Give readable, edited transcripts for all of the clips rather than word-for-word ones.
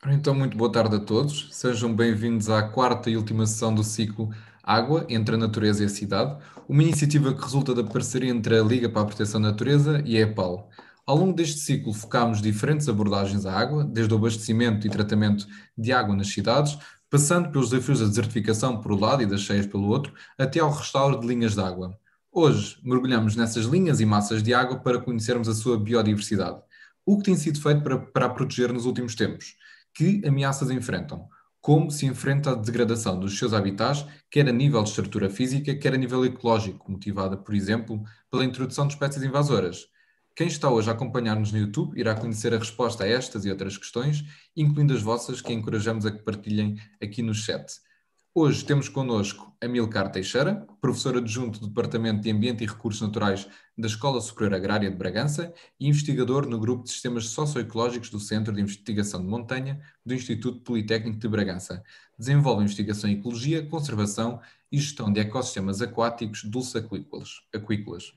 Ora, então, muito boa tarde a todos. Sejam bem-vindos à quarta e última sessão do ciclo Água entre a Natureza e a Cidade, uma iniciativa que resulta da parceria entre a Liga para a Proteção da Natureza e a EPAL. Ao longo deste ciclo, focámos diferentes abordagens à água, desde o abastecimento e tratamento de água nas cidades, passando pelos desafios da desertificação por um lado e das cheias pelo outro, até ao restauro de linhas de água. Hoje, mergulhamos nessas linhas e massas de água para conhecermos a sua biodiversidade. O que tem sido feito para a proteger nos últimos tempos? Que ameaças enfrentam? Como se enfrenta a degradação dos seus habitats, quer a nível de estrutura física, quer a nível ecológico, motivada, por exemplo, pela introdução de espécies invasoras? Quem está hoje a acompanhar-nos no YouTube irá conhecer a resposta a estas e outras questões, incluindo as vossas, que encorajamos a que partilhem aqui no chat. Hoje temos connosco Amilcar Teixeira, professor adjunto do Departamento de Ambiente e Recursos Naturais da Escola Superior Agrária de Bragança e investigador no Grupo de Sistemas Socioecológicos do Centro de Investigação de Montanha do Instituto Politécnico de Bragança. Desenvolve investigação em ecologia, conservação e gestão de ecossistemas aquáticos dulce-aquícolas.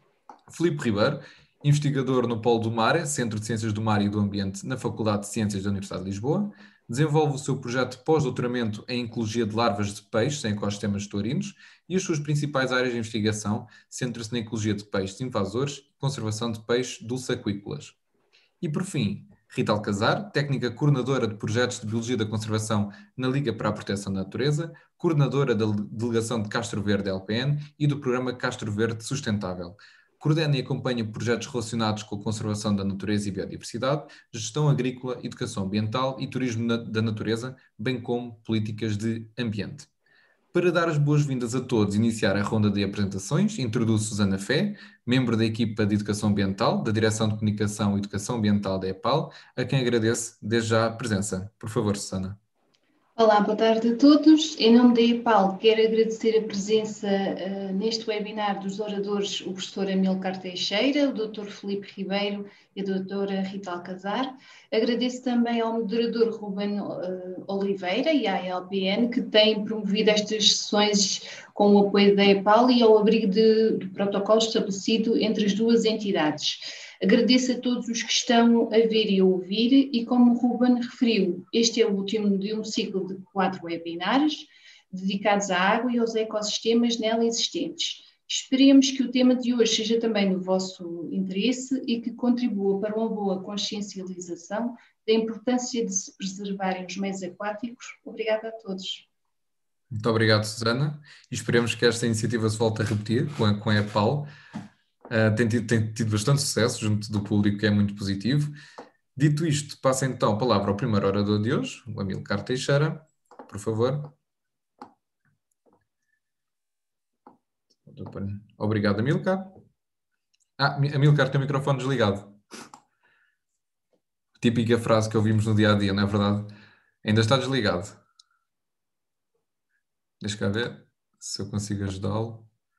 Filipe Ribeiro, investigador no Polo do Mar, Centro de Ciências do Mar e do Ambiente na Faculdade de Ciências da Universidade de Lisboa. Desenvolve o seu projeto de pós-doutoramento em Ecologia de Larvas de Peixes em ecossistemas taurinos e as suas principais áreas de investigação centram-se na ecologia de peixes invasores e conservação de peixes dulce-aquícolas. E por fim, Rita Alcazar, técnica coordenadora de projetos de Biologia da Conservação na Liga para a Proteção da Natureza, coordenadora da Delegação de Castro Verde LPN e do Programa Castro Verde Sustentável. Coordena e acompanha projetos relacionados com a conservação da natureza e biodiversidade, gestão agrícola, educação ambiental e turismo da natureza, bem como políticas de ambiente. Para dar as boas-vindas a todos e iniciar a ronda de apresentações, introduzo Susana Fé, membro da equipa de Educação Ambiental, da Direção de Comunicação e Educação Ambiental da EPAL, a quem agradeço desde já a presença. Por favor, Susana. Olá, boa tarde a todos. Em nome da EPAL, quero agradecer a presença neste webinar dos oradores, o professor Amilcar Teixeira, o Dr. Filipe Ribeiro e a doutora Rita Alcazar. Agradeço também ao moderador Ruben Oliveira e à LPN, que têm promovido estas sessões com o apoio da EPAL e ao abrigo do protocolo estabelecido entre as duas entidades. Agradeço a todos os que estão a ver e a ouvir e, como o Ruben referiu, este é o último de um ciclo de 4 webinars dedicados à água e aos ecossistemas nela existentes. Esperemos que o tema de hoje seja também do vosso interesse e que contribua para uma boa consciencialização da importância de se preservarem os meios aquáticos. Obrigada a todos. Muito obrigado, Susana, e esperemos que esta iniciativa se volte a repetir com a EPAL. Tem tido bastante sucesso junto do público, que é muito positivo. Dito isto, passo então a palavra ao primeiro orador de hoje, o Amilcar Teixeira, por favor. Obrigado, Amilcar. Amilcar tem o microfone desligado. Típica frase que ouvimos no dia-a-dia, não é verdade? Ainda está desligado. Deixa cá ver se eu consigo ajudá-lo.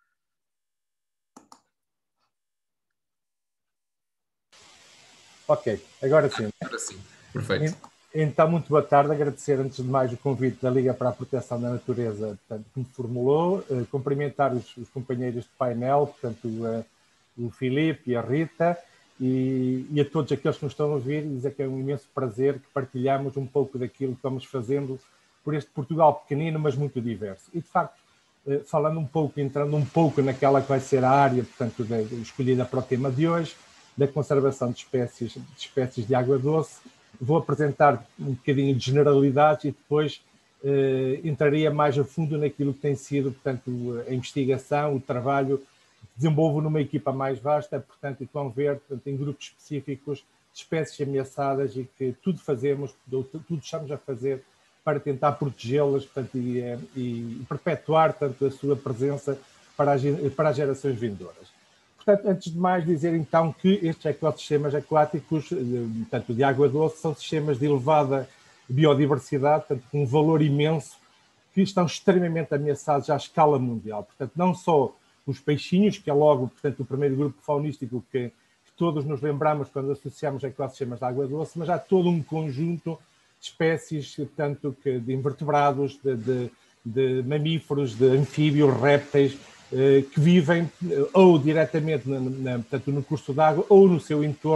Ok, agora sim. Agora sim, perfeito. Então, muito boa tarde. Agradecer, antes de mais, o convite da Liga para a Proteção da Natureza, portanto, que me formulou. Cumprimentar os companheiros de painel, portanto, o Filipe e a Rita, e a todos aqueles que nos estão a ouvir, e dizer que é um imenso prazer que partilhamos um pouco daquilo que vamos fazendo por este Portugal pequenino, mas muito diverso. E, de facto, falando um pouco, entrando um pouco naquela que vai ser a área, portanto, escolhida para o tema de hoje, da conservação de espécies de água doce, vou apresentar um bocadinho de generalidades e depois entraria mais a fundo naquilo que tem sido, portanto, a investigação, o trabalho que desenvolvo numa equipa mais vasta, portanto, e que vão ver, portanto, em grupos específicos de espécies ameaçadas e que tudo fazemos, tudo estamos a fazer para tentar protegê-las, portanto, e perpetuar, tanto a sua presença para as gerações vindouras. Portanto, antes de mais dizer então que estes ecossistemas aquáticos, tanto de água doce, são sistemas de elevada biodiversidade, portanto, com um valor imenso, que estão extremamente ameaçados à escala mundial. Portanto, não só os peixinhos, que é logo, portanto, o primeiro grupo faunístico que todos nos lembramos quando associamos ecossistemas de água doce, mas há todo um conjunto de espécies, tanto que de invertebrados, de mamíferos, de anfíbios, répteis, que vivem ou diretamente portanto, no curso d'água ou no seu entorno,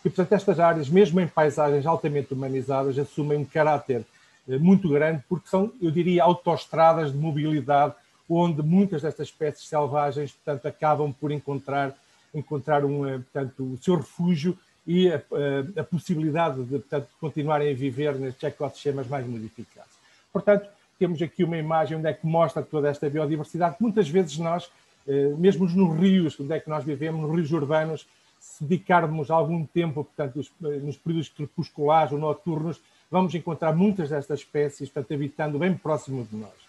E, portanto, estas áreas, mesmo em paisagens altamente humanizadas, assumem um caráter muito grande, porque são, eu diria, autoestradas de mobilidade, onde muitas destas espécies selvagens, portanto, acabam por encontrar portanto, o seu refúgio e a possibilidade de, portanto, continuarem a viver nestes ecossistemas mais modificados. Portanto, temos aqui uma imagem onde é que mostra toda esta biodiversidade, que muitas vezes nós, mesmo nos rios, onde é que nós vivemos, nos rios urbanos, se dedicarmos algum tempo, portanto, nos períodos crepusculares ou noturnos, vamos encontrar muitas destas espécies, portanto, habitando bem próximo de nós.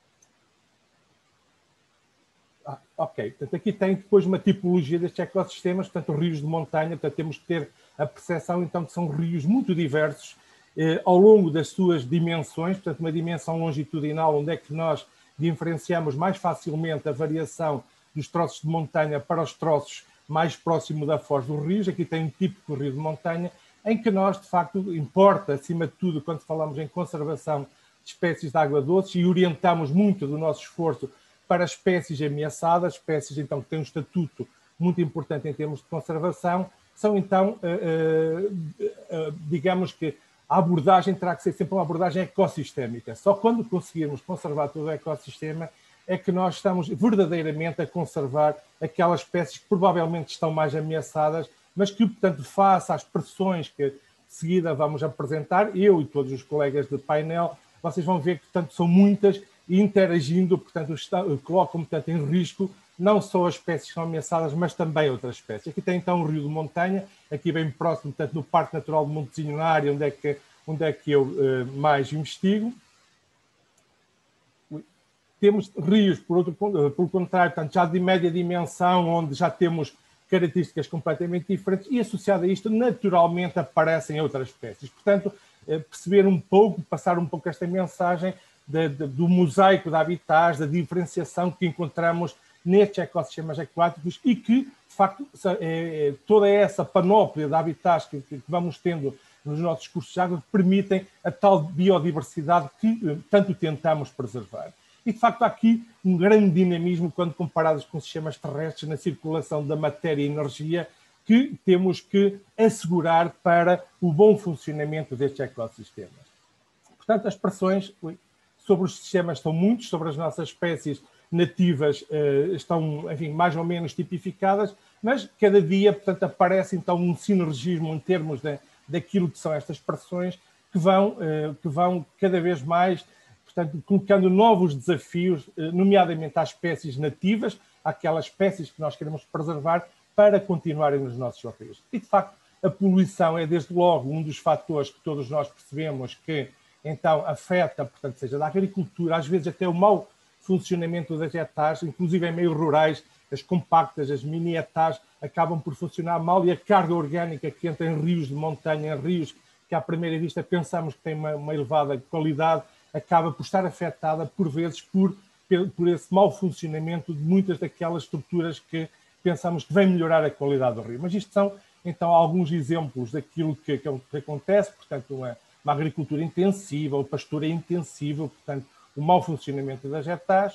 Ok, portanto, aqui tem depois uma tipologia destes ecossistemas, portanto, rios de montanha, portanto, temos que ter a percepção, então, que são rios muito diversos, ao longo das suas dimensões, portanto, uma dimensão longitudinal, onde é que nós diferenciamos mais facilmente a variação dos troços de montanha para os troços mais próximos da foz dos rios. Aqui tem um típico rio de montanha, em que nós, de facto, importa, acima de tudo, quando falamos em conservação de espécies de água doce, e orientamos muito do nosso esforço para espécies ameaçadas, espécies, então, que têm um estatuto muito importante em termos de conservação, são, então, digamos que a abordagem terá que ser sempre uma abordagem ecossistémica. Só quando conseguirmos conservar todo o ecossistema é que nós estamos verdadeiramente a conservar aquelas espécies que provavelmente estão mais ameaçadas, mas que, portanto, face às pressões que de seguida vamos apresentar, eu e todos os colegas de painel, vocês vão ver que, portanto, são muitas e interagindo, portanto, colocam, portanto, em risco não só as espécies que são ameaçadas, mas também outras espécies. Aqui tem, então, um rio de montanha, aqui bem próximo, portanto, no Parque Natural de Montezinho, na área onde é que eu mais investigo. Temos rios, pelo contrário, portanto, já de média dimensão, onde já temos características completamente diferentes, e associado a isto, naturalmente, aparecem outras espécies. Portanto, perceber um pouco, passar um pouco esta mensagem do mosaico de habitats, da diferenciação que encontramos nestes ecossistemas aquáticos e que, de facto, toda essa panóplia de habitats que vamos tendo nos nossos cursos de água permitem a tal biodiversidade que tanto tentamos preservar. E, de facto, há aqui um grande dinamismo quando comparados com sistemas terrestres na circulação da matéria e energia que temos que assegurar para o bom funcionamento destes ecossistemas. Portanto, as pressões sobre os sistemas são muitos, sobre as nossas espécies nativas estão, enfim, mais ou menos tipificadas, mas cada dia, portanto, aparece então um sinergismo em termos daquilo que são estas pressões que vão cada vez mais, portanto, colocando novos desafios, nomeadamente às espécies nativas, àquelas espécies que nós queremos preservar para continuarem nos nossos rios. E, de facto, a poluição é, desde logo, um dos fatores que todos nós percebemos que, então, afeta, portanto, seja da agricultura, às vezes até o mau funcionamento das hectares, inclusive em meios rurais, as compactas, as mini hectares, acabam por funcionar mal e a carga orgânica que entra em rios de montanha, em rios que à primeira vista pensamos que têm uma elevada qualidade, acaba por estar afetada, por vezes, por esse mau funcionamento de muitas daquelas estruturas que pensamos que vêm melhorar a qualidade do rio. Mas isto são, então, alguns exemplos daquilo que acontece, portanto, uma agricultura intensiva, ou pastura intensiva, portanto, o mau funcionamento das hectares.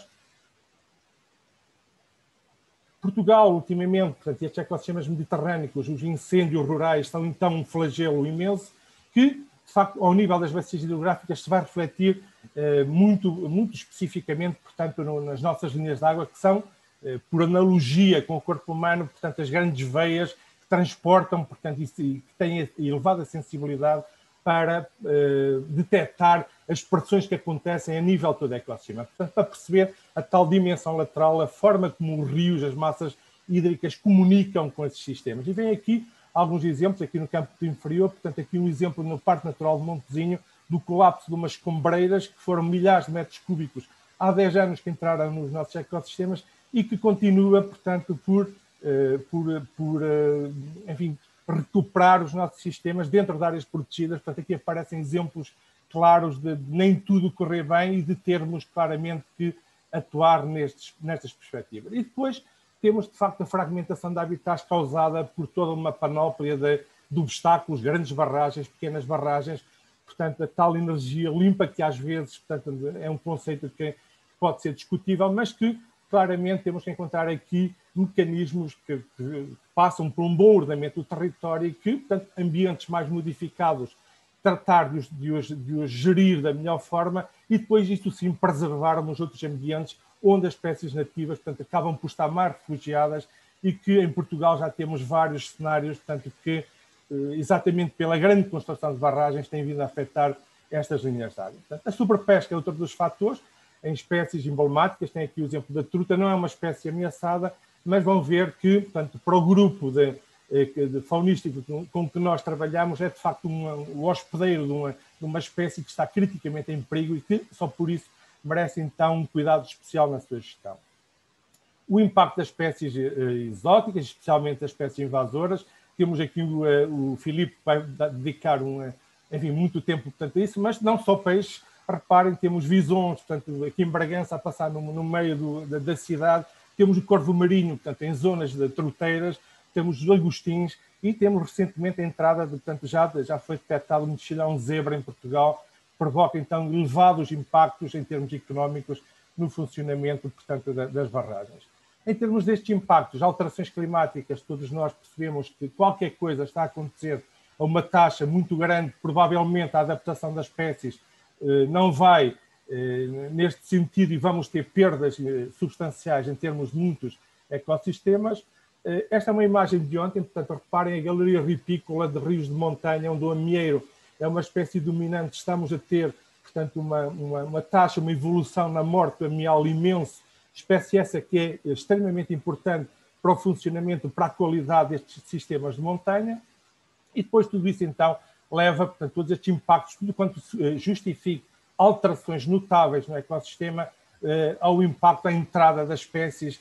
Portugal, ultimamente, portanto, estes ecossistemas mediterrâneos, os incêndios rurais, são então um flagelo imenso que, de facto, ao nível das bacias hidrográficas se vai refletir muito especificamente, portanto, nas nossas linhas de água, que são, por analogia com o corpo humano, portanto, as grandes veias que transportam, portanto, e que têm elevada sensibilidade para detectar as pressões que acontecem a nível todo ecossistema. Portanto, para perceber a tal dimensão lateral, a forma como os rios, as massas hídricas comunicam com esses sistemas. E vem aqui alguns exemplos, aqui no campo inferior, portanto, aqui um exemplo no Parque Natural de Montezinho, do colapso de umas escombreiras, que foram milhares de metros cúbicos há 10 anos que entraram nos nossos ecossistemas e que continua, portanto, enfim, recuperar os nossos sistemas dentro de áreas protegidas. Portanto, aqui aparecem exemplos claros de nem tudo correr bem e de termos claramente que atuar nestas perspectivas. E depois temos, de facto, a fragmentação de habitats causada por toda uma panóplia de obstáculos, grandes barragens, pequenas barragens, portanto, a tal energia limpa que às vezes, portanto, é um conceito que pode ser discutível, mas que claramente temos que encontrar aqui mecanismos que passam por um bom ordenamento do território e que, portanto, ambientes mais modificados, tratar de os gerir da melhor forma e depois, isto sim, preservarmos outros ambientes onde as espécies nativas, portanto, acabam por estar mais refugiadas e que em Portugal já temos vários cenários, portanto, que exatamente pela grande construção de barragens têm vindo a afetar estas linhas de água. Portanto, a sobrepesca é outro dos fatores, em espécies emblemáticas, tem aqui o exemplo da truta, não é uma espécie ameaçada, mas vão ver que, portanto, para o grupo de faunístico com que nós trabalhamos é de facto o hospedeiro de uma espécie que está criticamente em perigo e que só por isso merece então um cuidado especial na sua gestão. O impacto das espécies exóticas, especialmente das espécies invasoras, temos aqui o Filipe vai dedicar muito tempo portanto, a isso, mas não só peixes, reparem, temos visões, portanto, aqui em Bragança a passar no meio da cidade, temos o corvo marinho, portanto, em zonas de truteiras, temos os lagostins e temos recentemente a entrada, portanto, já foi detectado um mexilhão zebra em Portugal, que provoca então elevados impactos em termos económicos no funcionamento, portanto, das barragens. Em termos destes impactos, alterações climáticas, todos nós percebemos que qualquer coisa está a acontecer a uma taxa muito grande, provavelmente a adaptação das espécies não vai neste sentido e vamos ter perdas substanciais em termos de muitos ecossistemas. Esta é uma imagem de ontem, portanto, reparem a galeria ripícola de rios de montanha, onde o amieiro é uma espécie dominante. Estamos a ter, portanto, uma taxa, uma evolução na morte do amial imenso, espécie essa que é extremamente importante para o funcionamento, para a qualidade destes sistemas de montanha. E depois tudo isso, então, leva, portanto, todos estes impactos, tudo quanto justifique alterações notáveis no ecossistema, ao impacto à entrada das espécies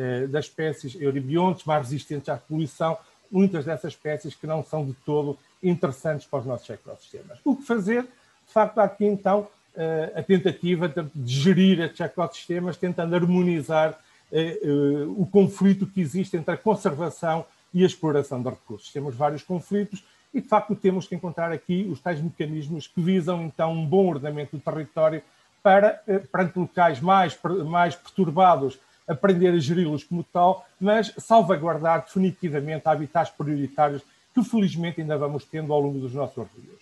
euribiontes, mais resistentes à poluição, muitas dessas espécies que não são de todo interessantes para os nossos ecossistemas. O que fazer? De facto, há aqui, então, a tentativa de gerir estes ecossistemas, tentando harmonizar o conflito que existe entre a conservação e a exploração de recursos. Temos vários conflitos e, de facto, temos que encontrar aqui os tais mecanismos que visam, então, um bom ordenamento do território para, perante locais mais perturbados, aprender a geri-los como tal, mas salvaguardar definitivamente habitats prioritários que, felizmente, ainda vamos tendo ao longo dos nossos rios.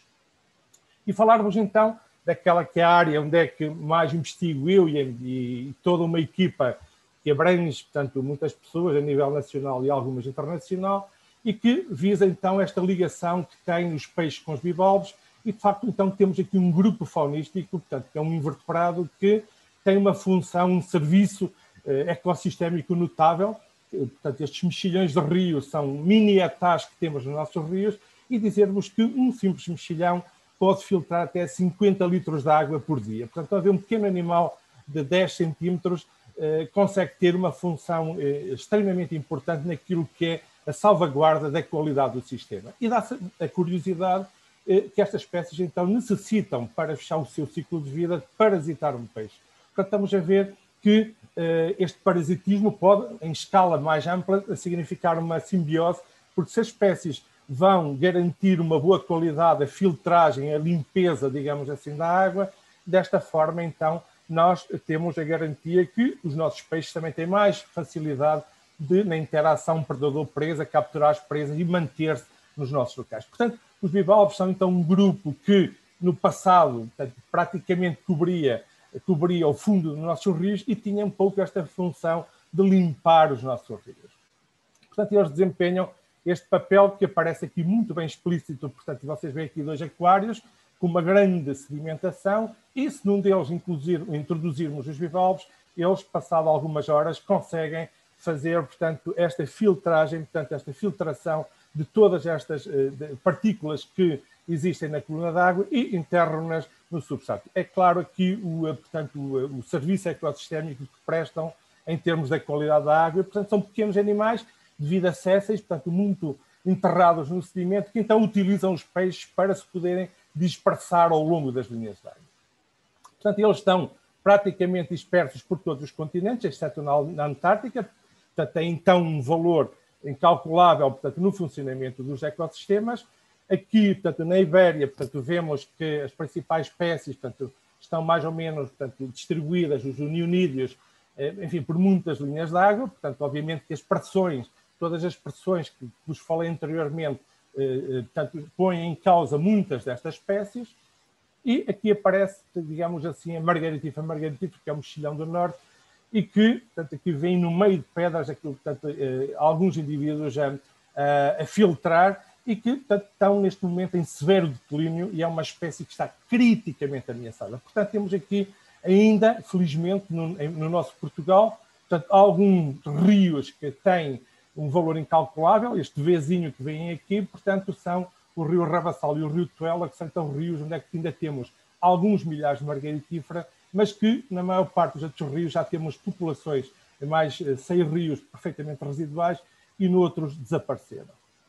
E falarmos, então, daquela que é a área onde é que mais investigo eu e toda uma equipa que abrange, portanto, muitas pessoas a nível nacional e algumas internacional, e que visa, então, esta ligação que tem os peixes com os bivalves, e, de facto, então, temos aqui um grupo faunístico, portanto, que é um invertebrado que tem uma função, um serviço ecossistémico notável. Portanto, estes mexilhões de rio são mini-etás que temos nos nossos rios, e dizer-vos que um simples mexilhão pode filtrar até 50 litros de água por dia. Portanto, haver um pequeno animal de 10 centímetros consegue ter uma função extremamente importante naquilo que é a salvaguarda da qualidade do sistema. E dá-se a curiosidade que estas espécies, então, necessitam, para fechar o seu ciclo de vida, de parasitar um peixe. Portanto, estamos a ver que este parasitismo pode, em escala mais ampla, significar uma simbiose, porque se as espécies vão garantir uma boa qualidade, a filtragem, a limpeza, digamos assim, da água, desta forma, então, nós temos a garantia que os nossos peixes também têm mais facilidade na interação predador-presa, capturar as presas e manter-se nos nossos locais. Portanto, os bivalves são, então, um grupo que, no passado, portanto, praticamente cobria o fundo dos nossos rios e tinha um pouco esta função de limpar os nossos rios. Portanto, eles desempenham este papel que aparece aqui muito bem explícito. Portanto, vocês veem aqui 2 aquários com uma grande sedimentação e, se num deles introduzirmos os bivalves, eles, passado algumas horas, conseguem fazer, portanto, esta filtragem, portanto, esta filtração de todas estas partículas que existem na coluna d'água e enterram-nas no substrato. É claro aqui o serviço ecossistémico que prestam em termos da qualidade da água, e, portanto, são pequenos animais de vida césseis, portanto, muito enterrados no sedimento, que então utilizam os peixes para se poderem dispersar ao longo das linhas de água. Portanto, eles estão praticamente dispersos por todos os continentes, exceto na Antártica. Portanto, tem então um valor incalculável, portanto, no funcionamento dos ecossistemas. Aqui, portanto, na Ibéria, portanto, vemos que as principais espécies, portanto, estão mais ou menos, portanto, distribuídas, os unionídeos, enfim, por muitas linhas de água. Portanto, obviamente que as pressões, todas as pressões que vos falei anteriormente, portanto, põem em causa muitas destas espécies. E aqui aparece, digamos assim, a margaritífera, que é um mexilhão do norte, e que, portanto, aqui vem no meio de pedras, aquilo, portanto, alguns indivíduos a filtrar, e que, portanto, estão neste momento em severo declínio, e é uma espécie que está criticamente ameaçada. Portanto, temos aqui ainda, felizmente, no nosso Portugal, portanto, alguns rios que têm um valor incalculável. Este vizinho que vem aqui, portanto, são o rio Rabassal e o rio Tuela, que são então rios onde é que ainda temos alguns milhares de margaritífera, mas que, na maior parte dos outros rios, já temos populações, mais 6 rios perfeitamente residuais, e noutros desapareceram.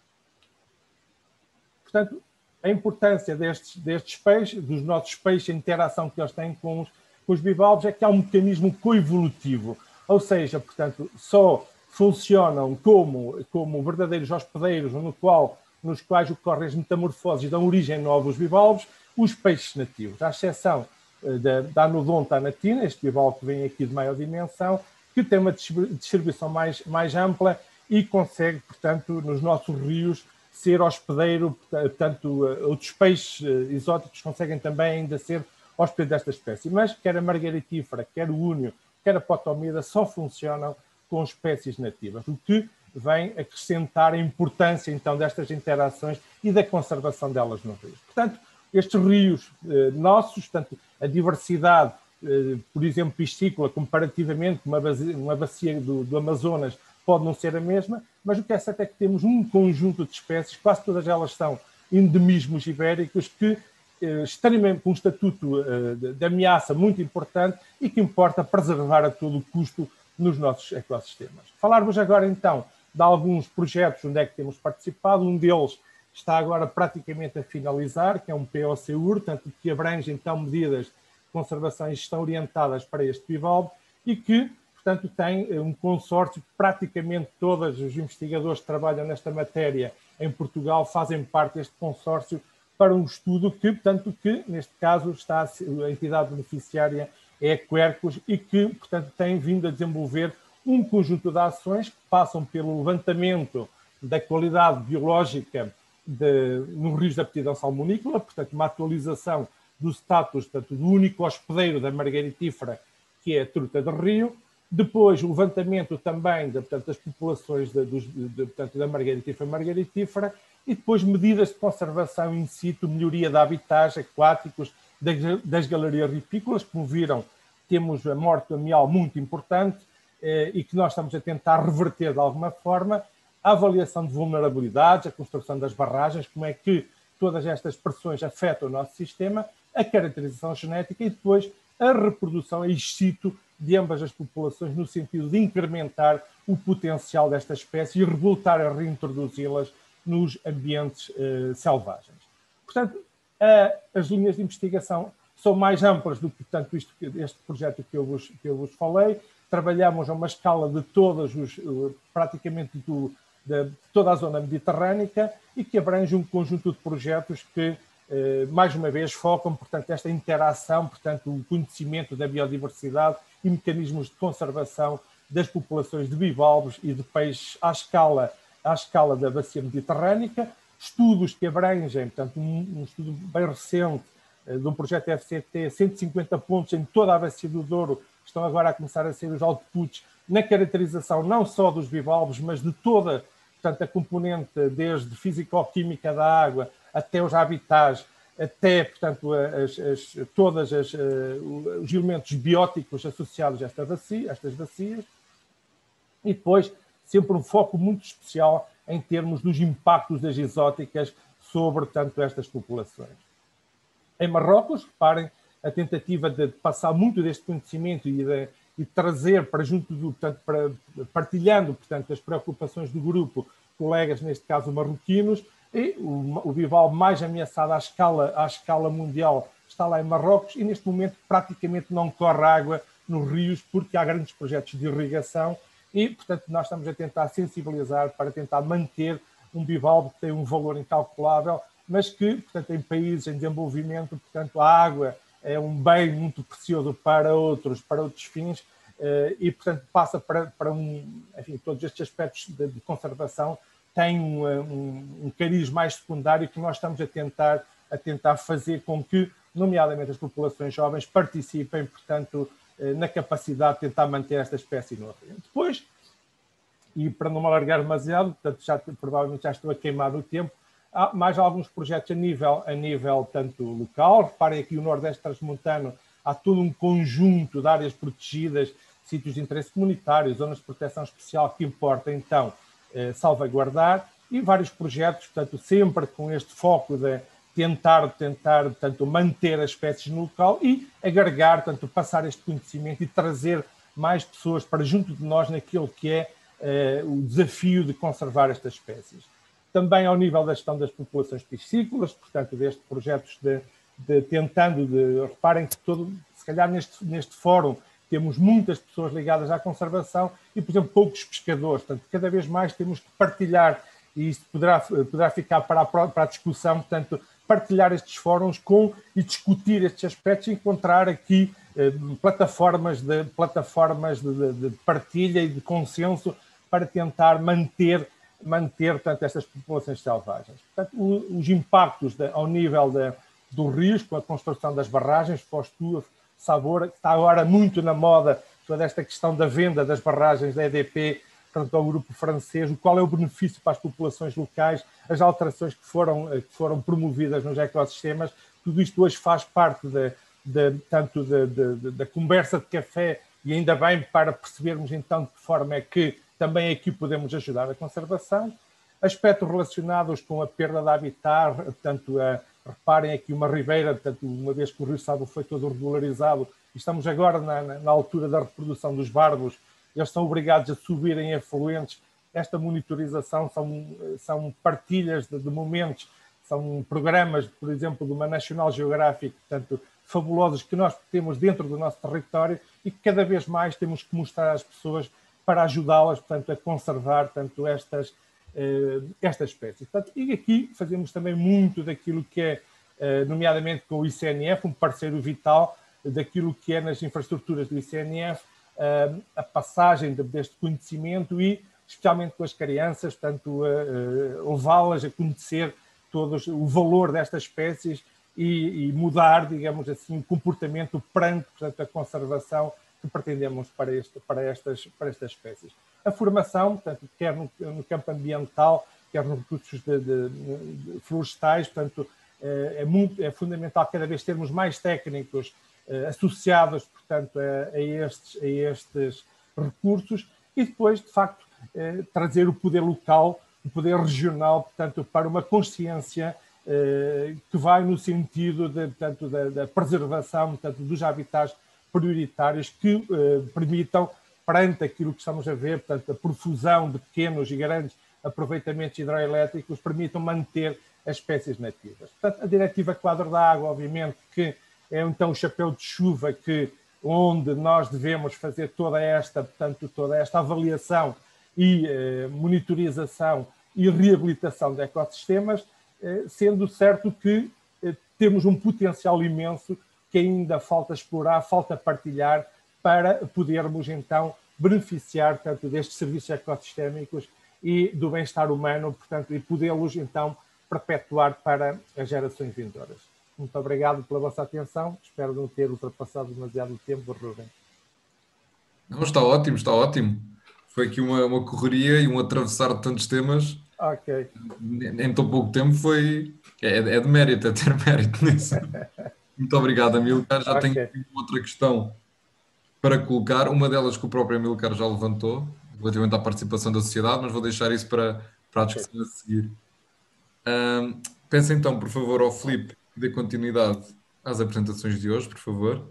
Portanto, a importância destes peixes, dos nossos peixes, a interação que eles têm com os bivalves, é que há um mecanismo coevolutivo, ou seja, portanto, só funcionam como verdadeiros hospedeiros nos quais ocorrem as metamorfoses e dão origem a novos bivalves, os peixes nativos, à exceção da Anodonta anatina, este bivalve que vem aqui de maior dimensão, que tem uma distribuição mais ampla e consegue, portanto, nos nossos rios, ser hospedeiro. Portanto, outros peixes exóticos conseguem também ainda ser hóspedes desta espécie. Mas quer a margaritífera, quer o únio, quer a potomida, só funcionam com espécies nativas, o que vem acrescentar a importância, então, destas interações e da conservação delas nos rios. Portanto, estes rios nossos, portanto, a diversidade, por exemplo, piscícola, comparativamente com uma bacia do Amazonas, pode não ser a mesma, mas o que é certo é que temos um conjunto de espécies, quase todas elas são endemismos ibéricos, que extremamente, com um estatuto de ameaça muito importante e que importa preservar a todo custo nos nossos ecossistemas. Falar-vos agora, então, de alguns projetos onde é que temos participado. Um deles está agora praticamente a finalizar, que é um POCUR, portanto, que abrange, então, medidas de conservação e gestão orientadas para este bivalve e que, portanto, tem um consórcio. Praticamente todos os investigadores que trabalham nesta matéria em Portugal fazem parte deste consórcio para um estudo que, portanto, que neste caso a entidade beneficiária é a Quercus e que, portanto, tem vindo a desenvolver um conjunto de ações que passam pelo levantamento da qualidade biológica nos rios da aptidão salmonícola, portanto, uma atualização do status, portanto, do único hospedeiro da margaritífera, que é a truta de rio. Depois, o levantamento também portanto, das populações portanto, da margaritífera e depois medidas de conservação in situ, melhoria de habitats aquáticos das galerias ripícolas. Como viram, temos a morte amial muito importante e que nós estamos a tentar reverter de alguma forma. A avaliação de vulnerabilidades, a construção das barragens, como é que todas estas pressões afetam o nosso sistema, a caracterização genética e depois a reprodução in situ de ambas as populações, no sentido de incrementar o potencial desta espécie e voltar a reintroduzi-las nos ambientes selvagens. Portanto, as linhas de investigação são mais amplas do que, portanto, este projeto que eu vos falei. Trabalhamos a uma escala de praticamente de toda a zona mediterrânica e que abrange um conjunto de projetos que, mais uma vez, focam, portanto, esta interação, portanto, o conhecimento da biodiversidade e mecanismos de conservação das populações de bivalves e de peixes à escala da bacia mediterrânica. Estudos que abrangem, portanto, um estudo bem recente de um projeto FCT, 150 pontos em toda a bacia do Douro, estão agora a começar a ser os outputs na caracterização não só dos bivalves, mas de toda, portanto, a componente desde físico-química da água até os habitats, até, portanto, todos os elementos bióticos associados a estas bacias. E depois, sempre um foco muito especial em termos dos impactos das exóticas sobre, portanto, estas populações. Em Marrocos, reparem, a tentativa de passar muito deste conhecimento e trazer para junto portanto, partilhando, portanto, as preocupações do grupo, colegas, neste caso marroquinos, e o bivalve mais ameaçado à escala mundial está lá em Marrocos e neste momento praticamente não corre água nos rios porque há grandes projetos de irrigação e, portanto, nós estamos a tentar sensibilizar para tentar manter um bivalve que tem um valor incalculável, mas que, portanto, em países em desenvolvimento, portanto, a água é um bem muito precioso para outros fins e, portanto, passa para enfim, todos estes aspectos de conservação têm um cariz mais secundário que nós estamos a tentar fazer com que, nomeadamente as populações jovens, participem, portanto, na capacidade de tentar manter esta espécie no arraial. Depois, e para não me alargar demasiado, portanto, provavelmente já estou a queimar o tempo, há mais alguns projetos a nível tanto local. Reparem aqui o Nordeste Transmontano, há todo um conjunto de áreas protegidas, sítios de interesse comunitário, zonas de proteção especial que importa então salvaguardar, e vários projetos, portanto, sempre com este foco de tentar portanto, manter as espécies no local e agregar, portanto, passar este conhecimento e trazer mais pessoas para junto de nós naquilo que é o desafio de conservar estas espécies. Também ao nível da gestão das populações piscícolas, portanto, destes projetos reparem que se calhar neste fórum temos muitas pessoas ligadas à conservação e, por exemplo, poucos pescadores. Portanto, cada vez mais temos que partilhar, e isso poderá ficar para a discussão, portanto, partilhar estes fóruns e discutir estes aspectos e encontrar aqui plataformas de partilha e de consenso para tentar manter portanto, estas populações selvagens. Portanto, os impactos ao nível do risco, a construção das barragens, Fostur, Sabor, está agora muito na moda toda esta questão da venda das barragens da EDP, portanto, ao grupo francês, qual é o benefício para as populações locais, as alterações que foram promovidas nos ecossistemas, tudo isto hoje faz parte da conversa de café, e ainda bem para percebermos então de que forma é que também aqui podemos ajudar a conservação. Aspectos relacionados com a perda de habitat, portanto, reparem aqui uma ribeira, portanto, uma vez que o Rio Sado foi todo regularizado, e estamos agora na altura da reprodução dos barbos, eles são obrigados a subir em afluentes. Esta monitorização são partilhas de momentos, são programas, por exemplo, de uma National Geographic, portanto, fabulosos que nós temos dentro do nosso território e que cada vez mais temos que mostrar às pessoas para ajudá-las, portanto, a conservar, portanto, estas espécies. Portanto, e aqui fazemos também muito daquilo que é, nomeadamente com o ICNF, um parceiro vital daquilo que é nas infraestruturas do ICNF, a passagem deste conhecimento e, especialmente com as crianças, portanto, levá-las a conhecer todos o valor destas espécies e mudar, digamos assim, o comportamento perante, portanto, a conservação que pretendemos para estas espécies. A formação, portanto, quer no campo ambiental, quer nos recursos florestais, portanto, é fundamental cada vez termos mais técnicos associados, portanto, a estes recursos e depois, de facto, trazer o poder local, o poder regional, portanto, para uma consciência que vai no sentido da preservação, portanto, dos habitats prioritários que permitam, perante aquilo que estamos a ver, portanto, a profusão de pequenos e grandes aproveitamentos hidroelétricos, permitam manter as espécies nativas. Portanto, a Diretiva Quadro da Água, obviamente, que é então o chapéu de chuva onde nós devemos fazer toda esta avaliação e monitorização e reabilitação de ecossistemas, sendo certo que temos um potencial imenso que ainda falta explorar, falta partilhar, para podermos então beneficiar tanto destes serviços ecossistémicos e do bem-estar humano, portanto, e podê-los então perpetuar para as gerações vindouras. Muito obrigado pela vossa atenção, espero não ter ultrapassado demasiado o tempo, Rubem. Não, está ótimo, está ótimo. Foi aqui uma correria e um atravessar de tantos temas. Ok. Em tão pouco tempo é de mérito, é ter mérito nisso. Muito obrigado, Amilcar. Já tenho aqui outra questão para colocar, uma delas que o próprio Amilcar já levantou, relativamente à participação da sociedade, mas vou deixar isso para a discussão a seguir. Peço então, por favor, ao Filipe que dê continuidade às apresentações de hoje, por favor.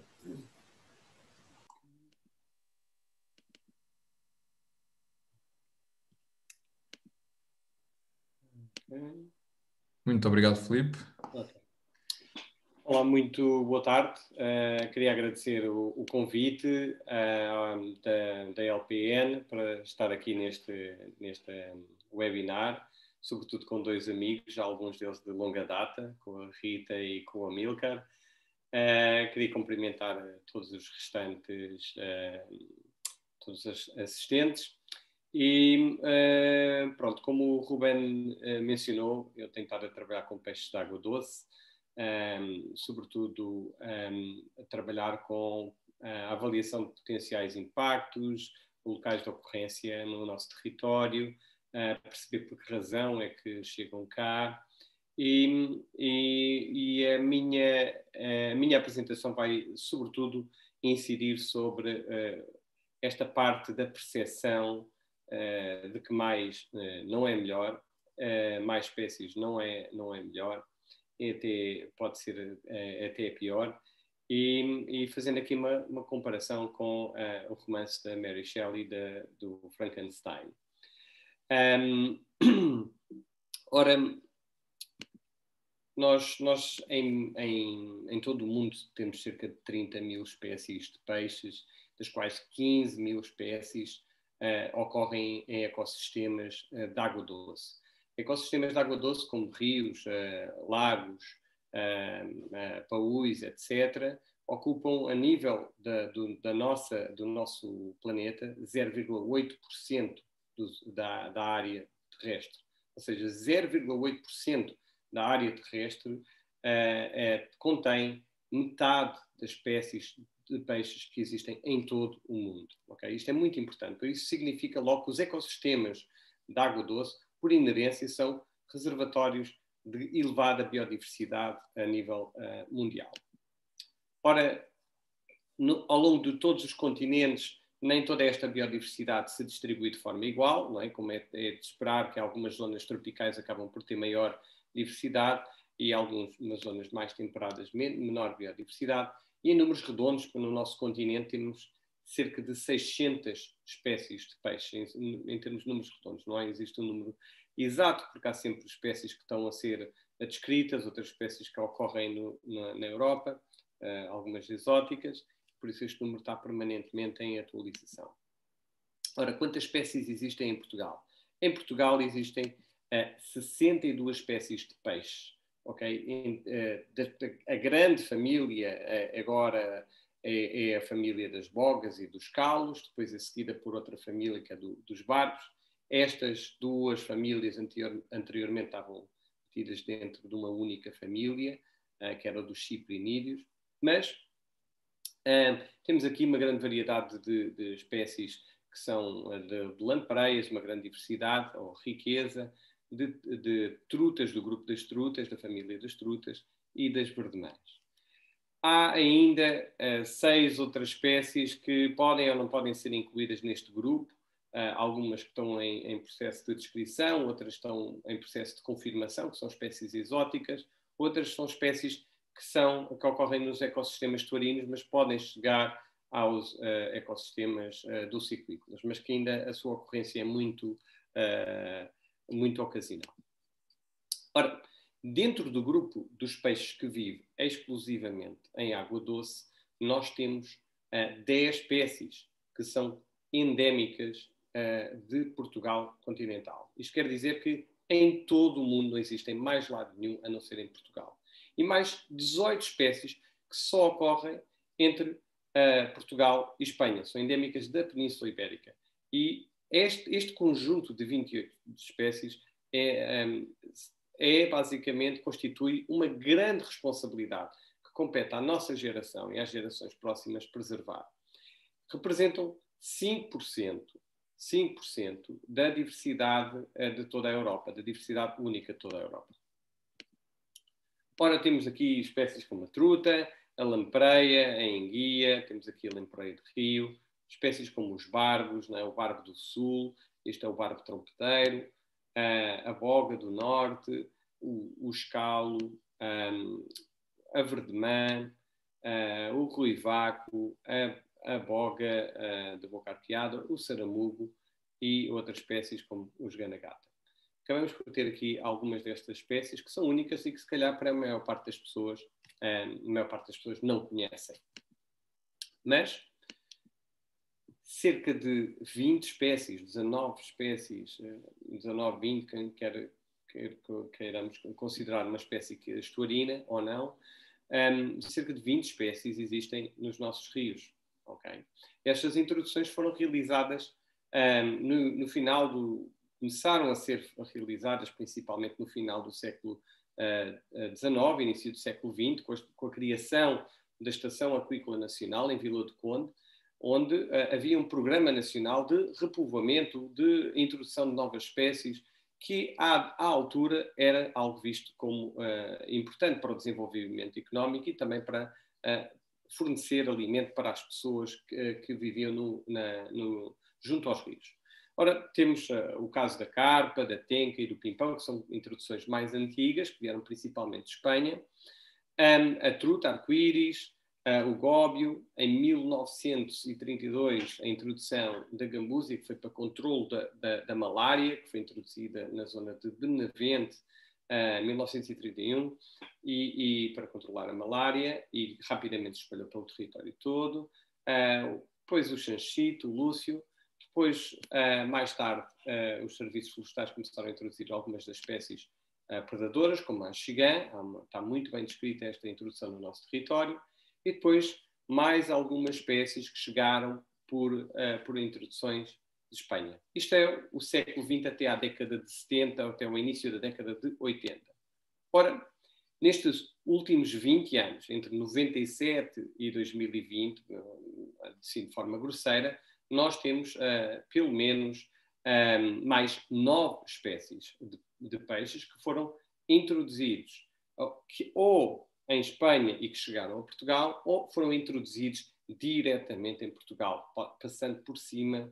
Muito obrigado, Filipe. Olá, muito boa tarde. Queria agradecer o convite da LPN para estar aqui neste webinar, sobretudo com dois amigos, alguns deles de longa data, com a Rita e com o Amilcar. Queria cumprimentar todos os restantes todos os assistentes. E pronto, como o Ruben mencionou, eu tenho estado a trabalhar com peixes de água doce, sobretudo a trabalhar com a avaliação de potenciais impactos, locais de ocorrência no nosso território, perceber por que razão é que chegam cá. E a minha apresentação vai, sobretudo, incidir sobre esta parte da percepção de que mais não é melhor, mais espécies não é melhor, até, pode ser até pior, e fazendo aqui uma comparação com o romance da Mary Shelley, do Frankenstein. Ora, nós em todo o mundo temos cerca de 30 mil espécies de peixes, das quais 15 mil espécies ocorrem em ecossistemas de água doce. Ecossistemas de água doce como rios, lagos, paúis, etc., ocupam a nível do nosso planeta 0,8% da área terrestre. Ou seja, 0,8% da área terrestre contém metade das espécies de peixes que existem em todo o mundo. Okay? Isto é muito importante. Por isso significa logo que os ecossistemas de água doce, por inerência, são reservatórios de elevada biodiversidade a nível mundial. Ora, ao longo de todos os continentes, nem toda esta biodiversidade se distribui de forma igual, não é? Como é de esperar, que algumas zonas tropicais acabam por ter maior diversidade e algumas zonas mais temperadas menor biodiversidade. E em números redondos, no nosso continente temos cerca de 600 espécies de peixes, em termos de números redondos. Não existe um número exato, porque há sempre espécies que estão a ser descritas, outras espécies que ocorrem na Europa, algumas exóticas, por isso este número está permanentemente em atualização. Ora, quantas espécies existem em Portugal? Em Portugal existem 62 espécies de peixes. Okay? A grande família agora é a família das bogas e dos calos, depois é seguida por outra família que é dos barbos. Estas duas famílias anteriormente estavam metidas dentro de uma única família, que era dos ciprinídeos, mas temos aqui uma grande variedade de espécies que são de lampreas, uma grande diversidade ou riqueza, de trutas, do grupo das trutas, da família das trutas e das verdemãs. Há ainda 6 outras espécies que podem ou não podem ser incluídas neste grupo, algumas que estão em processo de descrição, outras estão em processo de confirmação, que são espécies exóticas, outras são espécies que ocorrem nos ecossistemas taurinos, mas podem chegar aos ecossistemas dulciclícolas, mas que ainda a sua ocorrência é muito ocasional. Ora, dentro do grupo dos peixes que vivem exclusivamente em água doce, nós temos 10 espécies que são endémicas de Portugal continental. Isto quer dizer que em todo o mundo não existem mais lado nenhum a não ser em Portugal. E mais 18 espécies que só ocorrem entre Portugal e Espanha. São endémicas da Península Ibérica. E este conjunto de 28 espécies basicamente constitui uma grande responsabilidade que compete à nossa geração e às gerações próximas preservar. Representam 5% da diversidade de toda a Europa, da diversidade única de toda a Europa. Ora, temos aqui espécies como a truta, a lampreia, a enguia, temos aqui a lampreia de rio, espécies como os barbos, o barbo do sul, este é o barbo trompeteiro, a boga do norte, o escalo, a verdemã, o ruivaco, a boga da boca arqueada, o saramugo e outras espécies como os ganagata. Acabamos por ter aqui algumas destas espécies que são únicas e que se calhar para a maior parte das pessoas não conhecem. Mas cerca de 20 espécies, 19 espécies, 19, 20, queiramos considerar uma espécie que é estuarina ou não, cerca de 20 espécies existem nos nossos rios. Okay? Estas introduções foram realizadas no final começaram a ser realizadas principalmente no final do século XIX, início do século XX, com a criação da Estação Aquícola Nacional em Vila do Conde, onde havia um programa nacional de repovoamento, de introdução de novas espécies, que à altura era algo visto como importante para o desenvolvimento económico e também para fornecer alimento para as pessoas que viviam junto aos rios. Ora, temos o caso da carpa, da tenca e do pimpão, que são introduções mais antigas, que vieram principalmente de Espanha. A truta, arco-íris, o góbio. Em 1932, a introdução da gambúzia, que foi para controle da malária, que foi introduzida na zona de Benavente, em 1931, e para controlar a malária, e rapidamente se espalhou pelo território todo. Depois o chanchito, o lúcio. Depois, mais tarde, os serviços florestais começaram a introduzir algumas das espécies predadoras, como a anchigã. Está muito bem descrita esta introdução no nosso território. E depois, mais algumas espécies que chegaram por introduções de Espanha. Isto é o século XX até à década de 70, até o início da década de 80. Ora, nestes últimos 20 anos, entre 97 e 2020, assim de forma grosseira, nós temos pelo menos mais 9 espécies de peixes que foram introduzidos ou em Espanha e que chegaram a Portugal, ou foram introduzidos diretamente em Portugal, passando por cima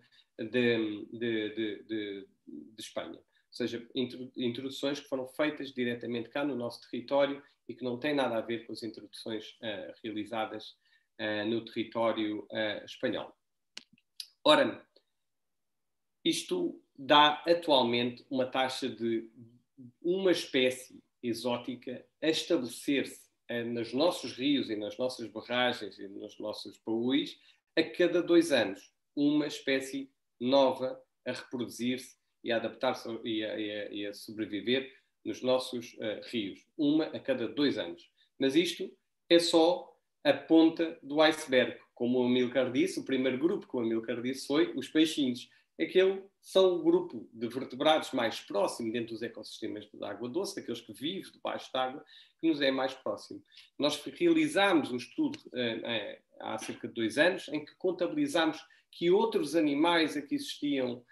de Espanha. Ou seja, introduções que foram feitas diretamente cá no nosso território e que não têm nada a ver com as introduções realizadas no território espanhol. Ora, isto dá atualmente uma taxa de uma espécie exótica a estabelecer-se nos nossos rios e nas nossas barragens e nos nossos paúis a cada 2 anos. Uma espécie nova a reproduzir-se e a adaptar-se e a sobreviver nos nossos rios. Uma a cada 2 anos. Mas isto é só a ponta do iceberg. Como o Amílcar disse, o primeiro grupo que o Amílcar disse foi os peixinhos. Aquele são o grupo de vertebrados mais próximo dentro dos ecossistemas de água doce, daqueles que vivem debaixo d'água, que nos é mais próximo. Nós realizámos um estudo há cerca de 2 anos, em que contabilizámos que outros animais que existiam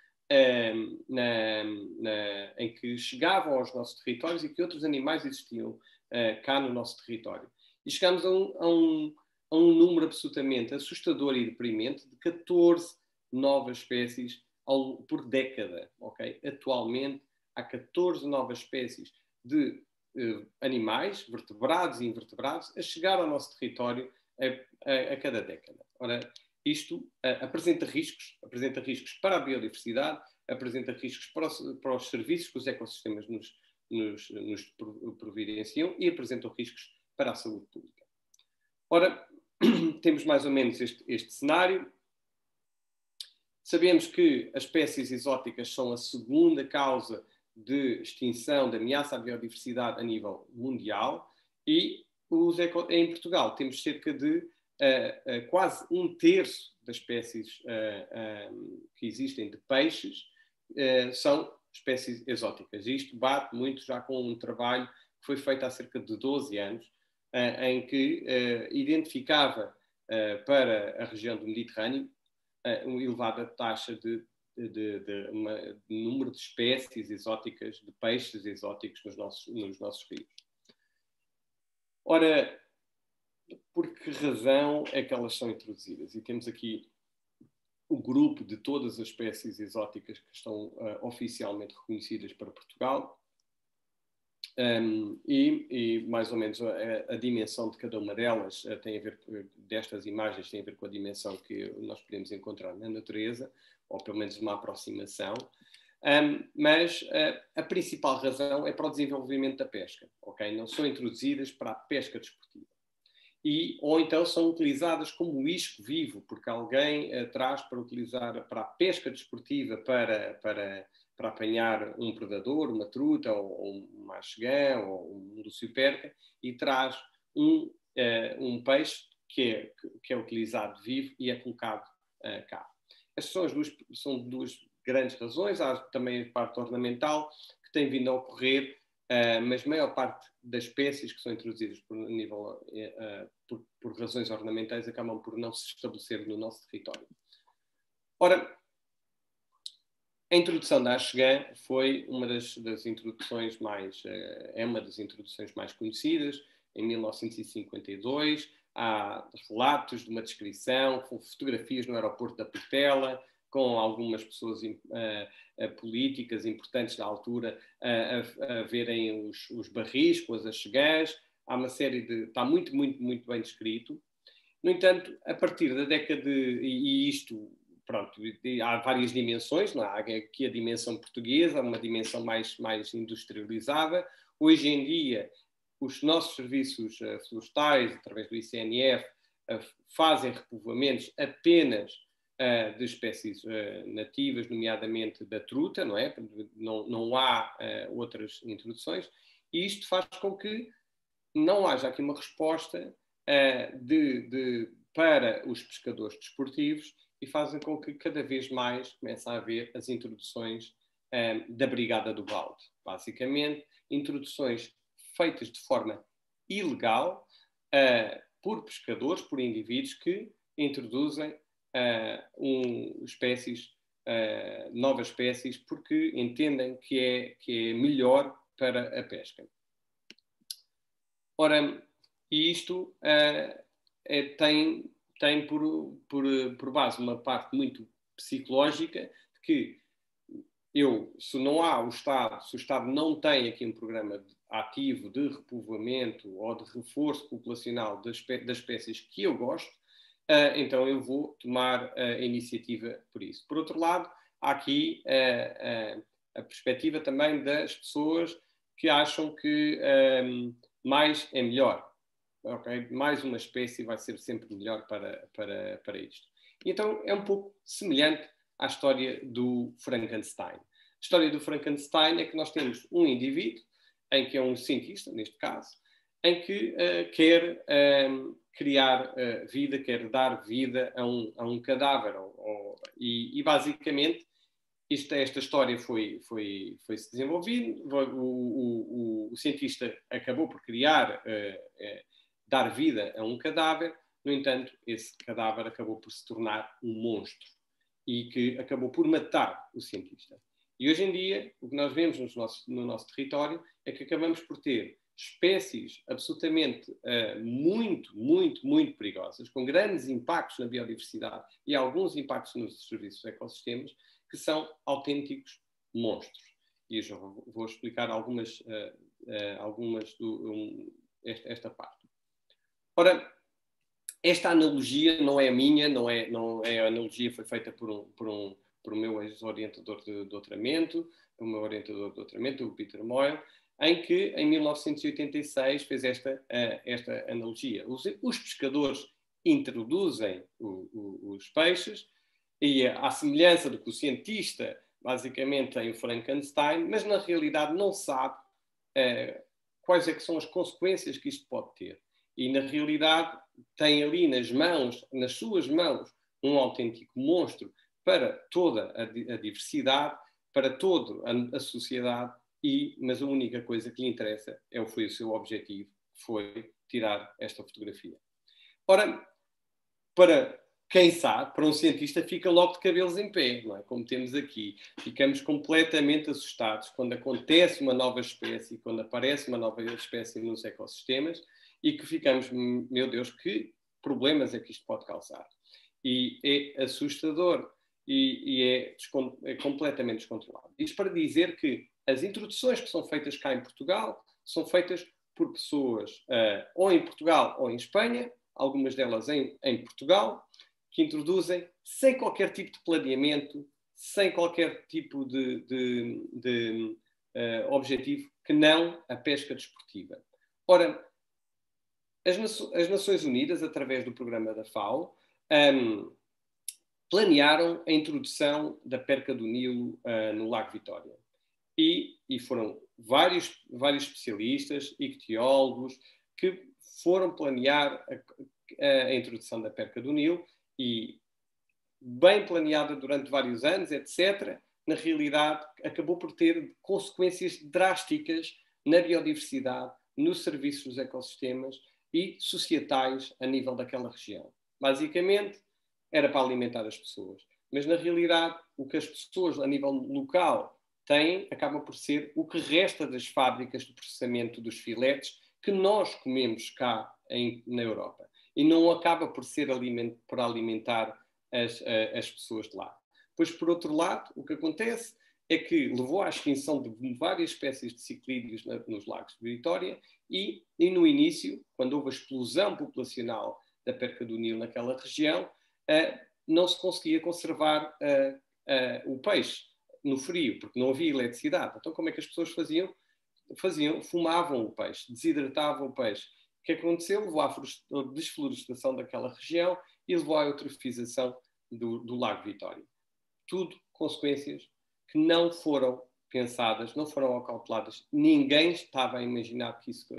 em que chegavam aos nossos territórios e que outros animais existiam cá no nosso território. E chegámos a um número absolutamente assustador e deprimente de 14 novas espécies por década. Okay? Atualmente, há 14 novas espécies de animais, vertebrados e invertebrados, a chegar ao nosso território a cada década. Ora, isto apresenta riscos para a biodiversidade, apresenta riscos para os serviços que os ecossistemas nos providenciam e apresentam riscos para a saúde pública. Ora, temos mais ou menos este cenário. Sabemos que as espécies exóticas são a segunda causa de extinção, de ameaça à biodiversidade a nível mundial e em Portugal temos cerca de quase 1/3 das espécies que existem de peixes são espécies exóticas. Isto bate muito já com um trabalho que foi feito há cerca de 12 anos, em que identificava para a região do Mediterrâneo uma elevada taxa de número de espécies exóticas, de peixes exóticos nos nossos rios. Ora, por que razão é que elas são introduzidas? E temos aqui o grupo de todas as espécies exóticas que estão oficialmente reconhecidas para Portugal. E mais ou menos a dimensão de cada uma delas tem a ver, destas imagens, tem a ver com a dimensão que nós podemos encontrar na natureza, ou pelo menos uma aproximação. Mas a principal razão é para o desenvolvimento da pesca. Okay? Não são introduzidas para a pesca desportiva. Ou então são utilizadas como isco vivo, porque alguém traz para utilizar para a pesca desportiva para apanhar um predador, uma truta, ou uma anchigã, ou um luciperca, e traz um peixe que é utilizado vivo e é colocado cá. Estas são duas grandes razões. Há também a parte ornamental que tem vindo a ocorrer, mas a maior parte das espécies que são introduzidas por razões ornamentais acabam por não se estabelecer no nosso território. Ora, a introdução da axegã foi uma das introduções é uma das introduções mais conhecidas. Em 1952 há relatos de uma descrição, com fotografias no aeroporto da Portela, com algumas pessoas políticas importantes da altura a verem os barris com as axegãs. Há uma série de... Está muito, muito, muito bem descrito. No entanto, a partir da década e isto... Pronto, há várias dimensões, não é? Há aqui a dimensão portuguesa, uma dimensão mais industrializada. Hoje em dia, os nossos serviços florestais, através do ICNF, fazem repovoamentos apenas de espécies nativas, nomeadamente da truta, não é? Não há outras introduções, e isto faz com que não haja aqui uma resposta para os pescadores desportivos, e fazem com que cada vez mais comece a haver as introduções da Brigada do Balde. Basicamente, introduções feitas de forma ilegal por pescadores, por indivíduos que introduzem novas espécies, porque entendem que é melhor para a pesca. Ora, e isto tem por base uma parte muito psicológica, de que se o Estado não tem aqui um programa ativo de repovoamento ou de reforço populacional das espécies que eu gosto, então eu vou tomar a iniciativa por isso. Por outro lado, há aqui a perspectiva também das pessoas que acham que mais é melhor. Okay? Mais uma espécie vai ser sempre melhor para isto. Então é um pouco semelhante à história do Frankenstein. A história do Frankenstein é que nós temos um indivíduo, em que é um cientista, neste caso, em que quer criar vida, quer dar vida a um cadáver. E basicamente esta história foi-se desenvolvendo. O cientista acabou por dar vida a um cadáver. No entanto, esse cadáver acabou por se tornar um monstro e que acabou por matar o cientista. E hoje em dia, o que nós vemos no nosso território é que acabamos por ter espécies absolutamente muito, muito, muito perigosas, com grandes impactos na biodiversidade e alguns impactos nos serviços ecossistemas, que são autênticos monstros. E eu já vou explicar esta parte. Ora, esta analogia não é minha, não é a analogia, foi feita por o meu ex-orientador de doutoramento, o Peter Moyle, em que, em 1986, fez esta analogia. Os pescadores introduzem os peixes, e à semelhança do que o cientista, basicamente, tem o Frankenstein, mas na realidade não sabe quais é que são as consequências que isto pode ter. E, na realidade, tem ali nas suas mãos, um autêntico monstro para toda a diversidade, para toda a sociedade, mas a única coisa que lhe interessa foi o seu objetivo, que foi tirar esta fotografia. Ora, para quem sabe, para um cientista, fica logo de cabelos em pé, não é? Como temos aqui. Ficamos completamente assustados quando acontece uma nova espécie, quando aparece uma nova espécie nos ecossistemas, e que ficamos, meu Deus, que problemas é que isto pode causar? E é assustador e é completamente descontrolado. Isto para dizer que as introduções que são feitas cá em Portugal são feitas por pessoas ou em Portugal ou em Espanha, algumas delas em Portugal, que introduzem sem qualquer tipo de planeamento, sem qualquer tipo de objetivo que não a pesca desportiva. Ora, as Nações Unidas, através do programa da FAO, planearam a introdução da perca do Nilo no Lago Vitória. E foram vários especialistas, ictiólogos, que foram planear a introdução da perca do Nilo e, bem planeada durante vários anos, etc., na realidade acabou por ter consequências drásticas na biodiversidade, nos serviços dos ecossistemas e societais a nível daquela região. Basicamente, era para alimentar as pessoas. Mas, na realidade, o que as pessoas, a nível local, têm, acaba por ser o que resta das fábricas de processamento dos filetes que nós comemos cá na Europa. E não acaba por ser para alimentar as pessoas de lá. Pois, por outro lado, o que acontece é que levou à extinção de várias espécies de ciclídeos nos lagos de Vitória e no início, quando houve a explosão populacional da perca do Nilo naquela região, não se conseguia conservar o peixe no frio, porque não havia eletricidade. Então, como é que as pessoas faziam? Fumavam o peixe, desidratavam o peixe. O que aconteceu? Levou à desflorestação daquela região e levou à eutrofização do Lago Vitória. Tudo consequências que não foram pensadas, não foram calculadas. Ninguém estava a imaginar que isso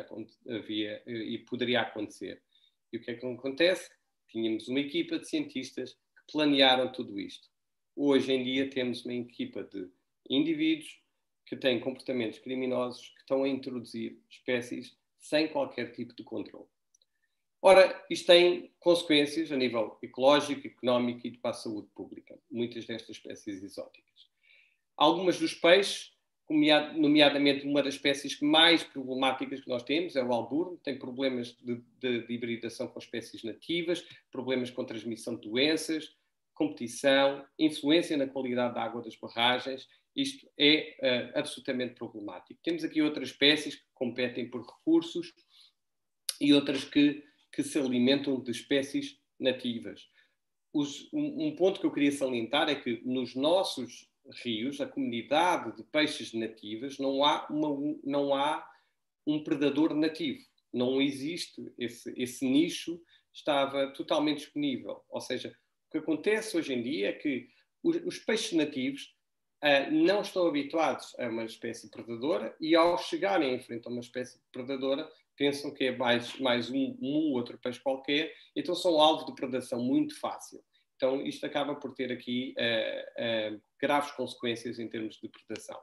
havia e poderia acontecer. E o que é que acontece? Tínhamos uma equipa de cientistas que planearam tudo isto. Hoje em dia temos uma equipa de indivíduos que têm comportamentos criminosos que estão a introduzir espécies sem qualquer tipo de controle. Ora, isto tem consequências a nível ecológico, económico e para a saúde pública. Muitas destas espécies exóticas. Algumas dos peixes, nomeadamente uma das espécies mais problemáticas que nós temos é o alburo, tem problemas de hibridação com espécies nativas, problemas com transmissão de doenças, competição, influência na qualidade da água das barragens. Isto é absolutamente problemático. Temos aqui outras espécies que competem por recursos e outras que se alimentam de espécies nativas. Um ponto que eu queria salientar é que nos nossos rios, a comunidade de peixes nativas, não há um predador nativo. Não existe esse nicho, estava totalmente disponível. Ou seja, o que acontece hoje em dia é que os peixes nativos não estão habituados a uma espécie predadora e, ao chegarem em frente a uma espécie predadora, pensam que é mais um outro peixe qualquer, então são alvo de predação muito fácil. Então, isto acaba por ter aqui graves consequências em termos de predação.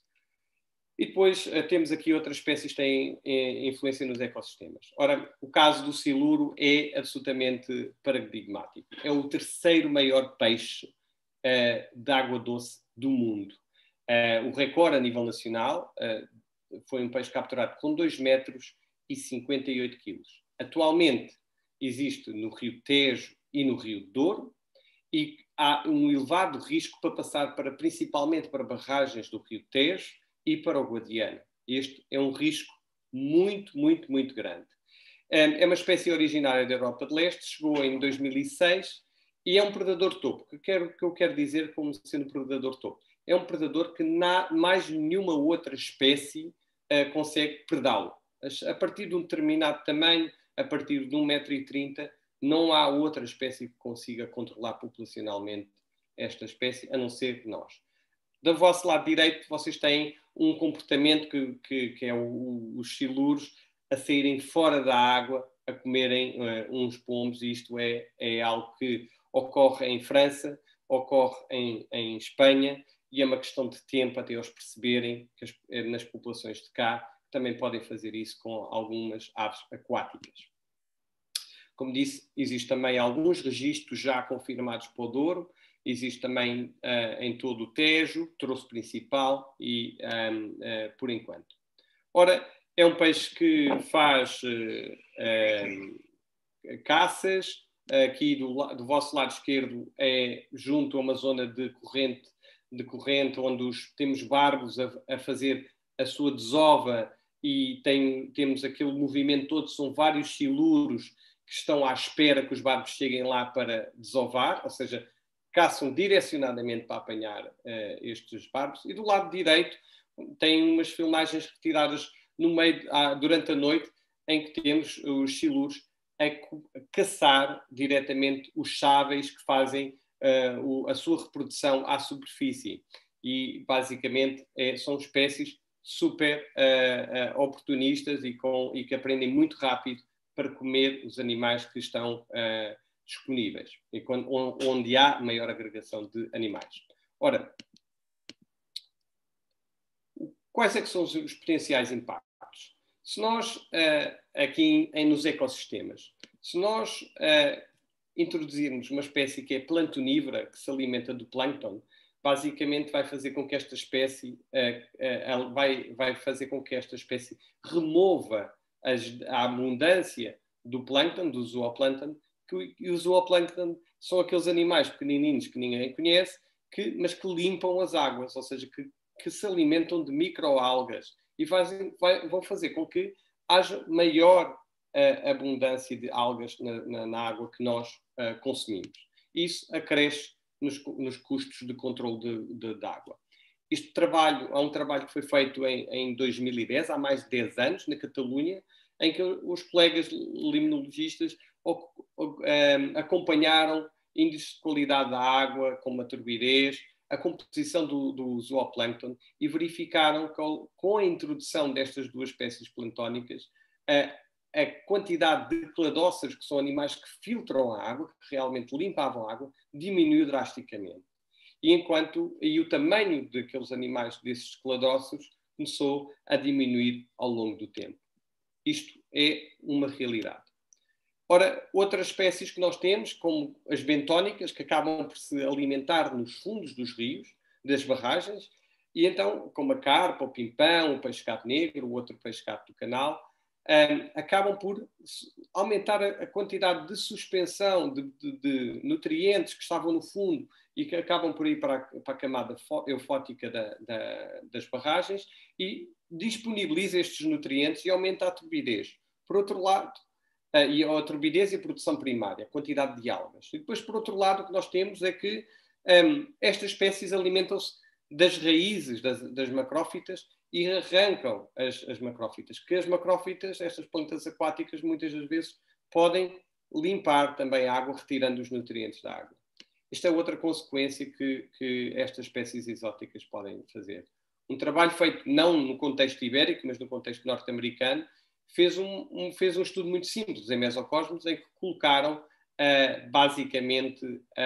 E depois temos aqui outras espécies que têm influência nos ecossistemas. Ora, o caso do siluro é absolutamente paradigmático. É o terceiro maior peixe de água doce do mundo. O recorde a nível nacional foi um peixe capturado com 2 metros e 58 quilos. Atualmente existe no Rio Tejo e no Rio Douro e há um elevado risco para passar principalmente para barragens do Rio Tejo e para o Guadiana. Este é um risco muito, muito, muito grande. É uma espécie originária da Europa de Leste, chegou em 2006 e é um predador topo. O que eu quero dizer como sendo predador topo? É um predador que mais nenhuma outra espécie consegue predá-lo. A partir de um determinado tamanho, a partir de 1,30 m, não há outra espécie que consiga controlar populacionalmente esta espécie, a não ser nós. Do vosso lado direito, vocês têm um comportamento que é os siluros a saírem fora da água, a comerem uns pombos, e isto é algo que ocorre em França, ocorre em Espanha, e é uma questão de tempo até eles perceberem que nas populações de cá também podem fazer isso com algumas aves aquáticas. Como disse, existe também alguns registros já confirmados para o Douro, existe também em todo o Tejo, troço principal e por enquanto. Ora, é um peixe que faz caças. Aqui do vosso lado esquerdo é junto a uma zona de corrente onde temos barbos a fazer a sua desova e temos aquele movimento todo, são vários siluros que estão à espera que os barbos cheguem lá para desovar, ou seja, caçam direcionadamente para apanhar estes barbos. E do lado direito tem umas filmagens retiradas durante a noite em que temos os siluros a caçar diretamente os cháveis que fazem a sua reprodução à superfície. E basicamente são espécies super oportunistas e que aprendem muito rápido para comer os animais que estão disponíveis, e onde há maior agregação de animais. Ora, quais é que são os potenciais impactos? Se nós, aqui nos ecossistemas, se nós introduzirmos uma espécie que é plantonívora, que se alimenta do plâncton, basicamente vai fazer com que esta espécie vai fazer com que esta espécie remova a abundância do plâncton, do zooplâncton, e o zooplâncton são aqueles animais pequenininhos que ninguém conhece, mas que limpam as águas, ou seja, que se alimentam de microalgas e vão fazer com que haja maior abundância de algas na água que nós consumimos. Isso acresce nos custos de controle de água. Há um trabalho que foi feito em 2010, há mais de 10 anos, na Catalunha, em que os colegas limnologistas acompanharam índices de qualidade da água, como a turbidez, a composição do zooplâncton, e verificaram que, com a introdução destas duas espécies plantónicas, a quantidade de cladóceros, que são animais que filtram a água, que realmente limpavam a água, diminuiu drasticamente. E o tamanho daqueles animais, desses cladóceros, começou a diminuir ao longo do tempo. Isto é uma realidade. Ora, outras espécies que nós temos, como as bentónicas, que acabam por se alimentar nos fundos dos rios, das barragens, e então, como a carpa, o pimpão, o peixe-gato negro, o outro peixe-gato do canal, acabam por aumentar a quantidade de suspensão de nutrientes que estavam no fundo e que acabam por ir para a camada eufótica das barragens, e disponibiliza estes nutrientes e aumenta a turbidez. Por outro lado, e a turbidez e a produção primária, a quantidade de algas. E depois, por outro lado, o que nós temos é que estas espécies alimentam-se das raízes das macrófitas e arrancam as macrófitas. Que as macrófitas, estas plantas aquáticas, muitas das vezes podem limpar também a água, retirando os nutrientes da água. Esta é outra consequência que estas espécies exóticas podem fazer. Um trabalho feito não no contexto ibérico, mas no contexto norte-americano, fez um estudo muito simples em mesocosmos, em que colocaram basicamente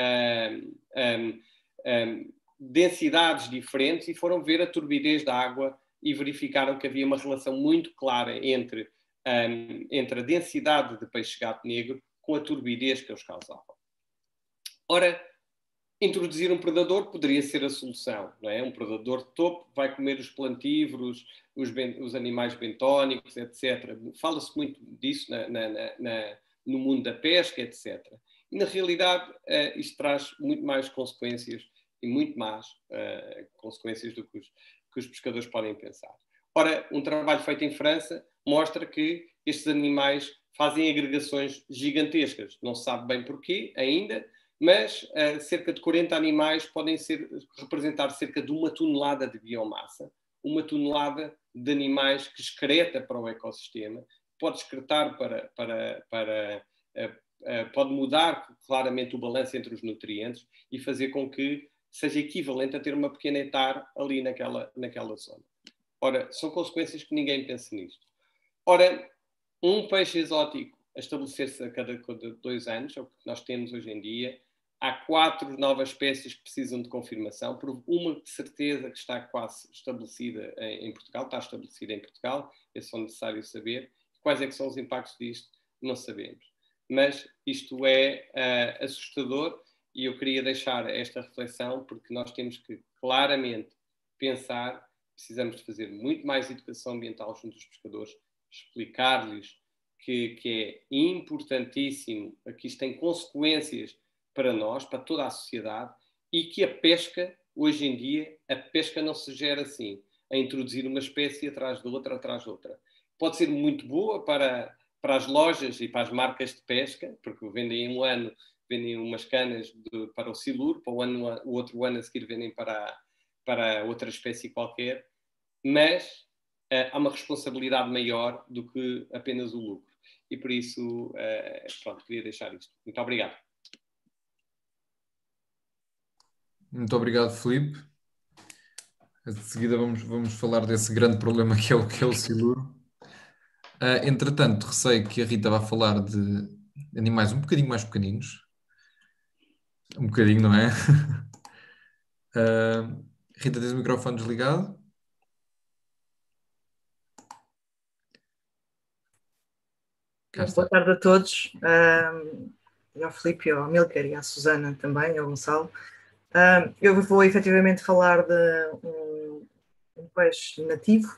densidades diferentes e foram ver a turbidez da água e verificaram que havia uma relação muito clara entre a densidade de peixe-gato negro com a turbidez que eles causavam. Ora, introduzir um predador poderia ser a solução, não é? Um predador de topo vai comer os plantívoros, os animais bentónicos, etc. Fala-se muito disso no mundo da pesca, etc. E, na realidade, isto traz muito mais consequências e muito mais consequências do que os pescadores podem pensar. Ora, um trabalho feito em França mostra que estes animais fazem agregações gigantescas. Não se sabe bem porquê ainda, mas cerca de 40 animais podem representar cerca de 1 tonelada de biomassa, 1 tonelada de animais que excreta para o ecossistema, pode excretar pode mudar claramente o balanço entre os nutrientes e fazer com que seja equivalente a ter uma pequena hectare ali naquela zona. Ora, são consequências que ninguém pensa nisto. Ora, um peixe exótico a estabelecer-se a cada 2 anos, é o que nós temos hoje em dia. Há 4 novas espécies que precisam de confirmação, por uma de certeza que está quase estabelecida em Portugal, está estabelecida em Portugal, é só necessário saber. Quais é que são os impactos disto? Não sabemos. Mas isto é assustador, e eu queria deixar esta reflexão, porque nós temos que claramente pensar, precisamos de fazer muito mais educação ambiental junto dos pescadores, explicar-lhes que é importantíssimo, que isto tem consequências para nós, para toda a sociedade, e que a pesca, hoje em dia, a pesca não se gera assim, a introduzir uma espécie atrás de outra, Pode ser muito boa para as lojas e para as marcas de pesca, porque vendem vendem umas canas para o siluro, para o outro ano a seguir vendem para outra espécie qualquer, mas há uma responsabilidade maior do que apenas o lucro. E por isso, queria deixar isto. Muito obrigado. Muito obrigado, Filipe. De seguida vamos falar desse grande problema que é o siluro. Entretanto, receio que a Rita vá falar de animais um bocadinho mais pequeninos. Um bocadinho, não é? Rita, tens o microfone desligado? Cá está. Boa tarde a todos, ao Filipe, ao Amílcar e à Susana também, ao Gonçalo. Eu vou efetivamente falar de um peixe nativo,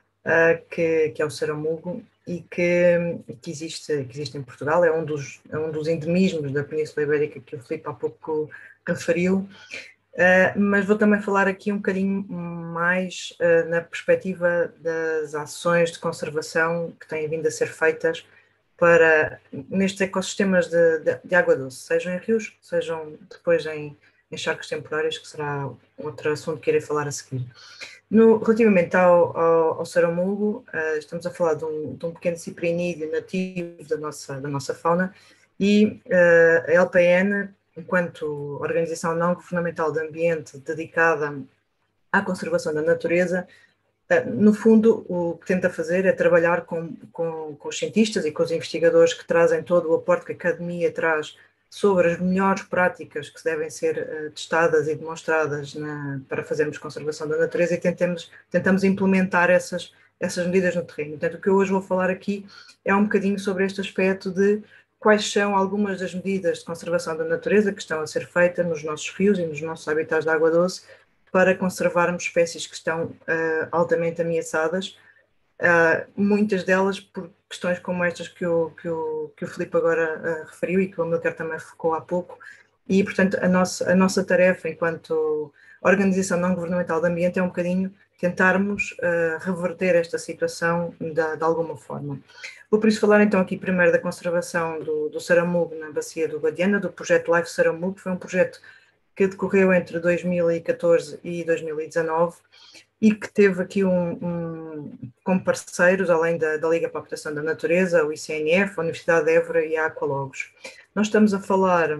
que é o saramugo, e que existe em Portugal, é um dos endemismos da Península Ibérica que o Filipe há pouco referiu. Mas vou também falar aqui um bocadinho mais na perspectiva das ações de conservação que têm vindo a ser feitas nestes ecossistemas de água doce, sejam em rios, sejam depois em charcas temporárias, que será outro assunto que irei falar a seguir. Relativamente ao saramugo, estamos a falar de um pequeno ciprinídeo nativo da nossa fauna, e a LPN, enquanto organização não governamental de ambiente dedicada à conservação da natureza, no fundo, o que tenta fazer é trabalhar com os cientistas e com os investigadores que trazem todo o aporte que a academia traz sobre as melhores práticas que devem ser testadas e demonstradas para fazermos conservação da natureza, e tentamos implementar essas medidas no terreno. Portanto, o que eu hoje vou falar aqui é um bocadinho sobre este aspecto de quais são algumas das medidas de conservação da natureza que estão a ser feitas nos nossos rios e nos nossos habitats de água doce, para conservarmos espécies que estão altamente ameaçadas, muitas delas por questões como estas que o Filipe agora referiu e que o Amílcar também focou há pouco. E, portanto, a nossa tarefa enquanto organização não governamental de ambiente é um bocadinho tentarmos reverter esta situação de alguma forma. Vou por isso falar então aqui primeiro da conservação do saramugo na bacia do Guadiana, do projeto Life Saramugo, que foi um projeto que decorreu entre 2014 e 2019 e que teve aqui como parceiros, além da Liga para a Proteção da Natureza, o ICNF, a Universidade de Évora e a Aqualogos. Nós estamos a falar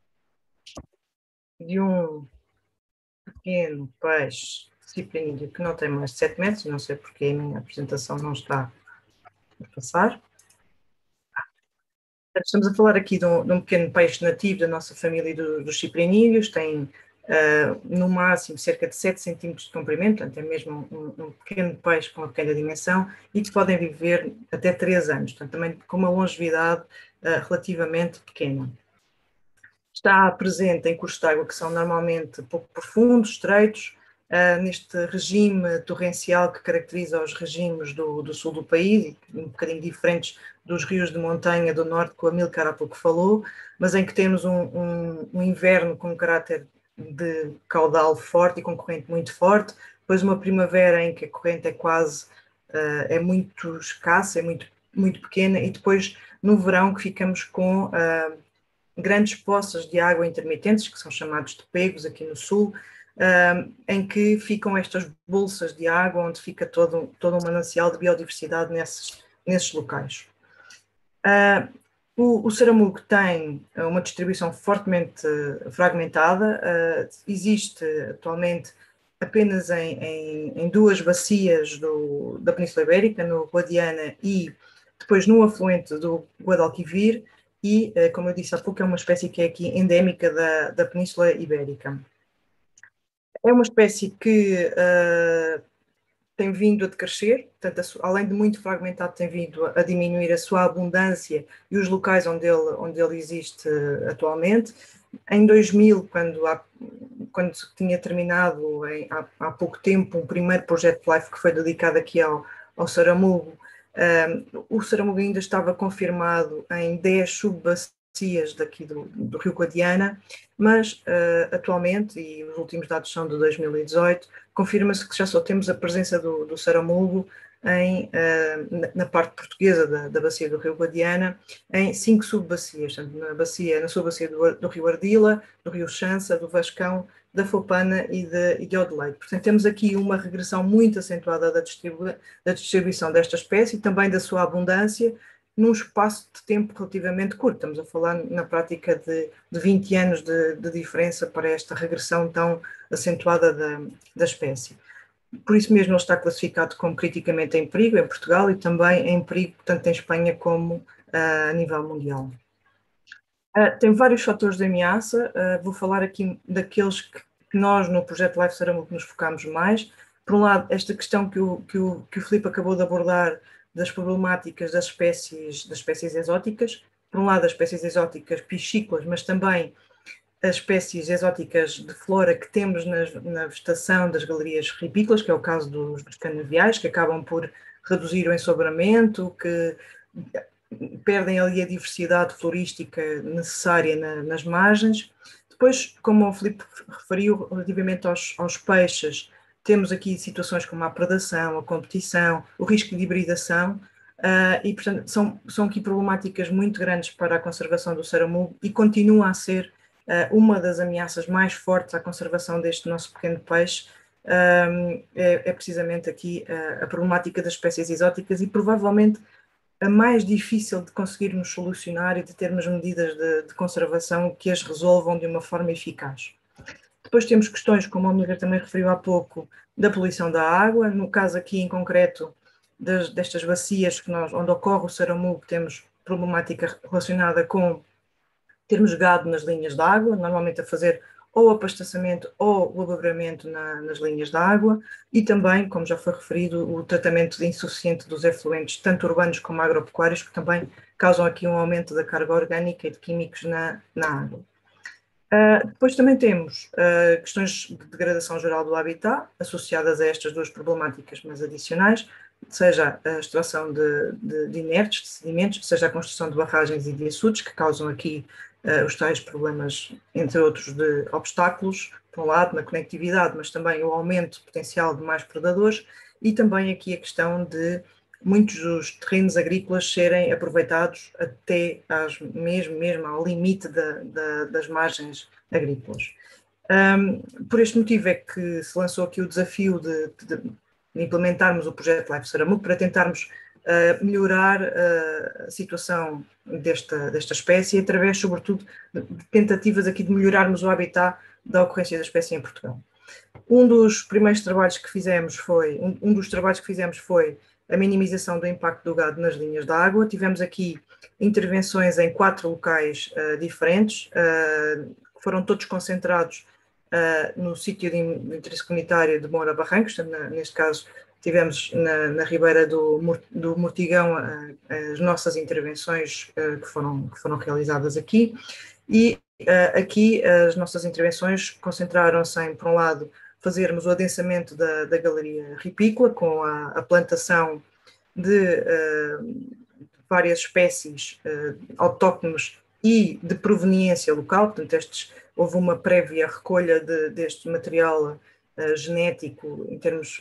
de um pequeno peixe ciprinídeo que não tem mais de 7 metros, não sei porque a minha apresentação não está a passar. Estamos a falar aqui de um pequeno peixe nativo da nossa família dos ciprinídeos, tem no máximo cerca de 7 centímetros de comprimento, portanto é mesmo um pequeno peixe com uma pequena dimensão, e que podem viver até 3 anos, portanto também com uma longevidade relativamente pequena. Está presente em cursos de água que são normalmente pouco profundos, estreitos, neste regime torrencial que caracteriza os regimes do sul do país, um bocadinho diferentes dos rios de montanha do norte que o Amílcar há pouco falou, mas em que temos um inverno com um caráter de caudal forte e com corrente muito forte, depois uma primavera em que a corrente é muito escassa, é muito, muito pequena, e depois no verão que ficamos com grandes poças de água intermitentes, que são chamados de pegos aqui no sul, em que ficam estas bolsas de água, onde fica todo um manancial de biodiversidade nesses locais. O saramugo tem uma distribuição fortemente fragmentada, existe atualmente apenas em 2 bacias da Península Ibérica, no Guadiana e depois no afluente do Guadalquivir, e, como eu disse há pouco, é uma espécie que é aqui endémica da Península Ibérica. É uma espécie que tem vindo a decrescer, portanto, além de muito fragmentado, tem vindo a diminuir a sua abundância e os locais onde ele existe atualmente. Em 2000, quando tinha terminado há pouco tempo um primeiro projeto LIFE que foi dedicado aqui ao saramugo, o saramugo ainda estava confirmado em 10 subbacias daqui do Rio Guadiana, mas atualmente, e os últimos dados são de 2018, confirma-se que já só temos a presença do saramugo na parte portuguesa da bacia do Rio Guadiana, em 5 subbacias, na subbacia do Rio Ardila, do Rio Chança, do Vascão, da Fopana e de Odeleite. Portanto, temos aqui uma regressão muito acentuada da distribuição desta espécie e também da sua abundância, num espaço de tempo relativamente curto. Estamos a falar na prática de 20 anos de diferença para esta regressão tão acentuada da espécie. por isso mesmo ele está classificado como criticamente em perigo em Portugal e também em perigo tanto em Espanha como a nível mundial. Tem vários fatores de ameaça, vou falar aqui daqueles que nós no projeto Life Saramuco nos focamos mais. Por um lado, esta questão que o Filipe acabou de abordar das problemáticas das espécies exóticas, por um lado as espécies exóticas piscícolas, mas também as espécies exóticas de flora que temos na vegetação das galerias ripícolas, que é o caso dos canaviais, que acabam por reduzir o ensobramento, que perdem ali a diversidade florística necessária nas margens. Depois, como o Filipe referiu, relativamente aos peixes, temos aqui situações como a predação, a competição, o risco de hibridação, e, portanto, são aqui problemáticas muito grandes para a conservação do saramugo e continua a ser uma das ameaças mais fortes à conservação deste nosso pequeno peixe. É precisamente aqui a problemática das espécies exóticas e provavelmente a mais difícil de conseguirmos solucionar e de termos medidas de conservação que as resolvam de uma forma eficaz. Depois temos questões, como a Amílcar também referiu há pouco, da poluição da água. No caso aqui em concreto destas bacias onde ocorre o saramugo, temos problemática relacionada com termos gado nas linhas de água, normalmente a fazer ou o apastaçamento ou o abobramento nas linhas de água, e também, como já foi referido, o tratamento insuficiente dos efluentes, tanto urbanos como agropecuários, que também causam aqui um aumento da carga orgânica e de químicos na água. Depois também temos questões de degradação geral do habitat, associadas a estas duas problemáticas, mas adicionais, seja a extração de inertes, de sedimentos, seja a construção de barragens e de açudes, que causam aqui os tais problemas, entre outros, de obstáculos, por um lado, na conectividade, mas também o aumento potencial de mais predadores, e também aqui a questão de muitos dos terrenos agrícolas serem aproveitados até mesmo ao limite das margens agrícolas. Por este motivo é que se lançou aqui o desafio de implementarmos o projeto Life Saramuco para tentarmos melhorar a situação desta espécie através, sobretudo, de tentativas aqui de melhorarmos o habitat da ocorrência da espécie em Portugal. Um dos trabalhos que fizemos foi a minimização do impacto do gado nas linhas de água. Tivemos aqui intervenções em 4 locais diferentes, que foram todos concentrados no sítio de interesse comunitário de Moura Barrancos, neste caso tivemos na ribeira do Mortigão as nossas intervenções que foram realizadas aqui, e aqui as nossas intervenções concentraram-se em, por um lado, fazermos o adensamento da galeria ripícola com a plantação de várias espécies autóctones e de proveniência local, portanto houve uma prévia recolha deste material genético em termos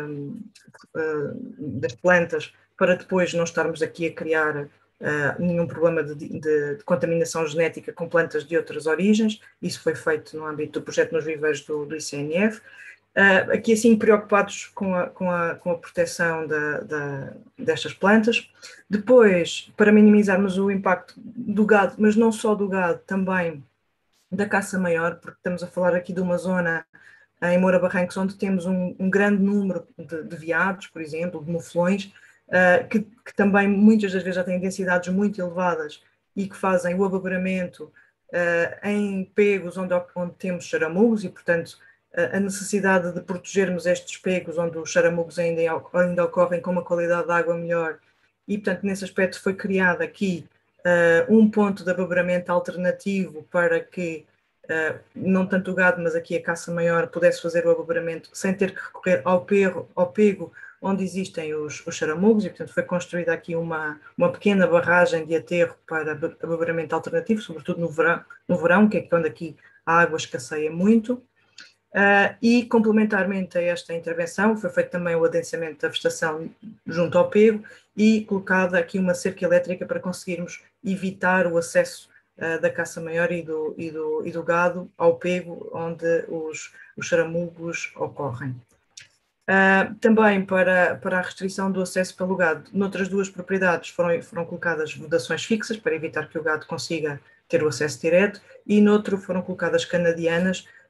das plantas, para depois não estarmos aqui a criar nenhum problema de contaminação genética com plantas de outras origens. Isso foi feito no âmbito do projeto nos viveiros do ICNF. Aqui assim preocupados com a proteção destas plantas. Depois, para minimizarmos o impacto do gado, mas não só do gado, também da caça maior, porque estamos a falar aqui de uma zona em Moura Barrancos onde temos um grande número de veados, por exemplo, de muflões, que também muitas das vezes já têm densidades muito elevadas e que fazem o abobramento em pegos onde temos charamugos e, portanto, a necessidade de protegermos estes pegos onde os charamugos ainda ocorrem com uma qualidade de água melhor, e, portanto, nesse aspecto foi criado aqui um ponto de abobramento alternativo para que não tanto o gado, mas aqui a caça maior pudesse fazer o abobramento sem ter que recorrer ao pego onde existem os charamugos, e, portanto, foi construída aqui uma pequena barragem de aterro para abobramento alternativo, sobretudo no verão, que é quando aqui a água escasseia muito. E, complementarmente a esta intervenção, foi feito também o adensamento da vegetação junto ao pego e colocada aqui uma cerca elétrica para conseguirmos evitar o acesso da caça maior e do gado ao pego onde os charamugos ocorrem. Também para a restrição do acesso pelo gado, noutras 2 propriedades foram colocadas vedações fixas para evitar que o gado consiga ter o acesso direto, e noutro foram colocadas canadianas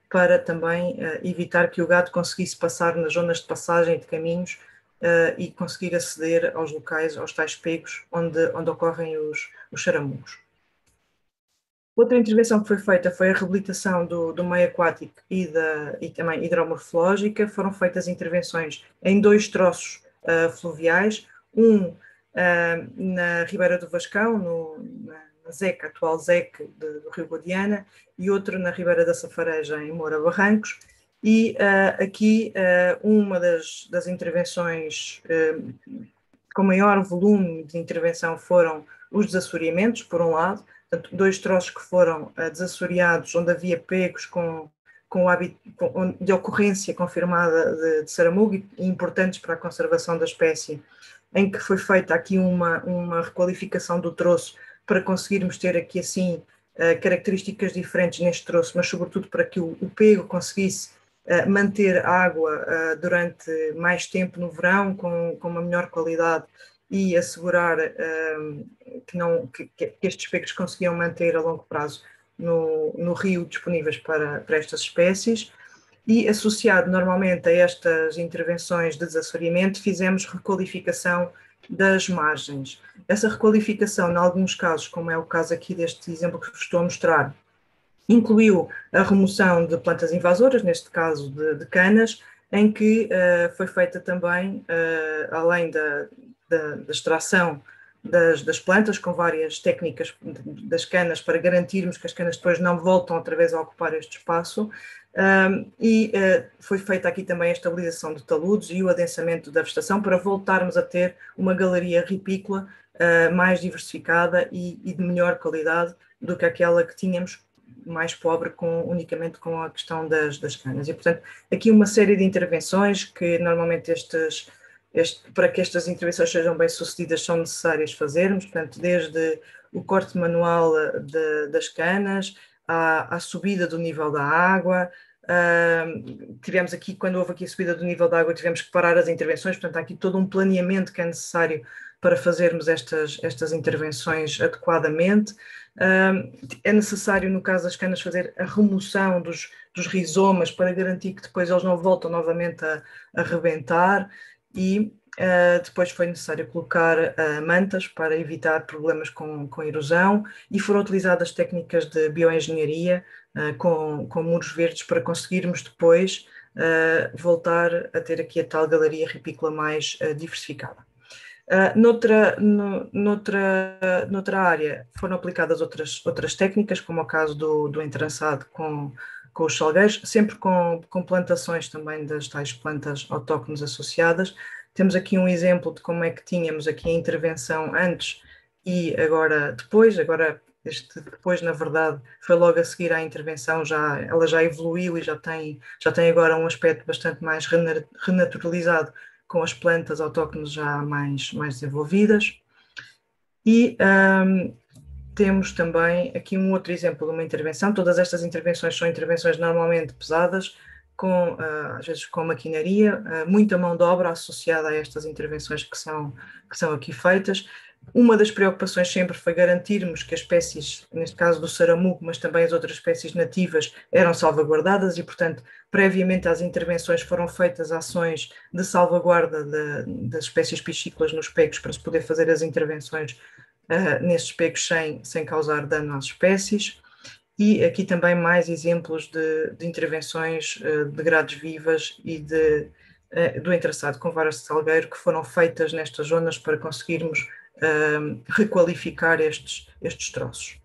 para também evitar que o gado conseguisse passar nas zonas de passagem de caminhos e conseguir aceder aos locais, aos tais pegos onde ocorrem os charamugos. Outra intervenção que foi feita foi a reabilitação do meio aquático e também hidromorfológica. Foram feitas intervenções em 2 troços fluviais, na Ribeira do Vascão, na ZEC, atual ZEC do Rio Guadiana, e outro na Ribeira da Safareja, em Moura Barrancos. E aqui uma das intervenções com maior volume de intervenção foram os desassoreamentos, por um lado, portanto, 2 troços que foram desassoreados, onde havia pegos de ocorrência confirmada de saramugo e importantes para a conservação da espécie, em que foi feita aqui uma requalificação do troço para conseguirmos ter aqui assim características diferentes neste troço, mas sobretudo para que o pego conseguisse manter água durante mais tempo no verão, com uma melhor qualidade, e assegurar que estes pegos conseguiam manter a longo prazo no rio disponíveis para estas espécies. E associado normalmente a estas intervenções de desassoreamento, fizemos requalificação das margens. Essa requalificação, em alguns casos, como é o caso aqui deste exemplo que vos estou a mostrar, incluiu a remoção de plantas invasoras, neste caso de canas, em que foi feita também, além da extração das plantas, com várias técnicas das canas para garantirmos que as canas depois não voltam outra vez a ocupar este espaço, foi feita aqui também a estabilização de taludes e o adensamento da vegetação para voltarmos a ter uma galeria ripícola mais diversificada e de melhor qualidade do que aquela que tínhamos, mais pobre, unicamente com a questão das canas. E, portanto, aqui uma série de intervenções que normalmente para que estas intervenções sejam bem sucedidas são necessárias fazermos, portanto, desde o corte manual das canas, à subida do nível da água. Tivemos aqui, quando houve aqui a subida do nível da água, tivemos que parar as intervenções, portanto há aqui todo um planeamento que é necessário para fazermos estas intervenções adequadamente. É necessário, no caso das canas, fazer a remoção dos rizomas para garantir que depois eles não voltam novamente a rebentar, e depois foi necessário colocar mantas para evitar problemas com erosão, e foram utilizadas técnicas de bioengenharia com muros verdes para conseguirmos depois voltar a ter aqui a tal galeria ripícola mais diversificada. Noutra área foram aplicadas outras técnicas, como o caso do entrançado com os salgueiros, sempre com plantações também das tais plantas autóctones associadas. Temos aqui um exemplo de como é que tínhamos aqui a intervenção antes e agora depois. Agora, este depois, na verdade, foi logo a seguir à intervenção, ela já evoluiu e já tem agora um aspecto bastante mais renaturalizado, com as plantas autóctones já mais desenvolvidas. E temos também aqui um outro exemplo de uma intervenção. Todas estas intervenções são intervenções normalmente pesadas, às vezes com maquinaria, muita mão de obra associada a estas intervenções que são aqui feitas. Uma das preocupações sempre foi garantirmos que as espécies, neste caso do saramugo, mas também as outras espécies nativas, eram salvaguardadas, e, portanto, previamente às intervenções foram feitas ações de salvaguarda das espécies piscícolas nos pegos, para se poder fazer as intervenções nesses pegos sem causar dano às espécies. E aqui também mais exemplos de intervenções de grades vivas e do entrançado com varas de salgueiro que foram feitas nestas zonas para conseguirmos requalificar estes troços.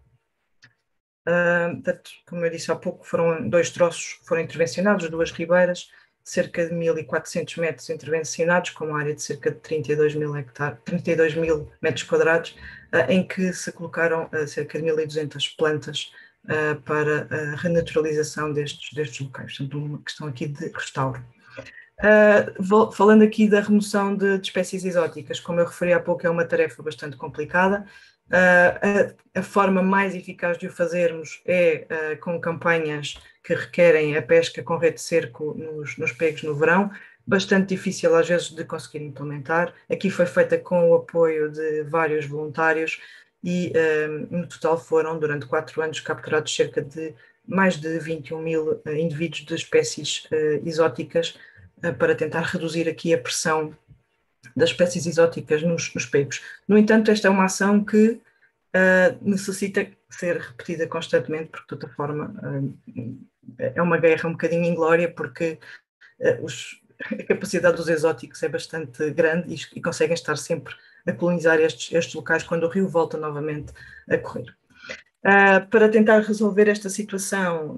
Portanto, como eu disse há pouco, foram 2 troços que foram intervencionados, 2 ribeiras, cerca de 1.400 metros intervencionados, com uma área de cerca de 32 mil metros quadrados, em que se colocaram cerca de 1.200 plantas para a renaturalização destes locais. Portanto, uma questão aqui de restauro. Falando aqui da remoção de espécies exóticas, como eu referi há pouco, é uma tarefa bastante complicada. A forma mais eficaz de o fazermos é com campanhas que requerem a pesca com rede de cerco nos pegos no verão, bastante difícil às vezes de conseguir implementar. Aqui foi feita com o apoio de vários voluntários e no total foram, durante 4 anos, capturados cerca de mais de 21 mil indivíduos de espécies exóticas para tentar reduzir aqui a pressão das espécies exóticas nos pegos. No entanto, esta é uma ação que necessita ser repetida constantemente, porque de outra forma é uma guerra um bocadinho inglória, porque a capacidade dos exóticos é bastante grande e conseguem estar sempre a colonizar estes locais quando o rio volta novamente a correr. Para tentar resolver esta situação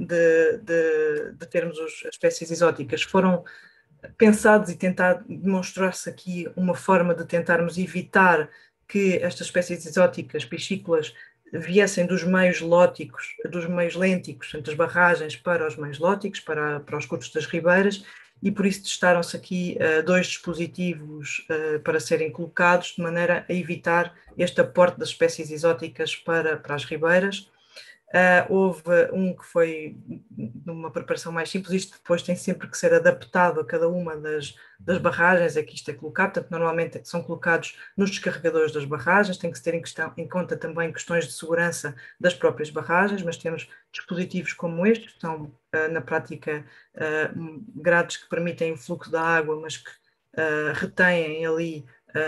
de termos as espécies exóticas, foram pensados e tentar demonstrar-se aqui uma forma de tentarmos evitar que estas espécies exóticas, piscícolas, viessem dos meios lóticos, dos meios lênticos, portanto, das barragens para os meios lóticos, para os curtos das ribeiras, e por isso testaram-se aqui 2 dispositivos para serem colocados de maneira a evitar este aporte das espécies exóticas para as ribeiras. Houve um que foi numa preparação mais simples, isto depois tem sempre que ser adaptado a cada uma das barragens, é que isto é colocado, portanto normalmente são colocados nos descarregadores das barragens, tem que se ter em conta também questões de segurança das próprias barragens, mas temos dispositivos como este, que são na prática grades que permitem o fluxo da água, mas que retêm ali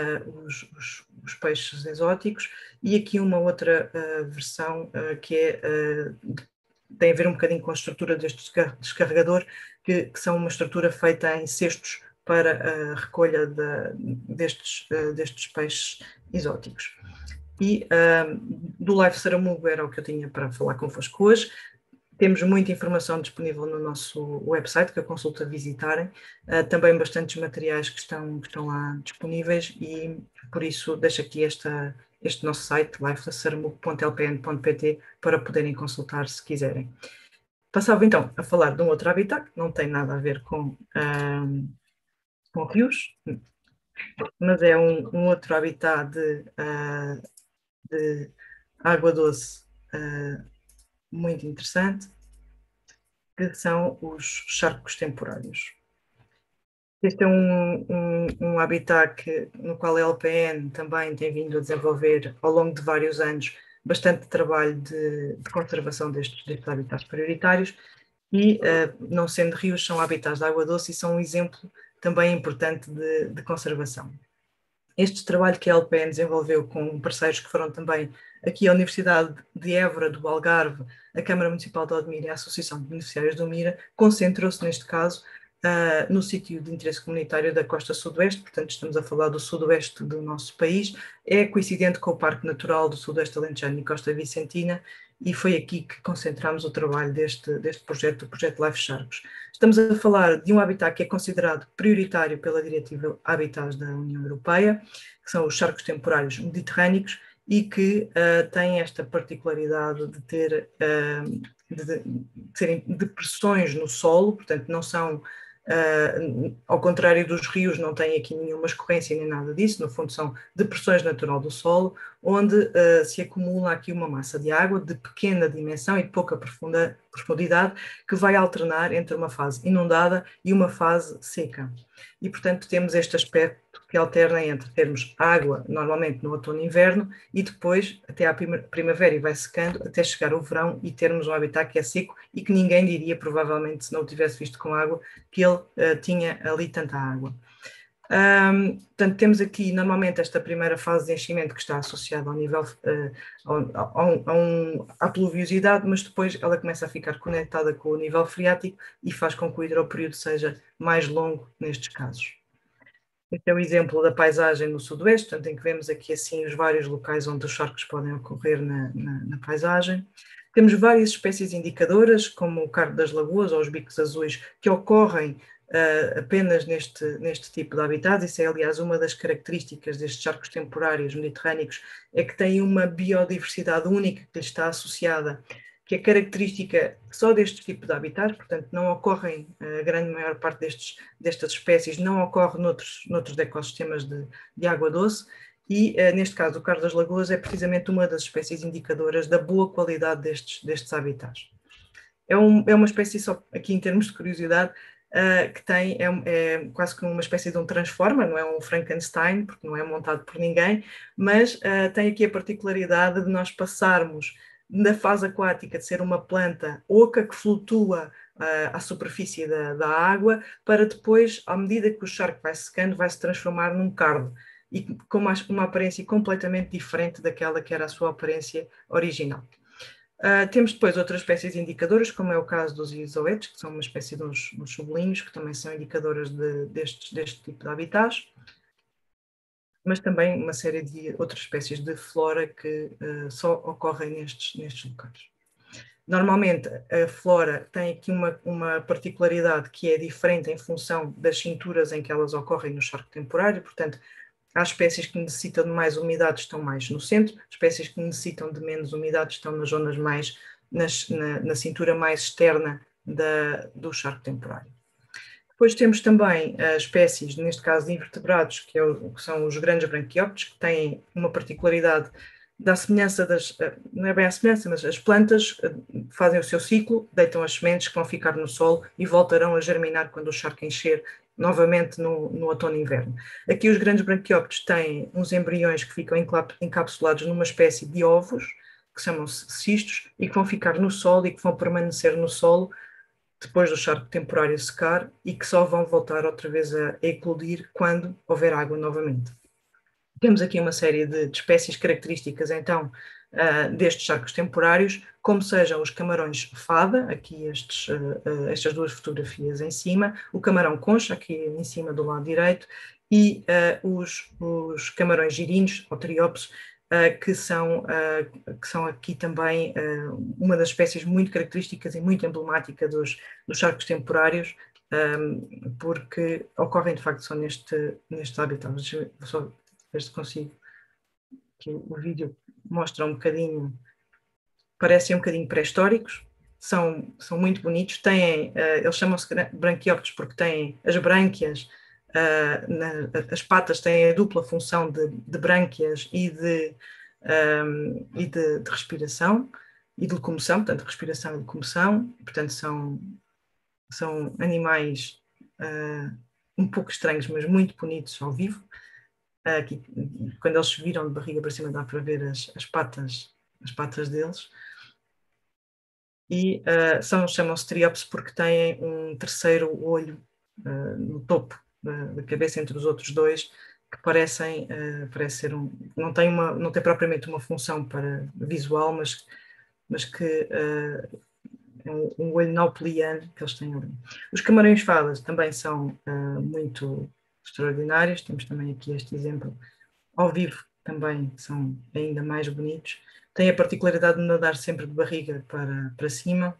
os peixes exóticos, e aqui uma outra versão que tem a ver um bocadinho com a estrutura deste descarregador, que são uma estrutura feita em cestos para a recolha destes peixes exóticos. E do Live Saramugo era o que eu tinha para falar convosco hoje. Temos muita informação disponível no nosso website, que aconselho a visitarem, também bastantes materiais que estão lá disponíveis, e por isso deixo aqui este nosso site, livesaramugo.lpn.pt, para poderem consultar se quiserem. Passava então a falar de um outro habitat, que não tem nada a ver com rios, mas é um outro habitat de água doce muito interessante, que são os charcos temporários. Este é um habitat no qual a LPN também tem vindo a desenvolver ao longo de vários anos bastante trabalho de conservação destes habitats prioritários, e não sendo rios, são habitats de água doce e são um exemplo também importante de conservação. Este trabalho que a LPN desenvolveu com parceiros que foram também aqui a Universidade de Évora, do Algarve, a Câmara Municipal de Odmira e a Associação de Beneficiários do Mira, concentrou-se neste caso no sítio de interesse comunitário da costa sudoeste, portanto estamos a falar do sudoeste do nosso país, é coincidente com o Parque Natural do Sudoeste Alentejano e Costa Vicentina, e foi aqui que concentramos o trabalho deste projeto, o projeto Life Charcos. Estamos a falar de um habitat que é considerado prioritário pela Diretiva Habitats da União Europeia, que são os charcos temporários mediterrâneos, e que têm esta particularidade de serem depressões no solo, portanto não são, ao contrário dos rios, não têm aqui nenhuma escorrência nem nada disso, no fundo são depressões natural do solo, onde se acumula aqui uma massa de água de pequena dimensão e de pouca profundidade, que vai alternar entre uma fase inundada e uma fase seca. E, portanto, temos este aspecto que alterna entre termos água, normalmente no outono e inverno, e depois, até à primavera, e vai secando, até chegar o verão e termos um habitat que é seco e que ninguém diria, provavelmente, se não o tivesse visto com água, que ele tinha ali tanta água. Portanto, temos aqui normalmente esta primeira fase de enchimento que está associada ao nível à pluviosidade, mas depois ela começa a ficar conectada com o nível freático e faz com que o hidroperíodo seja mais longo nestes casos. Este é o exemplo da paisagem no sudoeste, portanto, em que vemos aqui assim os vários locais onde os charcos podem ocorrer na paisagem. Temos várias espécies indicadoras, como o cardo das lagoas ou os bicos azuis, que ocorrem apenas neste tipo de habitat. Isso é, aliás, uma das características destes charcos temporários mediterrâneos, é que têm uma biodiversidade única que lhes está associada, que é característica só deste tipo de habitats, portanto não ocorrem, a grande maior parte destas espécies não ocorre noutros ecossistemas de água doce, e neste caso o cardo das lagoas é precisamente uma das espécies indicadoras da boa qualidade destes habitats. É uma espécie, só aqui em termos de curiosidade, que tem, é quase que uma espécie de um transformer, não é um Frankenstein, porque não é montado por ninguém, mas tem aqui a particularidade de nós passarmos na fase aquática de ser uma planta oca que flutua à superfície da água, para depois, à medida que o charco vai secando, vai se transformar num cardo, e com uma aparência completamente diferente daquela que era a sua aparência original. Temos depois outras espécies indicadoras, como é o caso dos isoetes, que são uma espécie de uns sublinhos, que também são indicadoras deste tipo de habitats, mas também uma série de outras espécies de flora que só ocorrem nestes locais. Normalmente, a flora tem aqui uma particularidade que é diferente em função das cinturas em que elas ocorrem no charco temporário, portanto, há espécies que necessitam de mais umidade, estão mais no centro, espécies que necessitam de menos umidade estão nas zonas mais, na cintura mais externa do charco temporário. Depois temos também espécies, neste caso de invertebrados, que são os grandes branquiópteros, que têm uma particularidade da semelhança não é bem a semelhança, mas as plantas fazem o seu ciclo, deitam as sementes que vão ficar no solo e voltarão a germinar quando o charco encher novamente no outono e inverno. Aqui os grandes branquiópteros têm uns embriões que ficam encapsulados numa espécie de ovos, que chamam-se cistos, e que vão ficar no solo e que vão permanecer no solo depois do charco temporário secar e que só vão voltar outra vez a eclodir quando houver água novamente. Temos aqui uma série de espécies características, então, destes charcos temporários, como sejam os camarões fada, aqui estas duas fotografias em cima, o camarão concha, aqui em cima do lado direito, e os camarões girinos, ou triopes, que são aqui também uma das espécies muito características e muito emblemática dos charcos temporários, porque ocorrem de facto só nestes habitats. Só ver se consigo, que o vídeo mostra um bocadinho, parecem um bocadinho pré-históricos, são muito bonitos, eles chamam-se branquiópteros porque têm as brânquias, as patas têm a dupla função de brânquias e de respiração e de locomoção, portanto respiração e locomoção, portanto são animais um pouco estranhos, mas muito bonitos ao vivo. Aqui, quando eles se viram de barriga para cima, dá para ver as patas deles. E chamam-se triopes porque têm um terceiro olho no topo da cabeça, entre os outros dois, que parece ser não tem propriamente uma função visual, mas que é um olho naupliano que eles têm ali. Os camarões fadas também são muito extraordinários, temos também aqui este exemplo ao vivo, também são ainda mais bonitos, têm a particularidade de nadar sempre de barriga para cima,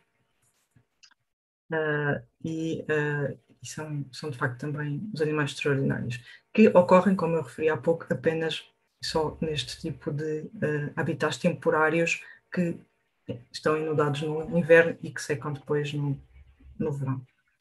e são de facto também os animais extraordinários, que ocorrem, como eu referi há pouco, apenas só neste tipo de habitats temporários que estão inundados no inverno e que secam depois no verão.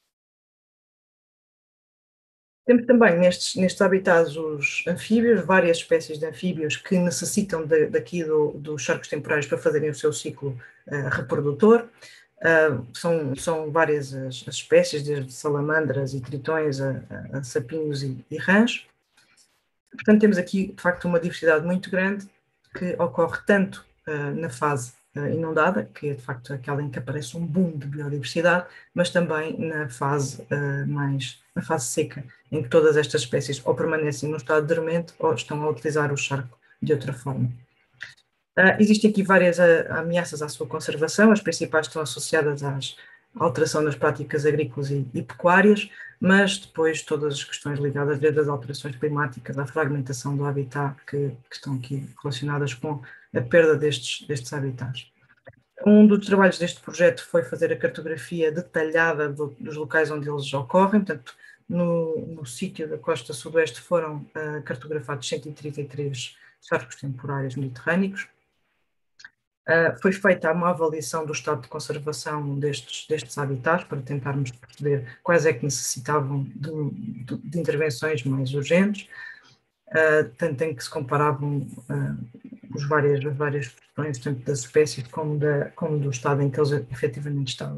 Temos também nestes habitats os anfíbios, várias espécies de anfíbios que necessitam daqui dos charcos temporários para fazerem o seu ciclo reprodutor. São várias as espécies, desde salamandras e tritões a sapinhos e rãs. Portanto, temos aqui, de facto, uma diversidade muito grande que ocorre tanto na fase inundada, que é de facto aquela em que aparece um boom de biodiversidade, mas também na fase seca, em que todas estas espécies ou permanecem no estado dormente ou estão a utilizar o charco de outra forma. Existem aqui várias ameaças à sua conservação, as principais estão associadas à alteração das práticas agrícolas e pecuárias, mas depois todas as questões ligadas desde as alterações climáticas à fragmentação do habitat que estão aqui relacionadas com a perda destes habitats. Um dos trabalhos deste projeto foi fazer a cartografia detalhada dos locais onde eles ocorrem, portanto, no sítio da costa sudoeste foram cartografados 133 charcos temporários mediterrâneos. Foi feita uma avaliação do estado de conservação destes habitats para tentarmos perceber quais é que necessitavam de intervenções mais urgentes, tanto em que se comparavam as várias questões, tanto das espécies como do estado em que eles efetivamente estavam.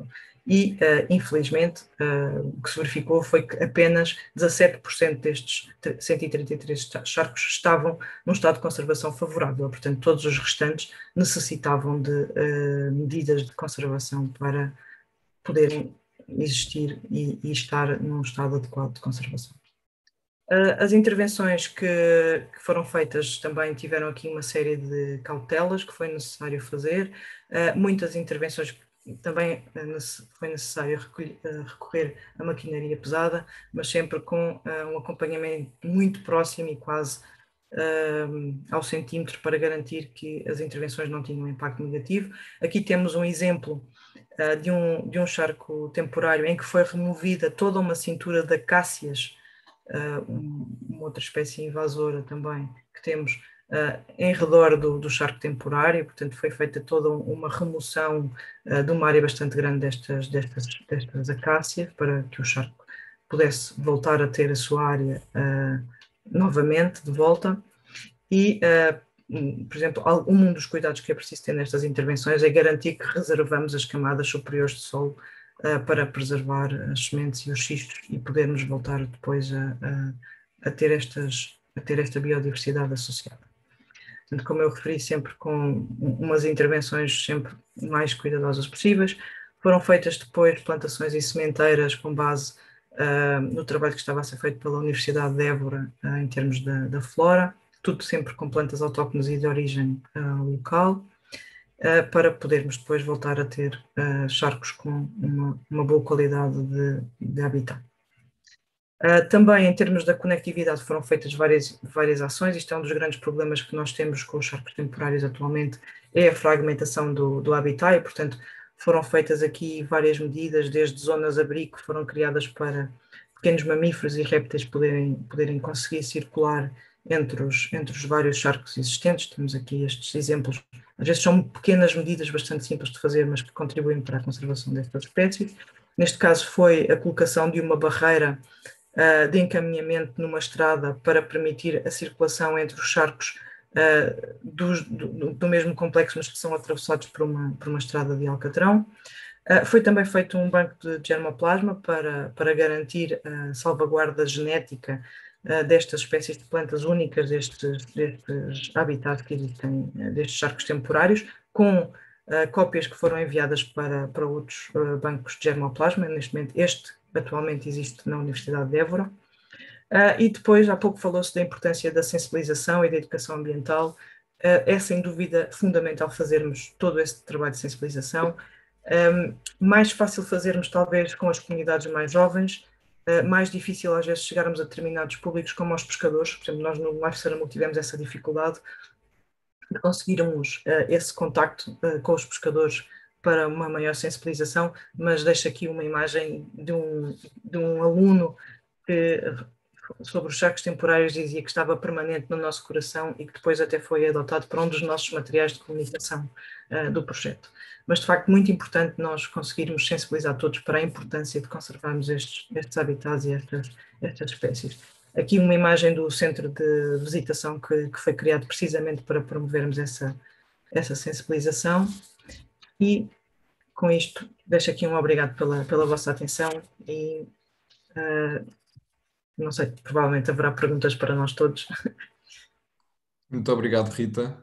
e, infelizmente, o que se verificou foi que apenas 17% destes 133 charcos estavam num estado de conservação favorável, portanto, todos os restantes necessitavam de medidas de conservação para poderem existir e estar num estado adequado de conservação. As intervenções que foram feitas também tiveram aqui uma série de cautelas que foi necessário fazer, muitas intervenções também foi necessário recorrer à maquinaria pesada, mas sempre com um acompanhamento muito próximo e quase ao centímetro para garantir que as intervenções não tinham impacto negativo. Aqui temos um exemplo de um charco temporário em que foi removida toda uma cintura de acácias, uma outra espécie invasora também que temos em redor do charco temporário, portanto foi feita toda uma remoção de uma área bastante grande destas acácias para que o charco pudesse voltar a ter a sua área novamente de volta. E, por exemplo, um dos cuidados que é preciso ter nestas intervenções é garantir que reservamos as camadas superiores de solo para preservar as sementes e os cistos e podermos voltar depois a ter esta biodiversidade associada. Portanto, como eu referi, sempre com umas intervenções sempre mais cuidadosas possíveis. Foram feitas depois plantações em sementeiras com base no trabalho que estava a ser feito pela Universidade de Évora em termos da flora, tudo sempre com plantas autóctones e de origem local, para podermos depois voltar a ter charcos com uma boa qualidade de habitat. Também em termos da conectividade foram feitas várias ações. Isto é um dos grandes problemas que nós temos com os charcos temporários atualmente, é a fragmentação do habitat e, portanto, foram feitas aqui várias medidas, desde zonas abrigo que foram criadas para pequenos mamíferos e répteis poderem conseguir circular entre os vários charcos existentes. Temos aqui estes exemplos. Às vezes são pequenas medidas bastante simples de fazer, mas que contribuem para a conservação destas espécies. Neste caso foi a colocação de uma barreira de encaminhamento numa estrada para permitir a circulação entre os charcos do mesmo complexo, mas que são atravessados por uma estrada de alcatrão. Foi também feito um banco de germoplasma para garantir a salvaguarda genética destas espécies de plantas únicas, destes habitats que existem, destes charcos temporários, com cópias que foram enviadas para outros bancos de germoplasma. Neste momento, este atualmente existe na Universidade de Évora. E depois, há pouco falou-se da importância da sensibilização e da educação ambiental. É sem dúvida fundamental fazermos todo esse trabalho de sensibilização. Mais fácil fazermos talvez com as comunidades mais jovens, mais difícil às vezes chegarmos a determinados públicos como aos pescadores. Por exemplo, nós no Life Ceramo tivemos essa dificuldade de conseguirmos esse contacto com os pescadores para uma maior sensibilização, mas deixo aqui uma imagem de um aluno que, sobre os charcos temporários, dizia que estava permanente no nosso coração e que depois até foi adotado para um dos nossos materiais de comunicação do projeto. Mas, de facto, muito importante nós conseguirmos sensibilizar todos para a importância de conservarmos estes habitats e estas espécies. Aqui uma imagem do centro de visitação que foi criado precisamente para promovermos essa sensibilização. E, com isto, deixo aqui um obrigado pela vossa atenção e, não sei, provavelmente haverá perguntas para nós todos. Muito obrigado, Rita,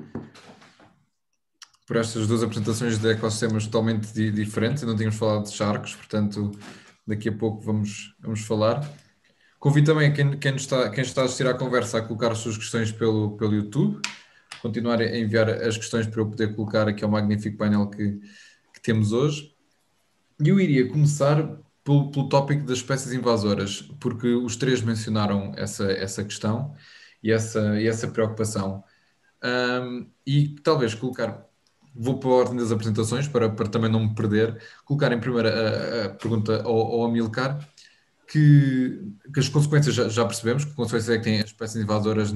por estas duas apresentações de ecossistemas totalmente diferentes. Não tínhamos falado de charcos, portanto, daqui a pouco vamos falar. Convido também quem está a assistir à conversa a colocar as suas questões pelo YouTube, continuar a enviar as questões para eu poder colocar aqui ao magnífico painel que temos hoje. E eu iria começar pelo tópico das espécies invasoras, porque os três mencionaram essa questão e essa preocupação. E talvez vou para a ordem das apresentações para também não me perder, colocar em primeira a pergunta ao Amilcar, que as consequências já percebemos, que consequências é que têm as espécies invasoras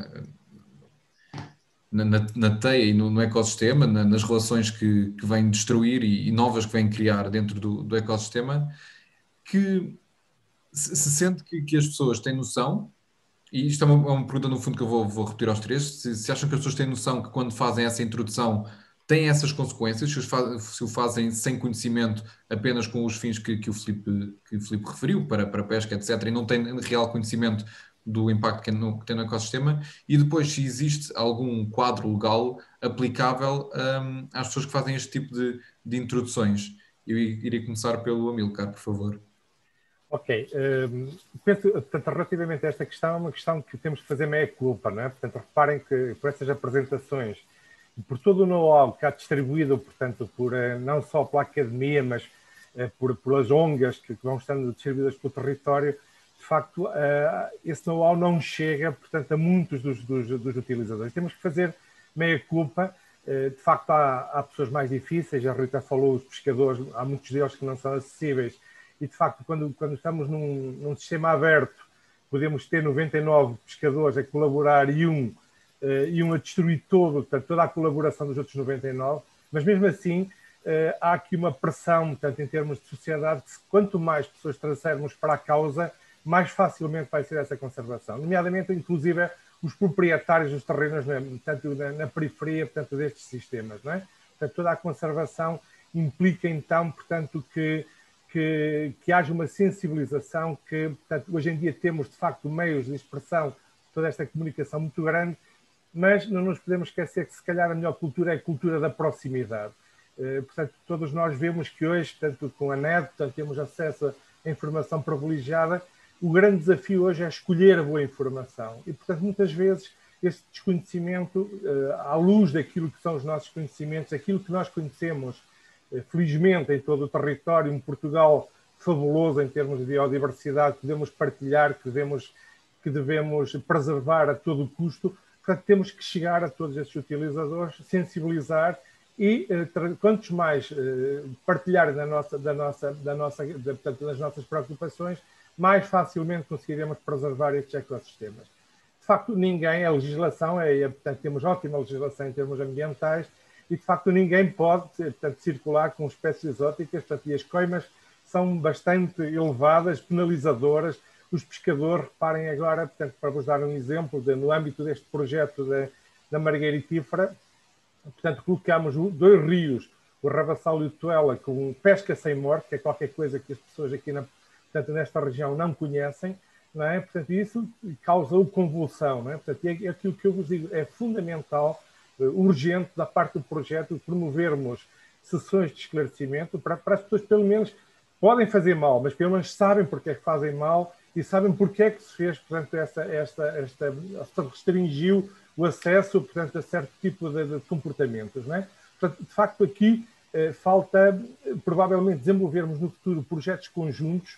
na teia e no ecossistema, nas relações que vêm destruir e novas que vêm criar dentro do ecossistema, que se sente que as pessoas têm noção, e isto é uma pergunta no fundo que eu vou repetir aos três, se acham que as pessoas têm noção que quando fazem essa introdução têm essas consequências, se o fazem sem conhecimento, apenas com os fins que o Filipe referiu, para pesca, etc., e não têm real conhecimento do impacto que tem no ecossistema, e depois se existe algum quadro legal aplicável às pessoas que fazem este tipo de introduções. Eu iria começar pelo Amilcar, por favor. Ok, penso, portanto, relativamente a esta questão, é uma questão que temos que fazer meia-culpa, não é? Portanto, reparem que por estas apresentações, por todo o know-how que há distribuído, portanto, não só pela academia, mas pelas ONGs que vão estando distribuídas pelo território, de facto, esse know-how não chega, portanto, a muitos dos utilizadores. Temos que fazer meia-culpa. De facto, há pessoas mais difíceis, a Rita falou, os pescadores, há muitos deles que não são acessíveis, e de facto, quando estamos num sistema aberto, podemos ter 99 pescadores a colaborar e um a destruir toda a colaboração dos outros 99, mas mesmo assim há aqui uma pressão, portanto, em termos de sociedade, que quanto mais pessoas trouxermos para a causa, mais facilmente vai ser essa conservação, nomeadamente, inclusive, os proprietários dos terrenos, tanto na periferia, portanto, destes sistemas, não é? Portanto, toda a conservação implica, então, portanto, que haja uma sensibilização, que, portanto, hoje em dia temos, de facto, meios de expressão, toda esta comunicação muito grande, mas não nos podemos esquecer que, se calhar, a melhor cultura é a cultura da proximidade. Portanto, todos nós vemos que hoje, portanto, com a net, portanto, temos acesso a informação privilegiada. O grande desafio hoje é escolher a boa informação e, portanto, muitas vezes este desconhecimento, à luz daquilo que são os nossos conhecimentos, aquilo que nós conhecemos, felizmente, em todo o território, em Portugal, fabuloso em termos de biodiversidade, que devemos partilhar, que devemos preservar a todo o custo. Portanto, temos que chegar a todos esses utilizadores, sensibilizar e quantos mais partilharem das nossas preocupações, mais facilmente conseguiremos preservar estes ecossistemas. De facto, ninguém, a legislação, portanto, temos ótima legislação em termos ambientais e, de facto, ninguém pode, portanto, circular com espécies exóticas, portanto, e as coimas são bastante elevadas, penalizadoras. Os pescadores, reparem agora, portanto, para vos dar um exemplo, no âmbito deste projeto da Margaritífera, portanto, colocámos 2 rios, o Rabassal e o Tuela, com pesca sem morte, que é qualquer coisa que as pessoas aqui portanto, nesta região não conhecem, não é? Portanto, isso causou convulsão, não é? Portanto, é aquilo que eu vos digo, é fundamental, urgente, da parte do projeto, promovermos sessões de esclarecimento para as pessoas, pelo menos, podem fazer mal, mas pelo menos sabem porque é que fazem mal e sabem porque é que se fez, portanto, se restringiu o acesso, portanto, a certo tipo de comportamentos, não é? Portanto, de facto, aqui falta, provavelmente, desenvolvermos no futuro projetos conjuntos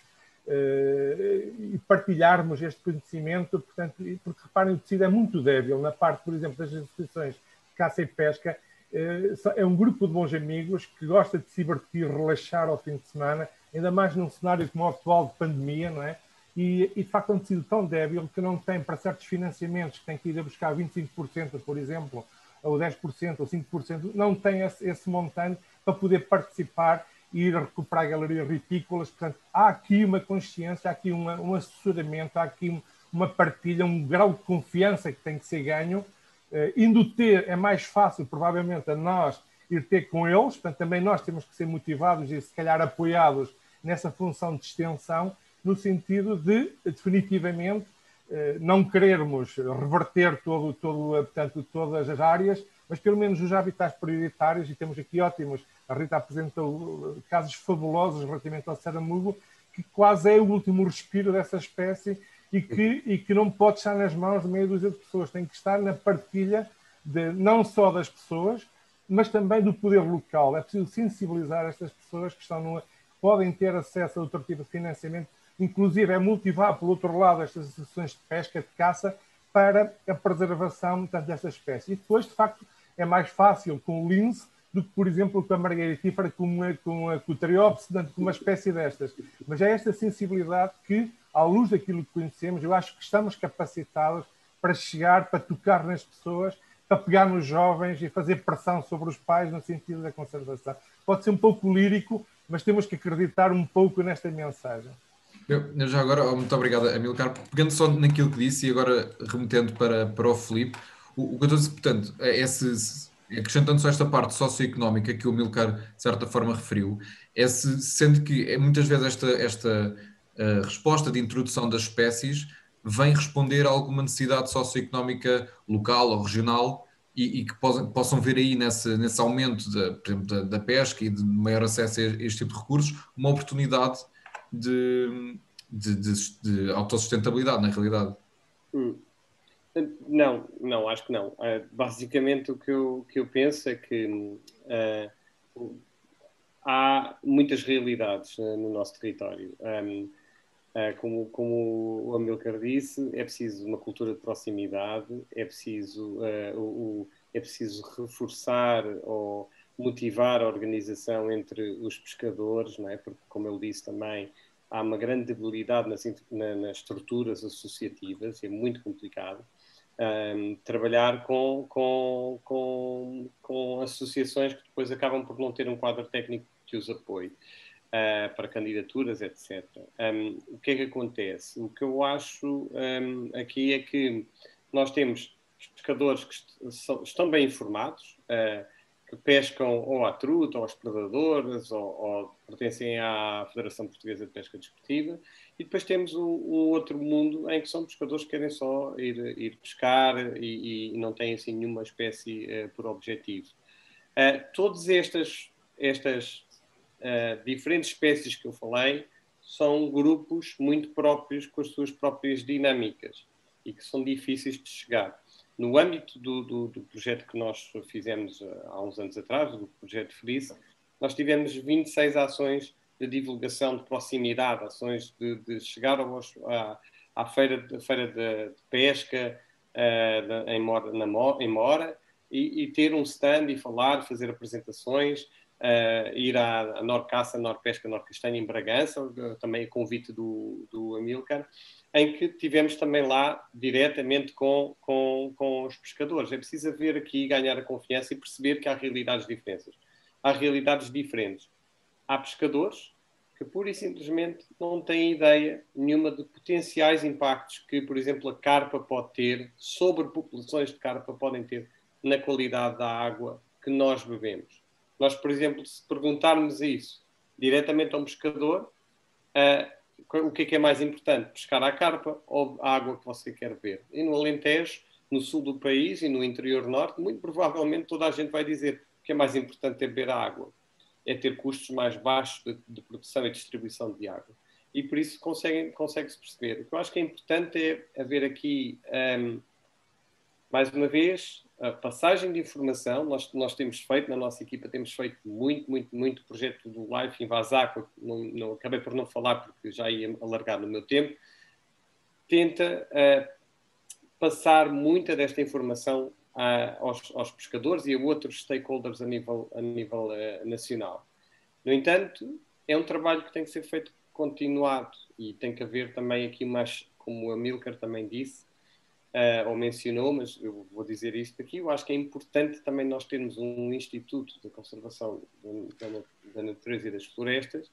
e partilharmos este conhecimento, portanto, porque, reparem, o tecido é muito débil na parte, por exemplo, das associações de caça e pesca. É um grupo de bons amigos que gosta de se divertir, relaxar ao fim de semana, ainda mais num cenário como o atual de pandemia, não é? E de facto é um tecido tão débil que não tem, para certos financiamentos, que tem que ir a buscar 25%, por exemplo, ou 10%, ou 5%, não tem esse montante para poder participar e ir a recuperar galerias ritícolas. Portanto, há aqui uma consciência, há aqui um assessoramento, há aqui uma partilha, um grau de confiança que tem que ser ganho. Indo ter, é mais fácil, provavelmente, a nós ir ter com eles, portanto, também nós temos que ser motivados e, se calhar, apoiados nessa função de extensão, no sentido de, definitivamente, não querermos reverter portanto, todas as áreas, mas pelo menos os habitats prioritários, e temos aqui ótimos, a Rita apresentou casos fabulosos relativamente ao caramugo, que quase é o último respiro dessa espécie e que não pode estar nas mãos de meia dúzia de pessoas, tem que estar na partilha não só das pessoas, mas também do poder local. É preciso sensibilizar estas pessoas que podem ter acesso a outro tipo de financiamento, inclusive é motivar, por outro lado, estas associações de pesca, de caça, para a preservação, portanto, desta espécie. E depois, de facto, é mais fácil com o lince do que, por exemplo, com a margaritífera, com o Triópsis, portanto, com uma espécie destas. Mas é esta sensibilidade que, à luz daquilo que conhecemos, eu acho que estamos capacitados para chegar, para tocar nas pessoas, para pegar nos jovens e fazer pressão sobre os pais no sentido da conservação. Pode ser um pouco lírico, mas temos que acreditar um pouco nesta mensagem. Eu já agora, muito obrigado, Amilcar. Pegando só naquilo que disse e agora remetendo para o Filipe, o que eu estou a dizer, portanto, acrescentando só esta parte socioeconómica que o Amilcar, de certa forma, referiu, sendo que muitas vezes esta resposta de introdução das espécies vem responder a alguma necessidade socioeconómica local ou regional e que possam ver aí nesse aumento, por exemplo, da pesca e de maior acesso a este tipo de recursos, uma oportunidade de autossustentabilidade, na realidade. Não, acho que não. Basicamente, o que eu penso é que há muitas realidades no nosso território. Como o Amilcar disse, é preciso uma cultura de proximidade, é preciso reforçar ou motivar a organização entre os pescadores, não é? Porque, como ele disse também, há uma grande debilidade nas estruturas associativas, é muito complicado. Trabalhar com associações que depois acabam por não ter um quadro técnico que os apoie para candidaturas, etc. O que é que acontece? O que eu acho aqui é que nós temos pescadores que estão bem informados, que pescam ou à truta, ou aos predadores, ou pertencem à Federação Portuguesa de Pesca Desportiva, e depois temos o outro mundo em que são pescadores que querem só ir pescar e não têm assim nenhuma espécie por objetivo. Todas estas diferentes espécies que eu falei são grupos muito próprios, com as suas próprias dinâmicas e que são difíceis de chegar. No âmbito do projeto que nós fizemos há uns anos atrás, do projeto Felice, nós tivemos 26 ações de divulgação de proximidade, ações de chegar à feira de pesca em Mora e ter um stand e falar, fazer apresentações, ir à Norcaça, Norpesca, Norcastanha em Bragança, também a convite do Amilcar, em que tivemos também lá diretamente com os pescadores. É preciso haver aqui, ganhar a confiança e perceber que há realidades diferentes. Há realidades diferentes. Há pescadores que pura e simplesmente não têm ideia nenhuma de potenciais impactos que, por exemplo, a carpa pode ter, sobre populações de carpa podem ter na qualidade da água que nós bebemos. Nós, por exemplo, se perguntarmos isso diretamente a um pescador, o que é mais importante? Pescar a carpa ou a água que você quer beber? E no Alentejo, no sul do país e no interior norte, muito provavelmente toda a gente vai dizer que é mais importante é beber a água. É ter custos mais baixos de produção e distribuição de água. E por isso consegue-se perceber. O que eu acho que é importante é haver aqui, mais uma vez, a passagem de informação. Nós temos feito, na nossa equipa, temos feito muito projeto do Life em Vasaco. Não acabei por não falar porque já ia alargar no meu tempo. Tenta passar muita desta informação aos pescadores e a outros stakeholders a nível nacional. No entanto, é um trabalho que tem que ser feito continuado e tem que haver também aqui mais, como a Amilcar também disse, ou mencionou, mas eu vou dizer isto aqui, eu acho que é importante também nós termos um Instituto de Conservação da Natureza e das Florestas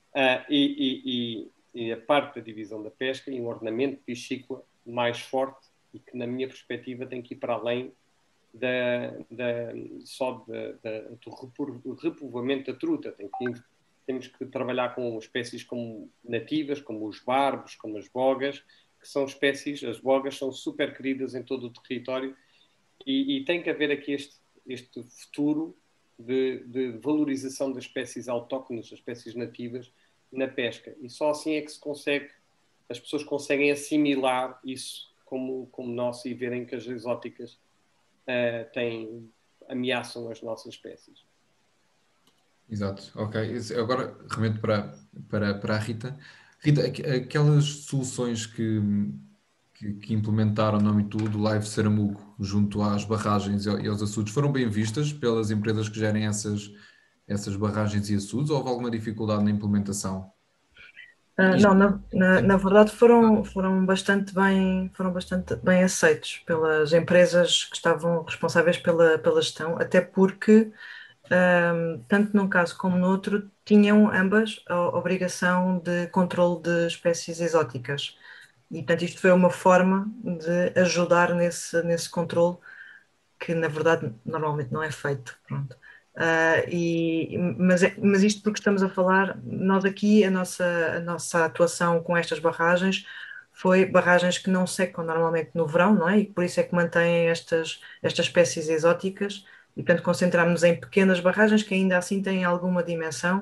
e a parte da divisão da pesca e um ordenamento piscícola mais forte e que, na minha perspectiva, tem que ir para além do repovoamento da truta. Temos que trabalhar com espécies como nativas, como os barbos, como as bogas, que são espécies, as bogas são super queridas em todo o território e tem que haver aqui este futuro de valorização das espécies autóctones, das espécies nativas na pesca. E só assim é que as pessoas conseguem assimilar isso como nosso e verem que as exóticas ameaçam as nossas espécies. Exato, ok. Agora remeto para a Rita. Rita, aquelas soluções que implementaram no âmbito do Live Saramugo junto às barragens e aos açudes foram bem vistas pelas empresas que gerem essas barragens e açudes, ou houve alguma dificuldade na implementação? Não, na verdade foram bastante bem aceitos pelas empresas que estavam responsáveis pela gestão, até porque, tanto num caso como no outro, tinham ambas a obrigação de controle de espécies exóticas. E, portanto, isto foi uma forma de ajudar nesse controle que na verdade normalmente não é feito. Pronto. Mas isto porque estamos a falar, nós aqui, a nossa atuação com estas barragens foi barragens que não secam normalmente no verão, não é? E por isso é que mantêm estas espécies exóticas, e portanto concentramos-nos em pequenas barragens que ainda assim têm alguma dimensão,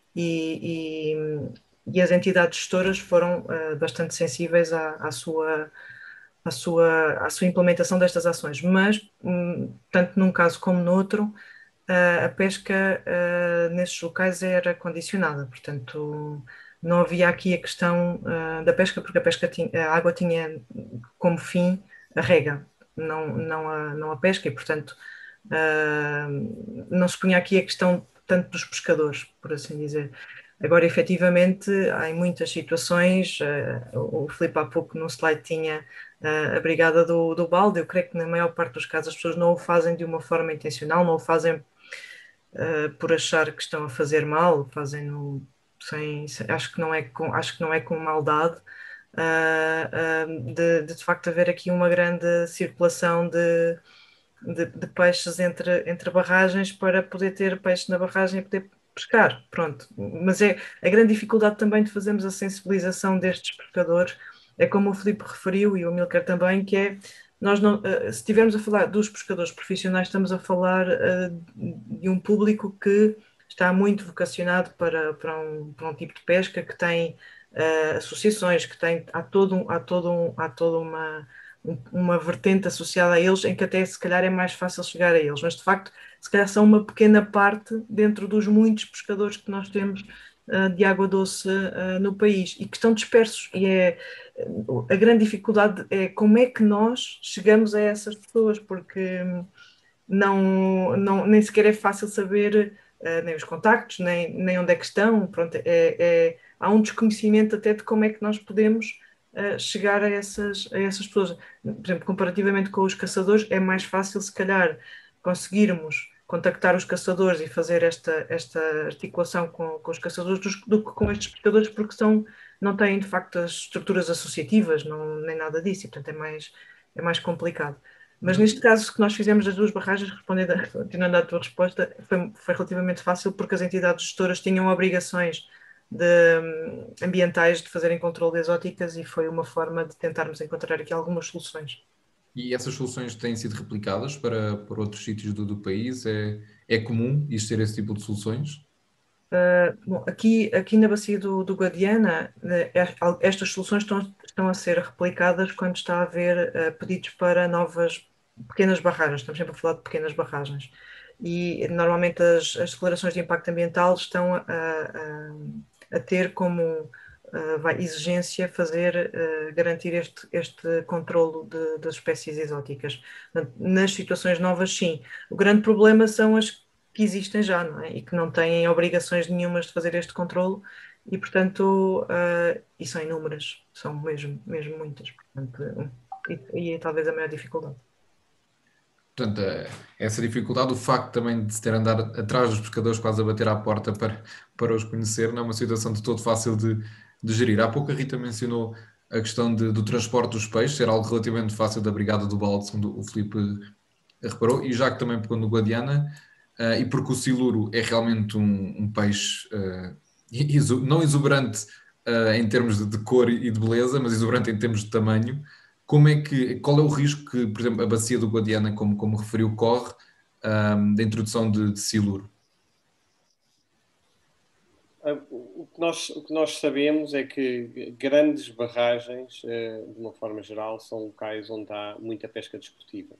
e as entidades gestoras foram bastante sensíveis à sua implementação destas ações, mas tanto num caso como no outro, a pesca nesses locais era condicionada, portanto não havia aqui a questão da pesca, porque a água tinha como fim a rega, não a pesca, e portanto não se punha aqui a questão tanto dos pescadores, por assim dizer. Agora, efetivamente, há em muitas situações, o Filipe há pouco no slide tinha a brigada do balde. Eu creio que na maior parte dos casos as pessoas não o fazem de uma forma intencional, não o fazem por achar que estão a fazer mal, fazem acho que não é com maldade, de facto haver aqui uma grande circulação de peixes entre barragens para poder ter peixe na barragem e poder pescar, pronto. Mas a grande dificuldade também de fazermos a sensibilização destes pescadores, é como o Filipe referiu e o Amílcar também, que é, nós não, se estivermos a falar dos pescadores profissionais, estamos a falar de um público que está muito vocacionado para um tipo de pesca, que tem associações, que há toda uma vertente associada a eles, em que até se calhar é mais fácil chegar a eles, mas de facto se calhar são uma pequena parte dentro dos muitos pescadores que nós temos de água doce no país, e que estão dispersos, e a grande dificuldade é como é que nós chegamos a essas pessoas, porque nem sequer é fácil saber nem os contactos, nem onde é que estão, pronto, há um desconhecimento até de como é que nós podemos chegar a essas pessoas. Por exemplo, comparativamente com os caçadores, é mais fácil, se calhar, conseguirmos contactar os caçadores e fazer esta articulação com os caçadores do que com estes pescadores, porque não têm, de facto, as estruturas associativas, nem nada disso, e, portanto, é mais complicado. Mas neste caso que nós fizemos das duas barragens, continuando à tua resposta, foi relativamente fácil, porque as entidades gestoras tinham obrigações ambientais de fazerem controle de exóticas, e foi uma forma de tentarmos encontrar aqui algumas soluções. E essas soluções têm sido replicadas para outros sítios do país? É comum existir esse tipo de soluções? Bom, aqui na bacia do Guadiana, estas soluções estão a ser replicadas quando está a haver pedidos para novas pequenas barragens. Estamos sempre a falar de pequenas barragens. E normalmente as declarações de impacto ambiental estão a ter como exigência garantir este controlo das espécies exóticas. Nas situações novas, sim. O grande problema são as que existem já, não é? E que não têm obrigações nenhumas de fazer este controlo, e portanto, e são inúmeras, são mesmo muitas, portanto, e é talvez a maior dificuldade. Portanto, essa dificuldade, o facto também de se ter andar atrás dos pescadores, quase a bater à porta para os conhecer, não é uma situação de todo fácil de gerir. Há pouco a Rita mencionou a questão do transporte dos peixes, ser algo relativamente fácil da Brigada do Balde, segundo o Filipe reparou, e já que também pegou no Guadiana, e porque o siluro é realmente um peixe não exuberante em termos de cor e de beleza, mas exuberante em termos de tamanho. Qual é o risco que, por exemplo, a bacia do Guadiana, como referiu, corre da introdução de siluro? O que nós sabemos é que grandes barragens, de uma forma geral, são locais onde há muita pesca desportiva.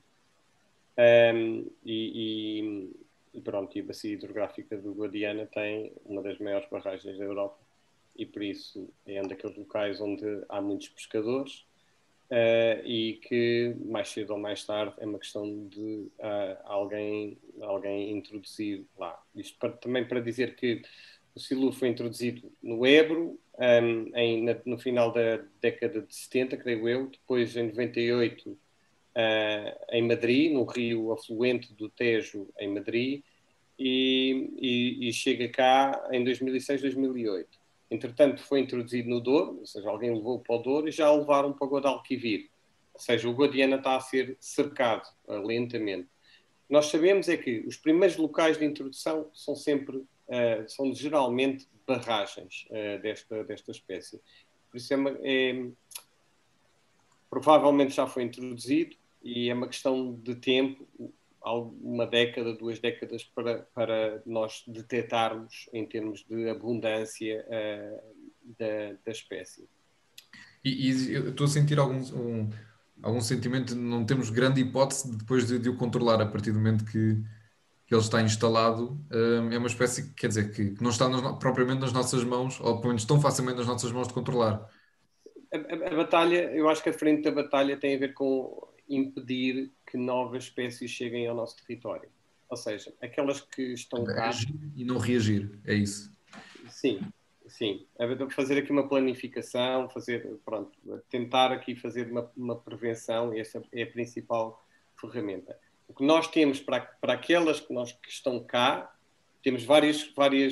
E pronto, e a bacia hidrográfica do Guadiana tem uma das maiores barragens da Europa, e por isso é um daqueles locais onde há muitos pescadores, e que mais cedo ou mais tarde é uma questão de alguém introduzir lá. Isto também para dizer que o siluro foi introduzido no Ebro no final da década de 70, creio eu, depois em 98 em Madrid, no rio afluente do Tejo, em Madrid, e chega cá em 2006, 2008. Entretanto, foi introduzido no Douro, ou seja, alguém levou para o Douro, e já o levaram para o Guadalquivir. Ou seja, o Guadiana está a ser cercado lentamente. nós sabemos é que os primeiros locais de introdução são são geralmente barragens desta espécie. Por isso provavelmente já foi introduzido e é uma questão de tempo, uma década, 2 décadas, para nós detectarmos em termos de abundância da espécie. E eu estou a sentir algum sentimento de não termos grande hipótese depois de o controlar a partir do momento que ele está instalado. É uma espécie, quer dizer, que não está propriamente nas nossas mãos, ou pelo menos tão facilmente nas nossas mãos de controlar. A batalha, eu acho que a frente da batalha tem a ver com impedir que novas espécies cheguem ao nosso território. Ou seja, aquelas que estão cá... Agir e não reagir, é isso. Sim. Fazer aqui uma planificação, tentar aqui fazer uma prevenção, essa é a principal ferramenta. O que nós temos para aquelas que estão cá, temos várias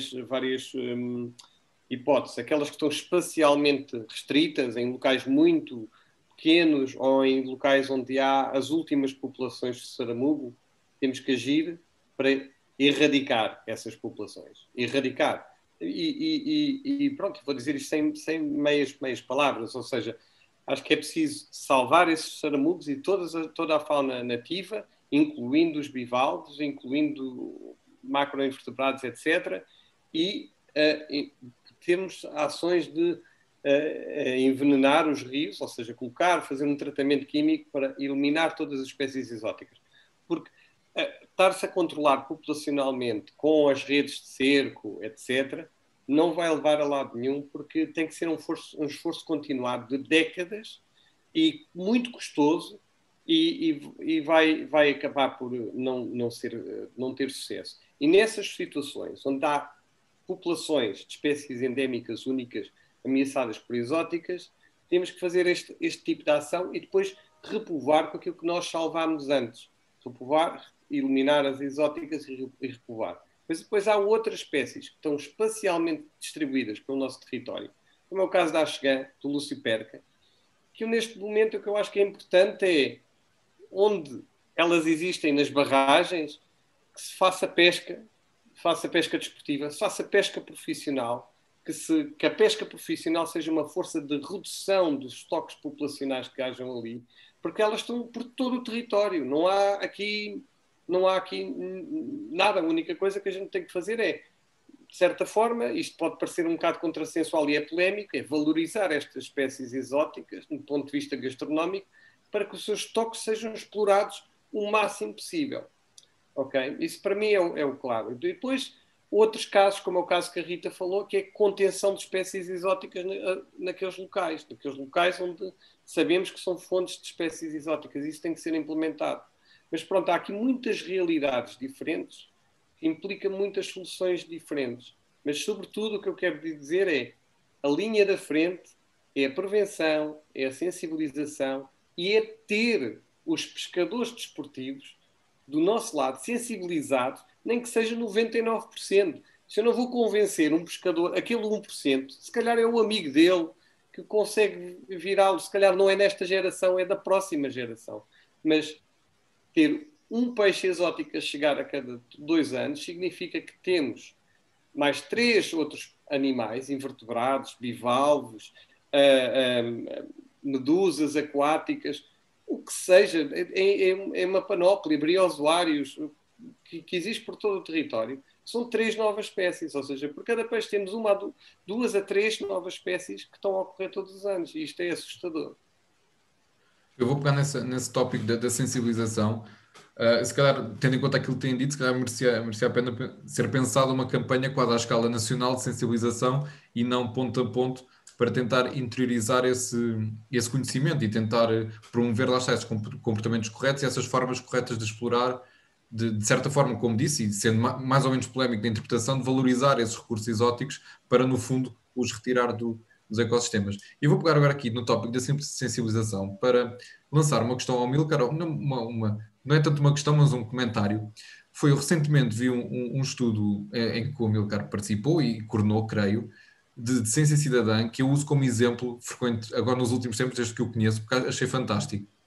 hipóteses. Aquelas que estão espacialmente restritas, em locais muito pequenos ou em locais onde há as últimas populações de saramugo, temos que agir para erradicar essas populações. Erradicar. E pronto, vou dizer isto sem meias palavras, ou seja, acho que é preciso salvar esses saramugos e toda a fauna nativa, incluindo os bivalves, incluindo macroinvertebrados, etc. E temos ações de envenenar os rios, ou seja, fazer um tratamento químico para eliminar todas as espécies exóticas. Porque estar-se a controlar populacionalmente com as redes de cerco, etc., não vai levar a lado nenhum, porque tem que ser um esforço continuado de décadas e muito custoso e vai acabar por não ter sucesso. E nessas situações, onde há populações de espécies endémicas únicas ameaçadas por exóticas, temos que fazer este tipo de ação e depois repovoar com aquilo que nós salvámos antes. Repovoar, eliminar as exóticas e repovoar. Mas depois há outras espécies que estão espacialmente distribuídas pelo nosso território, como é o caso da axegã, do luciperca, que neste momento o que eu acho que é importante é, onde elas existem nas barragens, que se faça pesca desportiva, se faça pesca profissional, que a pesca profissional seja uma força de redução dos estoques populacionais que hajam ali, porque elas estão por todo o território. Não há aqui nada. A única coisa que a gente tem que fazer é, de certa forma, isto pode parecer um bocado contrassensual e é polémico, é valorizar estas espécies exóticas, do ponto de vista gastronómico, para que os seus estoques sejam explorados o máximo possível. Okay? Isso para mim é o claro. E depois, outros casos, como é o caso que a Rita falou, que é contenção de espécies exóticas naqueles locais onde sabemos que são fontes de espécies exóticas. Isso tem que ser implementado. Mas pronto, há aqui muitas realidades diferentes, que implica muitas soluções diferentes. Mas, sobretudo, o que eu quero dizer é a linha da frente é a prevenção, é a sensibilização e é ter os pescadores desportivos do nosso lado sensibilizados, nem que seja 99%. Se eu não vou convencer um pescador, aquele 1%, se calhar é um amigo dele que consegue virá-lo, se calhar não é nesta geração, é da próxima geração. Mas ter um peixe exótico a chegar a cada 2 anos significa que temos mais 3 outros animais, invertebrados, bivalves, medusas aquáticas, o que seja, é uma panóplia, briozoários, que existe por todo o território. São 3 novas espécies, ou seja, por cada peixe temos 2 a 3 novas espécies que estão a ocorrer todos os anos, e isto é assustador. Eu vou pegar nesse tópico da sensibilização. Se calhar, tendo em conta aquilo que têm dito, se calhar merecia a pena ser pensada uma campanha quase à escala nacional de sensibilização e não ponto a ponto, para tentar interiorizar esse conhecimento e tentar promover lá está, esses comportamentos corretos e essas formas corretas de explorar, de certa forma, como disse, e sendo mais ou menos polémico na interpretação, de valorizar esses recursos exóticos para, no fundo, os retirar dos ecossistemas. E vou pegar agora aqui no tópico da sensibilização para lançar uma questão ao Amílcar, não é tanto uma questão, mas um comentário. Eu recentemente vi um estudo em que o Amílcar participou e coordenou, creio, de ciência cidadã, que eu uso como exemplo frequente agora nos últimos tempos, desde que eu conheço, porque achei fantástico.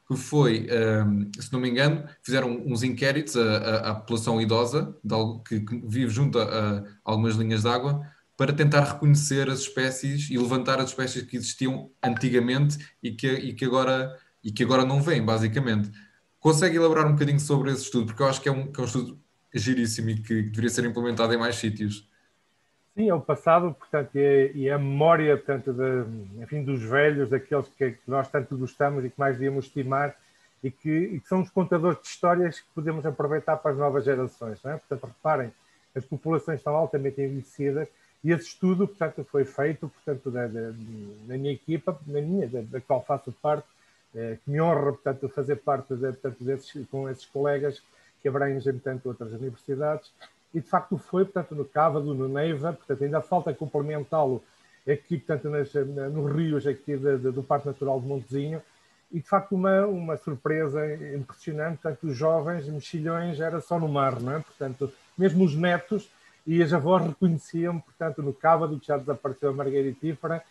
que foi, se não me engano, fizeram uns inquéritos à população idosa que vive junto a algumas linhas de água, para tentar reconhecer as espécies e levantar as espécies que existiam antigamente e que agora não vêm, basicamente. Consegue elaborar um bocadinho sobre esse estudo? Porque eu acho que é um estudo giríssimo e que deveria ser implementado em mais sítios. Sim, é o passado, portanto, e a memória, portanto, enfim, dos velhos, daqueles que nós tanto gostamos e que mais devíamos estimar, e que são os contadores de histórias que podemos aproveitar para as novas gerações, não é? Portanto, reparem, as populações estão altamente envelhecidas e esse estudo, portanto, foi feito, portanto, da minha equipa, da qual faço parte, que me honra, portanto, fazer parte com esses colegas que abrangem, portanto, outras universidades. E, de facto, foi, portanto, no Cávado, no Neiva, portanto, ainda falta complementá-lo aqui, portanto, nos rios aqui do Parque Natural de Montezinho, e, de facto, uma surpresa impressionante, portanto, os jovens mexilhões era só no mar, não é? Portanto, mesmo os netos e as avós reconheciam, portanto, no Cávado, que já desapareceu a margaritífera,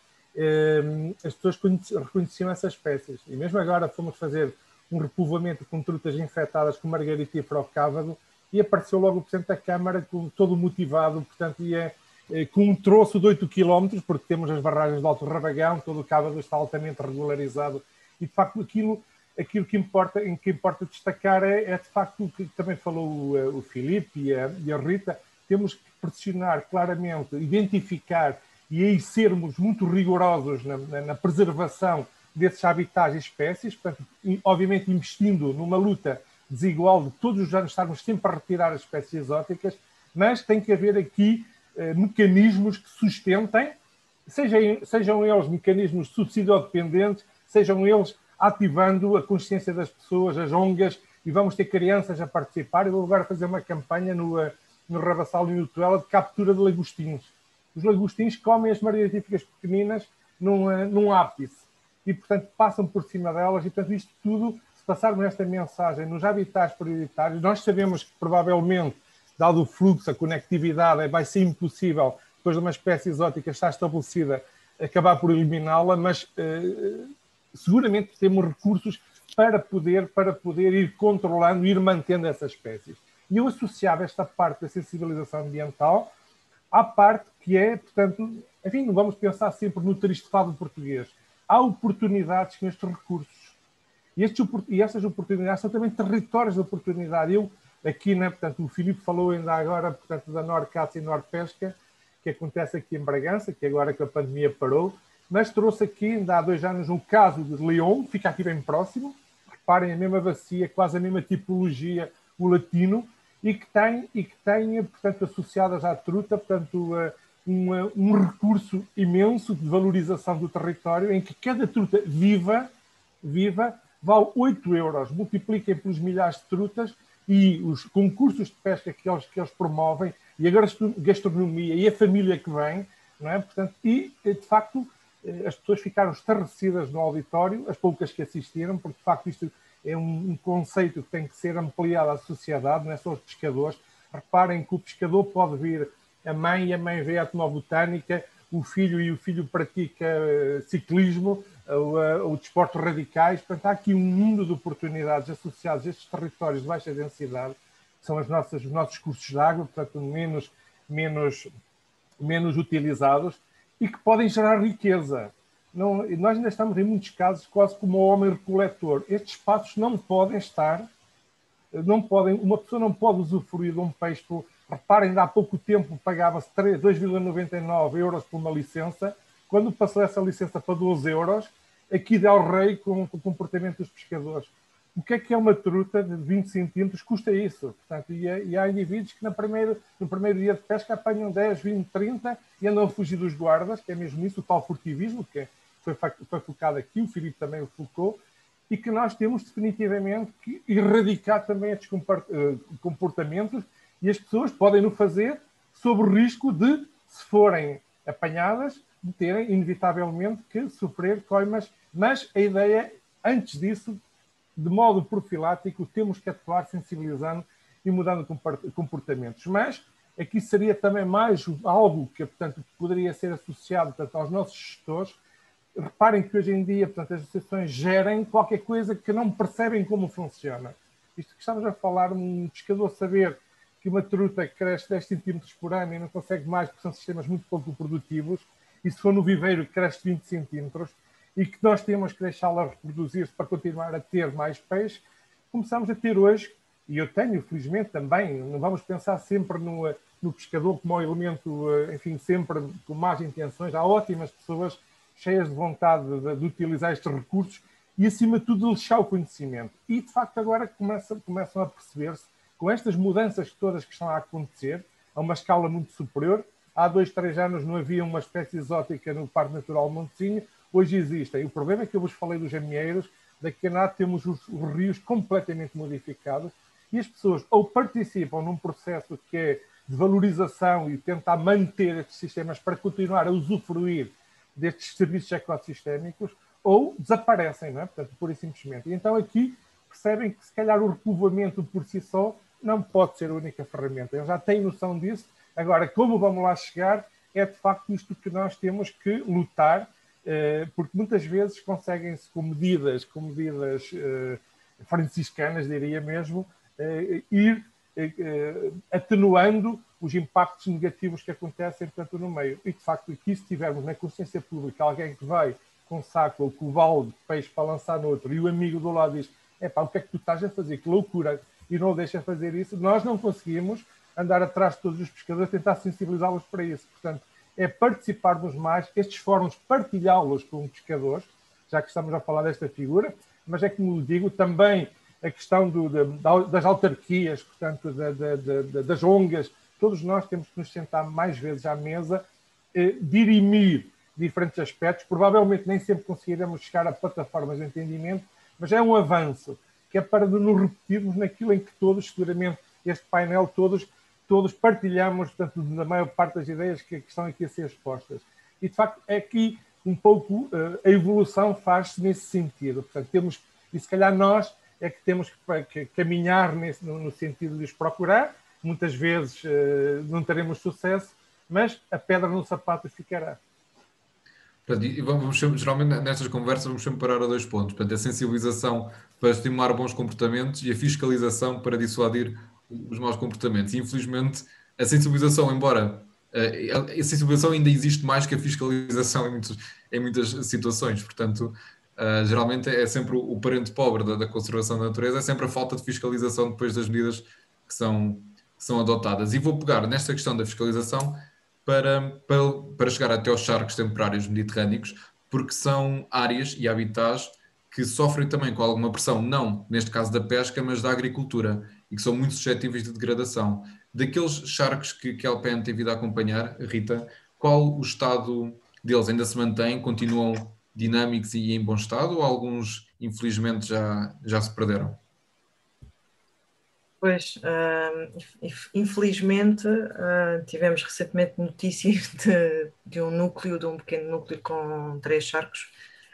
as pessoas reconheciam essas espécies. E mesmo agora fomos fazer um repovoamento com trutas infectadas com margaritífera ao Cávado, e apareceu logo o Presidente da Câmara todo motivado, portanto, com um troço de 8 km, porque temos as barragens de Alto Rabagão, todo o Cávado está altamente regularizado, e de facto aquilo que importa destacar é de facto o que também falou o Filipe e a Rita, temos que pressionar claramente, identificar e aí sermos muito rigorosos na preservação desses habitats e espécies, portanto, obviamente investindo numa luta desigual de todos os anos estarmos sempre a retirar as espécies exóticas, mas tem que haver aqui mecanismos que sustentem, sejam eles mecanismos subsidiodependentes, sejam eles ativando a consciência das pessoas, as ONGs, e vamos ter crianças a participar. Eu vou agora fazer uma campanha no Rabassal e no Tuela de captura de lagostins. Os lagostins comem as margaritíficas pequeninas num ápice e, portanto, passam por cima delas e, portanto, isto tudo, se passarmos esta mensagem nos habitats prioritários, nós sabemos que, provavelmente, dado o fluxo, a conectividade, vai ser impossível, depois de uma espécie exótica estar estabelecida, acabar por eliminá-la, mas seguramente temos recursos para poder ir controlando, ir mantendo essas espécies. E eu associava esta parte da sensibilização ambiental à parte que é, portanto, enfim, não vamos pensar sempre no tristefado português. Há oportunidades com estes recursos. E estas oportunidades são também territórios de oportunidade. Eu, aqui, né, portanto, o Filipe falou ainda agora, portanto, da Norcaça e Norpesca, que acontece aqui em Bragança, que agora que a pandemia parou, mas trouxe aqui, ainda há 2 anos, um caso de Leão, que fica aqui bem próximo. Reparem, a mesma bacia, quase a mesma tipologia, o latino, e que tem, portanto, associadas à truta, portanto, um recurso imenso de valorização do território, em que cada truta viva vale 8 euros. Multipliquem pelos milhares de trutas e os concursos de pesca que eles promovem, e a gastronomia e a família que vem, não é? Portanto, e, de facto, as pessoas ficaram estarrecidas no auditório, as poucas que assistiram, porque, de facto, isto é um conceito que tem que ser ampliado à sociedade, não é só os pescadores. Reparem que o pescador pode vir a mãe vê a etnobotânica, o filho pratica ciclismo, ou desportos radicais. Portanto, há aqui um mundo de oportunidades associadas a estes territórios de baixa densidade, que são os nossos cursos de água, portanto, menos utilizados, e que podem gerar riqueza. Nós ainda estamos, em muitos casos, quase como o homem recoletor. Estes espaços não podem uma pessoa não pode usufruir de um peixe. Reparem, ainda há pouco tempo pagava-se 2,99 euros por uma licença. Quando passou essa licença para 12 euros, aqui dá o rei com o comportamento dos pescadores. O que é uma truta de 20 centímetros? Custa isso. Portanto, e há indivíduos que no primeiro dia de pesca apanham 10, 20, 30 e andam a fugir dos guardas, que é mesmo isso, o tal furtivismo, que foi focado aqui, o Filipe também o focou, e que nós temos definitivamente que erradicar também estes comportamentos, e as pessoas podem o fazer sob o risco de, se forem apanhadas, de terem inevitavelmente que sofrer coimas. Mas a ideia, antes disso, de modo profilático, temos que atuar sensibilizando e mudando comportamentos. Mas aqui seria também mais algo que, portanto, poderia ser associado, portanto, aos nossos gestores, reparem que hoje em dia, portanto, as associações gerem qualquer coisa que não percebem como funciona. Isto que estamos a falar, um pescador saber que uma truta cresce 10 centímetros por ano e não consegue mais porque são sistemas muito pouco produtivos, e se for no viveiro cresce 20 centímetros, e que nós temos que deixá-la reproduzir-se para continuar a ter mais peixe, começamos a ter hoje, e eu tenho, felizmente, também, não vamos pensar sempre no pescador como um elemento, enfim, sempre com más intenções. Há ótimas pessoas cheias de vontade de utilizar estes recursos e, acima de tudo, de deixar o conhecimento. E, de facto, agora começam a perceber-se, com estas mudanças todas que estão a acontecer, a uma escala muito superior. Há 2, 3 anos não havia uma espécie exótica no Parque Natural Montezinho, hoje existem. E o problema é que eu vos falei dos amieiros, daqui a nada temos os rios completamente modificados, e as pessoas ou participam num processo que é de valorização e tentar manter estes sistemas para continuar a usufruir destes serviços ecossistémicos, ou desaparecem, não é? Portanto, pura e simplesmente. E então aqui percebem que se calhar o repovoamento por si só não pode ser a única ferramenta. Eles já têm noção disso. Agora, como vamos lá chegar, é de facto isto que nós temos que lutar, porque muitas vezes conseguem-se com medidas franciscanas, diria mesmo, ir atenuando os impactos negativos que acontecem, portanto, no meio. E, de facto, aqui, se tivermos na consciência pública alguém que vai com um saco ou com o balde de peixe para lançar no outro e o amigo do lado diz: epá, o que é que tu estás a fazer? Que loucura! E não o deixa fazer isso, nós não conseguimos andar atrás de todos os pescadores, tentar sensibilizá-los para isso. Portanto, é participarmos mais, estes fóruns partilhá-los com os pescadores, já que estamos a falar desta figura, mas é como digo, também a questão das autarquias, portanto, das ONGs, todos nós temos que nos sentar mais vezes à mesa, dirimir diferentes aspectos. Provavelmente nem sempre conseguiremos chegar a plataformas de entendimento, mas é um avanço, que é para nos repetirmos naquilo em que todos, seguramente, este painel, todos partilhamos, portanto, da maior parte das ideias que estão aqui a ser expostas. E, de facto, é que um pouco a evolução faz-se nesse sentido. Portanto, e se calhar nós é que temos que caminhar no sentido de os procurar. Muitas vezes não teremos sucesso, mas a pedra no sapato ficará. Portanto, e vamos sempre, geralmente nestas conversas vamos sempre parar a 2 pontos. Portanto, a sensibilização para estimular bons comportamentos e a fiscalização para dissuadir os maus comportamentos. E, infelizmente, a sensibilização, embora a sensibilização ainda existe mais que a fiscalização em muitas situações. Portanto, geralmente é sempre o parente pobre da conservação da natureza, é sempre a falta de fiscalização depois das medidas que são adotadas. E vou pegar nesta questão da fiscalização para chegar até aos charcos temporários mediterrâneos, porque são áreas e habitats que sofrem também com alguma pressão, não neste caso da pesca, mas da agricultura, e que são muito suscetíveis de degradação. Daqueles charcos que a LPN tem vindo a acompanhar, Rita, qual o estado deles? Ainda se mantém? Continuam dinâmicos e em bom estado, ou alguns, infelizmente, já se perderam? Pois, infelizmente, tivemos recentemente notícias de um pequeno núcleo com 3 charcos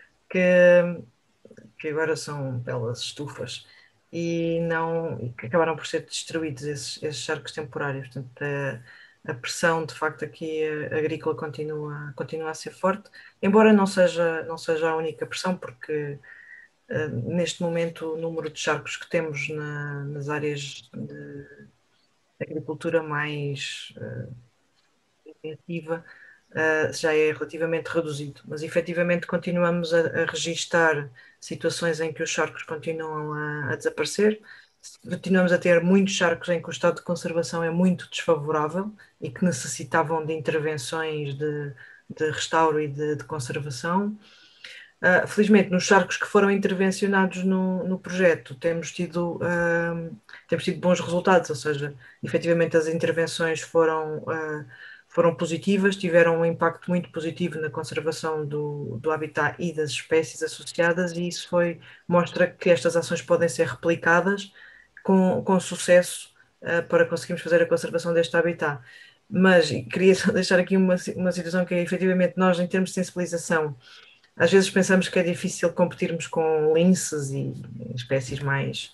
que agora são belas estufas e que acabaram por ser destruídos esses charcos temporários. Portanto, a pressão, de facto, aqui agrícola continua a ser forte, embora não seja a única pressão, porque neste momento o número de charcos que temos nas áreas de agricultura mais intensiva já é relativamente reduzido, mas efetivamente continuamos a registar situações em que os charcos continuam a desaparecer. Continuamos a ter muitos charcos em que o estado de conservação é muito desfavorável e que necessitavam de intervenções de restauro e de conservação. Felizmente, nos charcos que foram intervencionados no projeto, temos tido bons resultados, ou seja, efetivamente as intervenções foram positivas, tiveram um impacto muito positivo na conservação do habitat e das espécies associadas, e isso mostra que estas ações podem ser replicadas com sucesso para conseguirmos fazer a conservação deste habitat. Mas queria só deixar aqui uma situação que é, efetivamente, nós, em termos de sensibilização, às vezes pensamos que é difícil competirmos com linces e espécies mais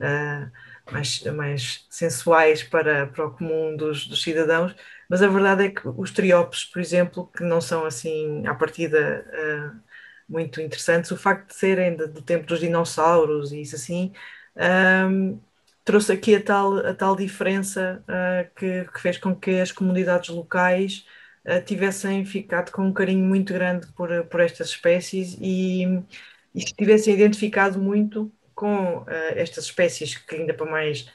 sensuais para o comum dos cidadãos, mas a verdade é que os triópses, por exemplo, que não são assim à partida muito interessantes. O facto de serem do tempo dos dinossauros e isso assim, trouxe aqui a tal diferença que fez com que as comunidades locais tivessem ficado com um carinho muito grande por estas espécies e se tivessem identificado muito com estas espécies que ainda para mais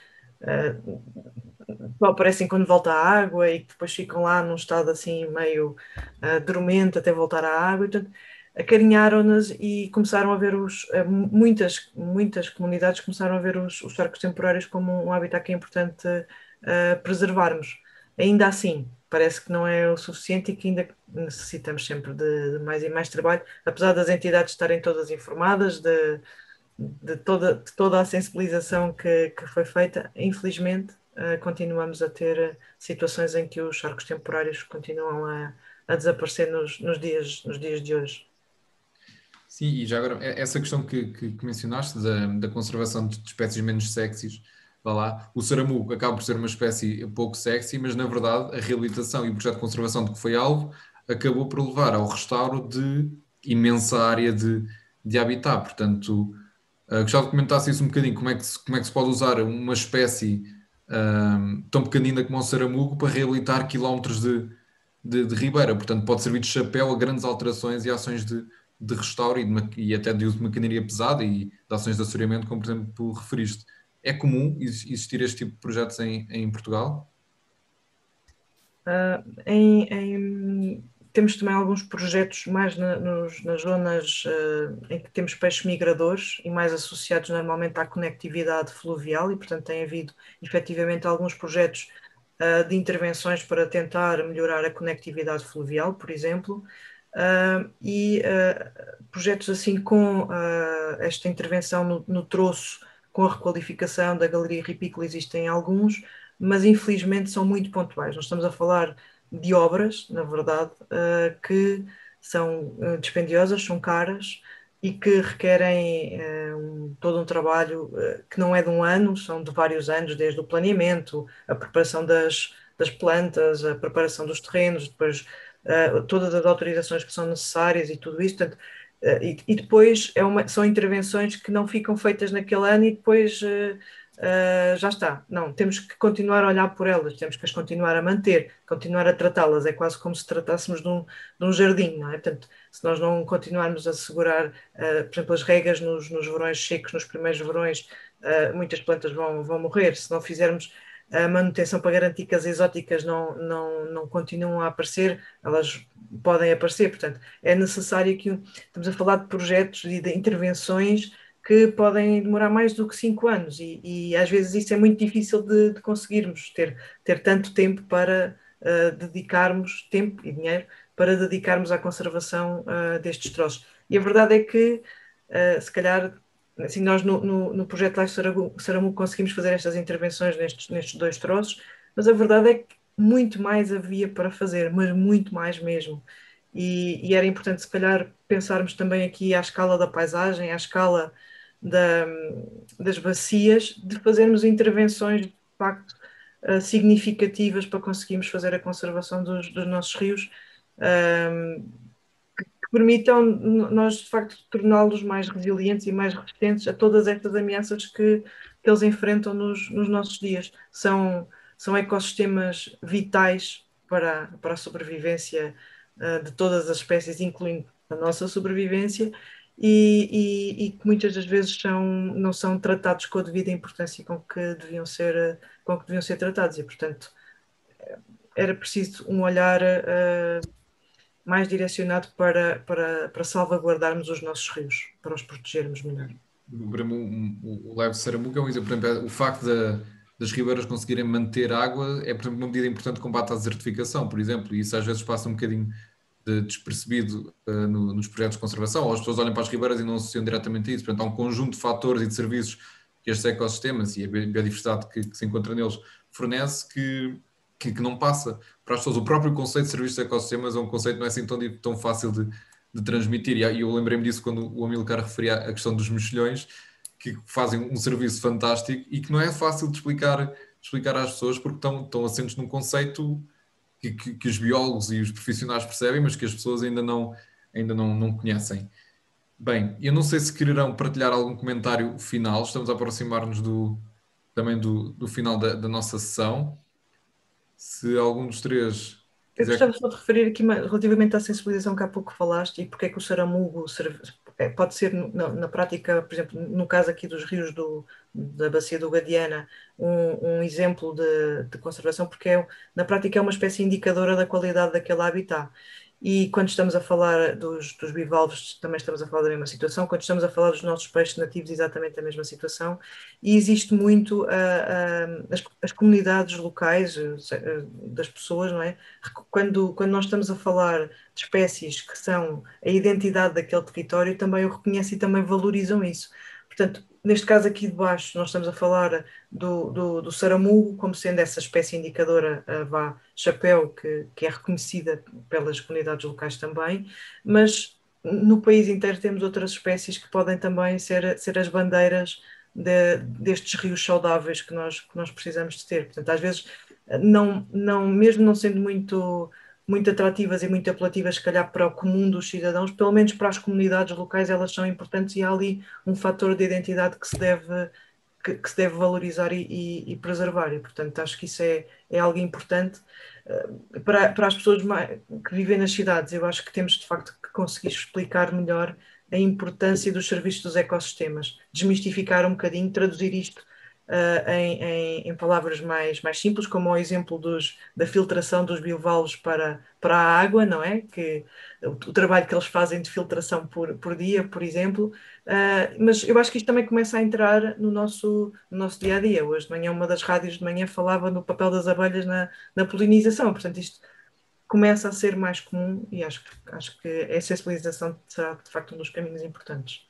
só aparecem quando volta à água e que depois ficam lá num estado assim meio dormente até voltar à água. Portanto, acarinharam-nas e começaram a ver muitas comunidades começaram a ver os charcos temporários como um habitat que é importante preservarmos. Ainda assim, parece que não é o suficiente e que ainda necessitamos sempre de mais e mais trabalho, apesar das entidades estarem todas informadas de toda a sensibilização que foi feita. Infelizmente, continuamos a ter situações em que os charcos temporários continuam a desaparecer nos dias de hoje. Sim, e já agora, essa questão que mencionaste da conservação de espécies menos sexys, vá lá, o saramugo acaba por ser uma espécie pouco sexy, mas na verdade a reabilitação e o projeto de conservação de que foi alvo acabou por levar ao restauro de imensa área de habitat. Portanto, gostava de comentasse isso um bocadinho, como é que se pode usar uma espécie tão pequenina como o saramugo para reabilitar quilómetros de ribeira. Portanto, pode servir de chapéu a grandes alterações e ações de restauro e até de uso de maquinaria pesada e de ações de assoreamento, como por exemplo tu referiste. É comum existir este tipo de projetos em Portugal? Temos também alguns projetos mais nas zonas em que temos peixes migradores e mais associados normalmente à conectividade fluvial e, portanto, tem havido efetivamente alguns projetos de intervenções para tentar melhorar a conectividade fluvial, por exemplo, e projetos assim com esta intervenção no troço, com a requalificação da Galeria Ripícola, existem alguns, mas infelizmente são muito pontuais. Nós estamos a falar de obras, na verdade, que são dispendiosas, são caras e que requerem todo um trabalho que não é de um ano, são de vários anos, desde o planeamento, a preparação das plantas, a preparação dos terrenos, depois todas as autorizações que são necessárias e tudo isso. Portanto, e depois são intervenções que não ficam feitas naquele ano e depois já está. Não, temos que continuar a olhar por elas, temos que as continuar a manter, continuar a tratá-las. É quase como se tratássemos de um jardim, não é? Portanto, se nós não continuarmos a segurar, por exemplo, as regas nos verões secos, nos primeiros verões, muitas plantas vão morrer. Se não fizermos a manutenção para garantir que as exóticas não continuam a aparecer, elas podem aparecer. Portanto, é necessário estamos a falar de projetos e de intervenções que podem demorar mais do que 5 anos e às vezes isso é muito difícil de conseguirmos, ter tanto tempo para dedicarmos, tempo e dinheiro, para dedicarmos à conservação destes troços. E a verdade é que, se calhar, assim, nós no projeto Life Saramugo conseguimos fazer estas intervenções nestes 2 troços, mas a verdade é que muito mais havia para fazer, mas muito mais mesmo. E era importante, se calhar, pensarmos também aqui à escala da paisagem, à escala das bacias, de fazermos intervenções de facto significativas para conseguirmos fazer a conservação dos nossos rios, que permitam nós de facto torná-los mais resilientes e mais resistentes a todas estas ameaças que eles enfrentam nos nossos dias. São ecossistemas vitais para a sobrevivência de todas as espécies, incluindo a nossa sobrevivência, e que muitas das vezes não são tratados com a devida importância com que deviam ser tratados, e portanto era preciso um olhar mais direcionado para salvaguardarmos os nossos rios, para os protegermos melhor. O Live Saramugo é um exemplo. Por exemplo, o facto das ribeiras conseguirem manter água é, por exemplo, uma medida importante de combate à desertificação, por exemplo, e isso às vezes passa um bocadinho despercebido nos projetos de conservação, ou as pessoas olham para as ribeiras e não associam diretamente a isso. Portanto, há um conjunto de fatores e de serviços que estes ecossistemas e a biodiversidade que se encontra neles fornece que não passa para as pessoas. O próprio conceito de serviços de ecossistemas é um conceito que não é assim tão fácil de transmitir, e eu lembrei-me disso quando o Amilcar referia a questão dos mexilhões, que fazem um serviço fantástico e que não é fácil de explicar às pessoas, porque estão assentes num conceito que os biólogos e os profissionais percebem, mas que as pessoas ainda não conhecem. Bem, eu não sei se quererão partilhar algum comentário final, estamos a aproximar-nos também do final da nossa sessão. Se algum dos três Eu quiser. gostava só de referir aqui relativamente à sensibilização que há pouco falaste e porque é que o saramugo pode ser, na prática, por exemplo, no caso aqui dos rios da Bacia do Guadiana, um exemplo de conservação, porque na prática é uma espécie indicadora da qualidade daquele habitat. E quando estamos a falar dos bivalves, também estamos a falar da mesma situação. Quando estamos a falar dos nossos peixes nativos, exatamente a mesma situação. E existe muito as comunidades locais das pessoas, não é? Quando nós estamos a falar de espécies que são a identidade daquele território, também o reconhecem e também valorizam isso. Portanto, neste caso aqui de baixo, nós estamos a falar do saramugo como sendo essa espécie indicadora, chapéu, que é reconhecida pelas comunidades locais também, mas no país inteiro temos outras espécies que podem também ser as bandeiras destes rios saudáveis que nós precisamos de ter. Portanto, às vezes, mesmo não sendo muito atrativas e muito apelativas, se calhar, para o comum dos cidadãos, pelo menos para as comunidades locais, elas são importantes e há ali um fator de identidade que se deve valorizar e preservar. E, portanto, acho que isso é algo importante para as pessoas que vivem nas cidades. Eu acho que temos, de facto, que conseguir explicar melhor a importância dos serviços dos ecossistemas, desmistificar um bocadinho, traduzir isto em palavras mais simples, como o exemplo da filtração dos bivalves para a água, não é? O trabalho que eles fazem de filtração por dia, por exemplo. Mas eu acho que isto também começa a entrar no nosso dia a dia. Hoje de manhã, uma das rádios de manhã falava no papel das abelhas na polinização. Portanto, isto começa a ser mais comum e acho que a sensibilização será de facto um dos caminhos importantes.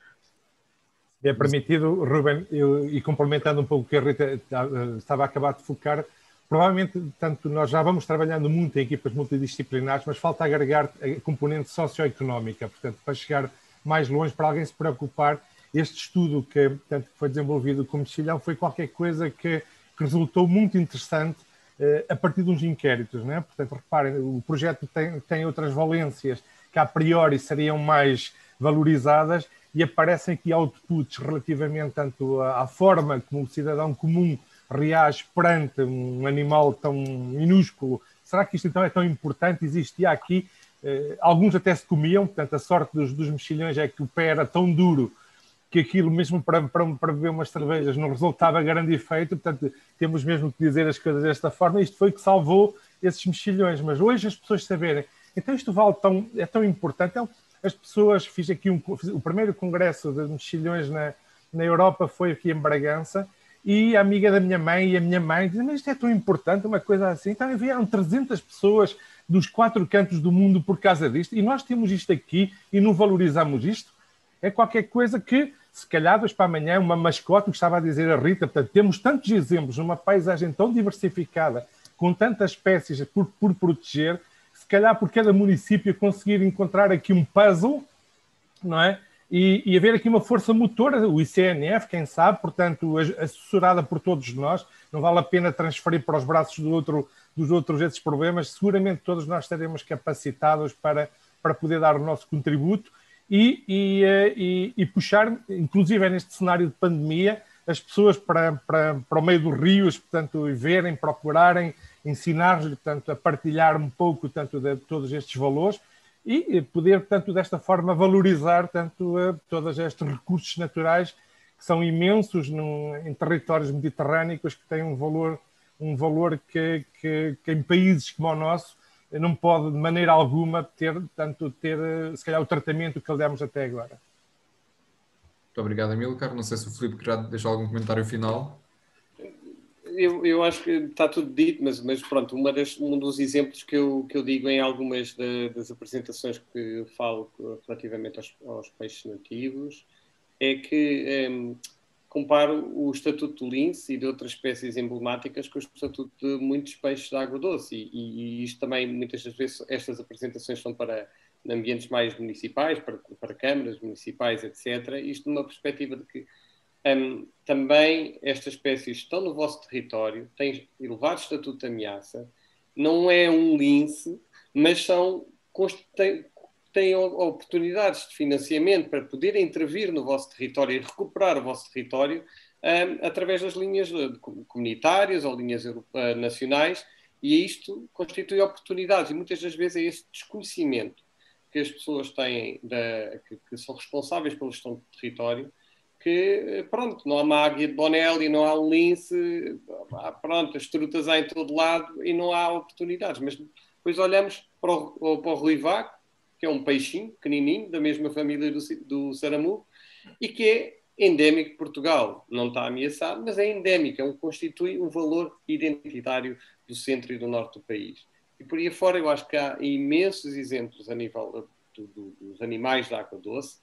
Se é permitido, Ruben, e complementando um pouco o que a Rita estava a acabar de focar, provavelmente, tanto nós já vamos trabalhando muito em equipas multidisciplinares, mas falta agregar a componente socioeconómica, portanto, para chegar mais longe, para alguém se preocupar. Este estudo que foi desenvolvido com o Mexilhão foi qualquer coisa que resultou muito interessante a partir de uns inquéritos, não é? Portanto, reparem, o projeto tem outras valências que a priori seriam mais valorizadas e aparecem aqui outputs relativamente tanto à forma como o cidadão comum reage perante um animal tão minúsculo. Será que isto então é tão importante? Existia aqui, alguns até se comiam, portanto a sorte dos mexilhões é que o pé era tão duro que aquilo mesmo para beber umas cervejas não resultava grande efeito, portanto temos mesmo que dizer as coisas desta forma. Isto foi o que salvou esses mexilhões, mas hoje as pessoas saberem, então isto é tão importante. Então, as pessoas, fiz aqui o primeiro congresso de mexilhões na Europa foi aqui em Bragança, e a amiga da minha mãe e a minha mãe dizem, mas isto é tão importante, uma coisa assim. Então vieram 300 pessoas dos 4 cantos do mundo por causa disto, e nós temos isto aqui e não valorizamos isto. É qualquer coisa que, se calhar, hoje para amanhã, uma mascote, o que estava a dizer a Rita, portanto, temos tantos exemplos numa paisagem tão diversificada, com tantas espécies por proteger, se calhar por cada município conseguir encontrar aqui um puzzle, não é? E haver aqui uma força motora, o ICNF, quem sabe, portanto, assessorada por todos nós, não vale a pena transferir para os braços dos outros esses problemas, seguramente todos nós estaremos capacitados para poder dar o nosso contributo e puxar, inclusive neste cenário de pandemia, as pessoas para o meio dos rios, portanto, verem, procurarem, ensinar-lhes, portanto, a partilhar um pouco, tanto de todos estes valores, e poder, tanto desta forma, valorizar tanto todos estes recursos naturais que são imensos em territórios mediterrâneos, que têm um valor que em países como o nosso não pode de maneira alguma ter se calhar o tratamento que lhe demos até agora. Muito obrigado, Amílcar. Não sei se o Filipe querá deixar algum comentário final. Eu acho que está tudo dito, mas pronto, um dos exemplos que eu digo em algumas das apresentações que falo relativamente aos peixes nativos é que comparo o estatuto do lince e de outras espécies emblemáticas com o estatuto de muitos peixes de água doce e isto também, muitas das vezes, estas apresentações são para ambientes mais municipais, para câmaras municipais, etc. Isto numa perspectiva de que também estas espécies estão no vosso território, têm elevado estatuto de ameaça, não é um lince, mas têm oportunidades de financiamento para poderem intervir no vosso território e recuperar o vosso território através das linhas comunitárias ou linhas nacionais, e isto constitui oportunidades, e muitas das vezes é esse desconhecimento que as pessoas têm, que são responsáveis pela gestão do território, que, pronto, não há uma águia de Bonelli, não há um lince, pronto, as trutas há em todo lado e não há oportunidades. Mas depois olhamos para o ruivaco, que é um peixinho pequenininho, da mesma família do saramuco, e que é endémico de Portugal. Não está ameaçado, mas é endémico, constitui um valor identitário do centro e do norte do país. E por aí afora eu acho que há imensos exemplos a nível dos animais da água doce,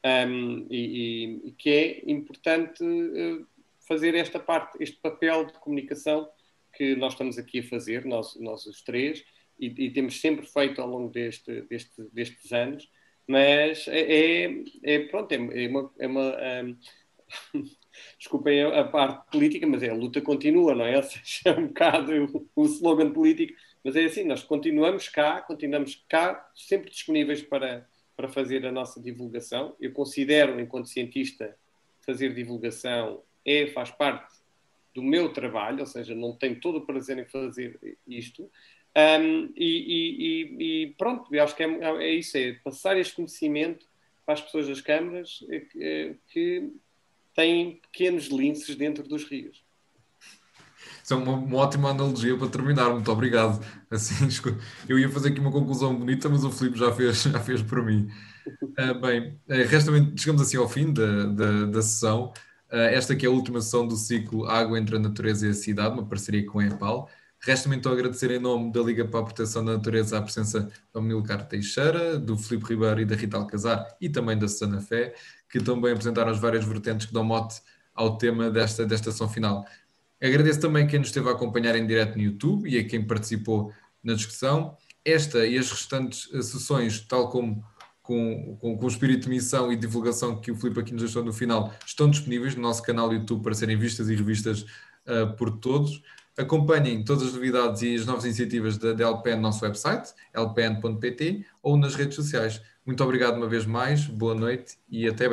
e que é importante fazer esta parte, este papel de comunicação que nós estamos aqui a fazer, nós os três, e temos sempre feito ao longo destes anos, mas pronto, desculpem a parte política, mas a luta continua, não é? Ou seja, é um bocado o slogan político, mas é assim, nós continuamos cá, sempre disponíveis para fazer a nossa divulgação. Eu considero, enquanto cientista, fazer divulgação faz parte do meu trabalho, ou seja, não tenho todo o prazer em fazer isto. E pronto, eu acho que é isso, é passar este conhecimento para as pessoas das câmaras que têm pequenos linces dentro dos rios. Isso é uma ótima analogia para terminar, muito obrigado. Assim, eu ia fazer aqui uma conclusão bonita, mas o Filipe já fez por mim. Bem, chegamos assim ao fim da sessão. Esta que é a última sessão do ciclo Água entre a Natureza e a Cidade, uma parceria com a EPAL. Resta-me então agradecer em nome da Liga para a Proteção da Natureza a presença do Amílcar Teixeira, do Filipe Ribeiro e da Rita Alcazar, e também da Susana Fé, que também apresentaram as várias vertentes que dão mote ao tema desta ação final. Agradeço também quem nos esteve a acompanhar em direto no YouTube e a quem participou na discussão. Esta e as restantes sessões, tal como com o espírito de missão e divulgação que o Filipe aqui nos deixou no final, estão disponíveis no nosso canal YouTube para serem vistas e revistas por todos. Acompanhem todas as novidades e as novas iniciativas da LPN no nosso website, lpn.pt, ou nas redes sociais. Muito obrigado uma vez mais, boa noite e até breve.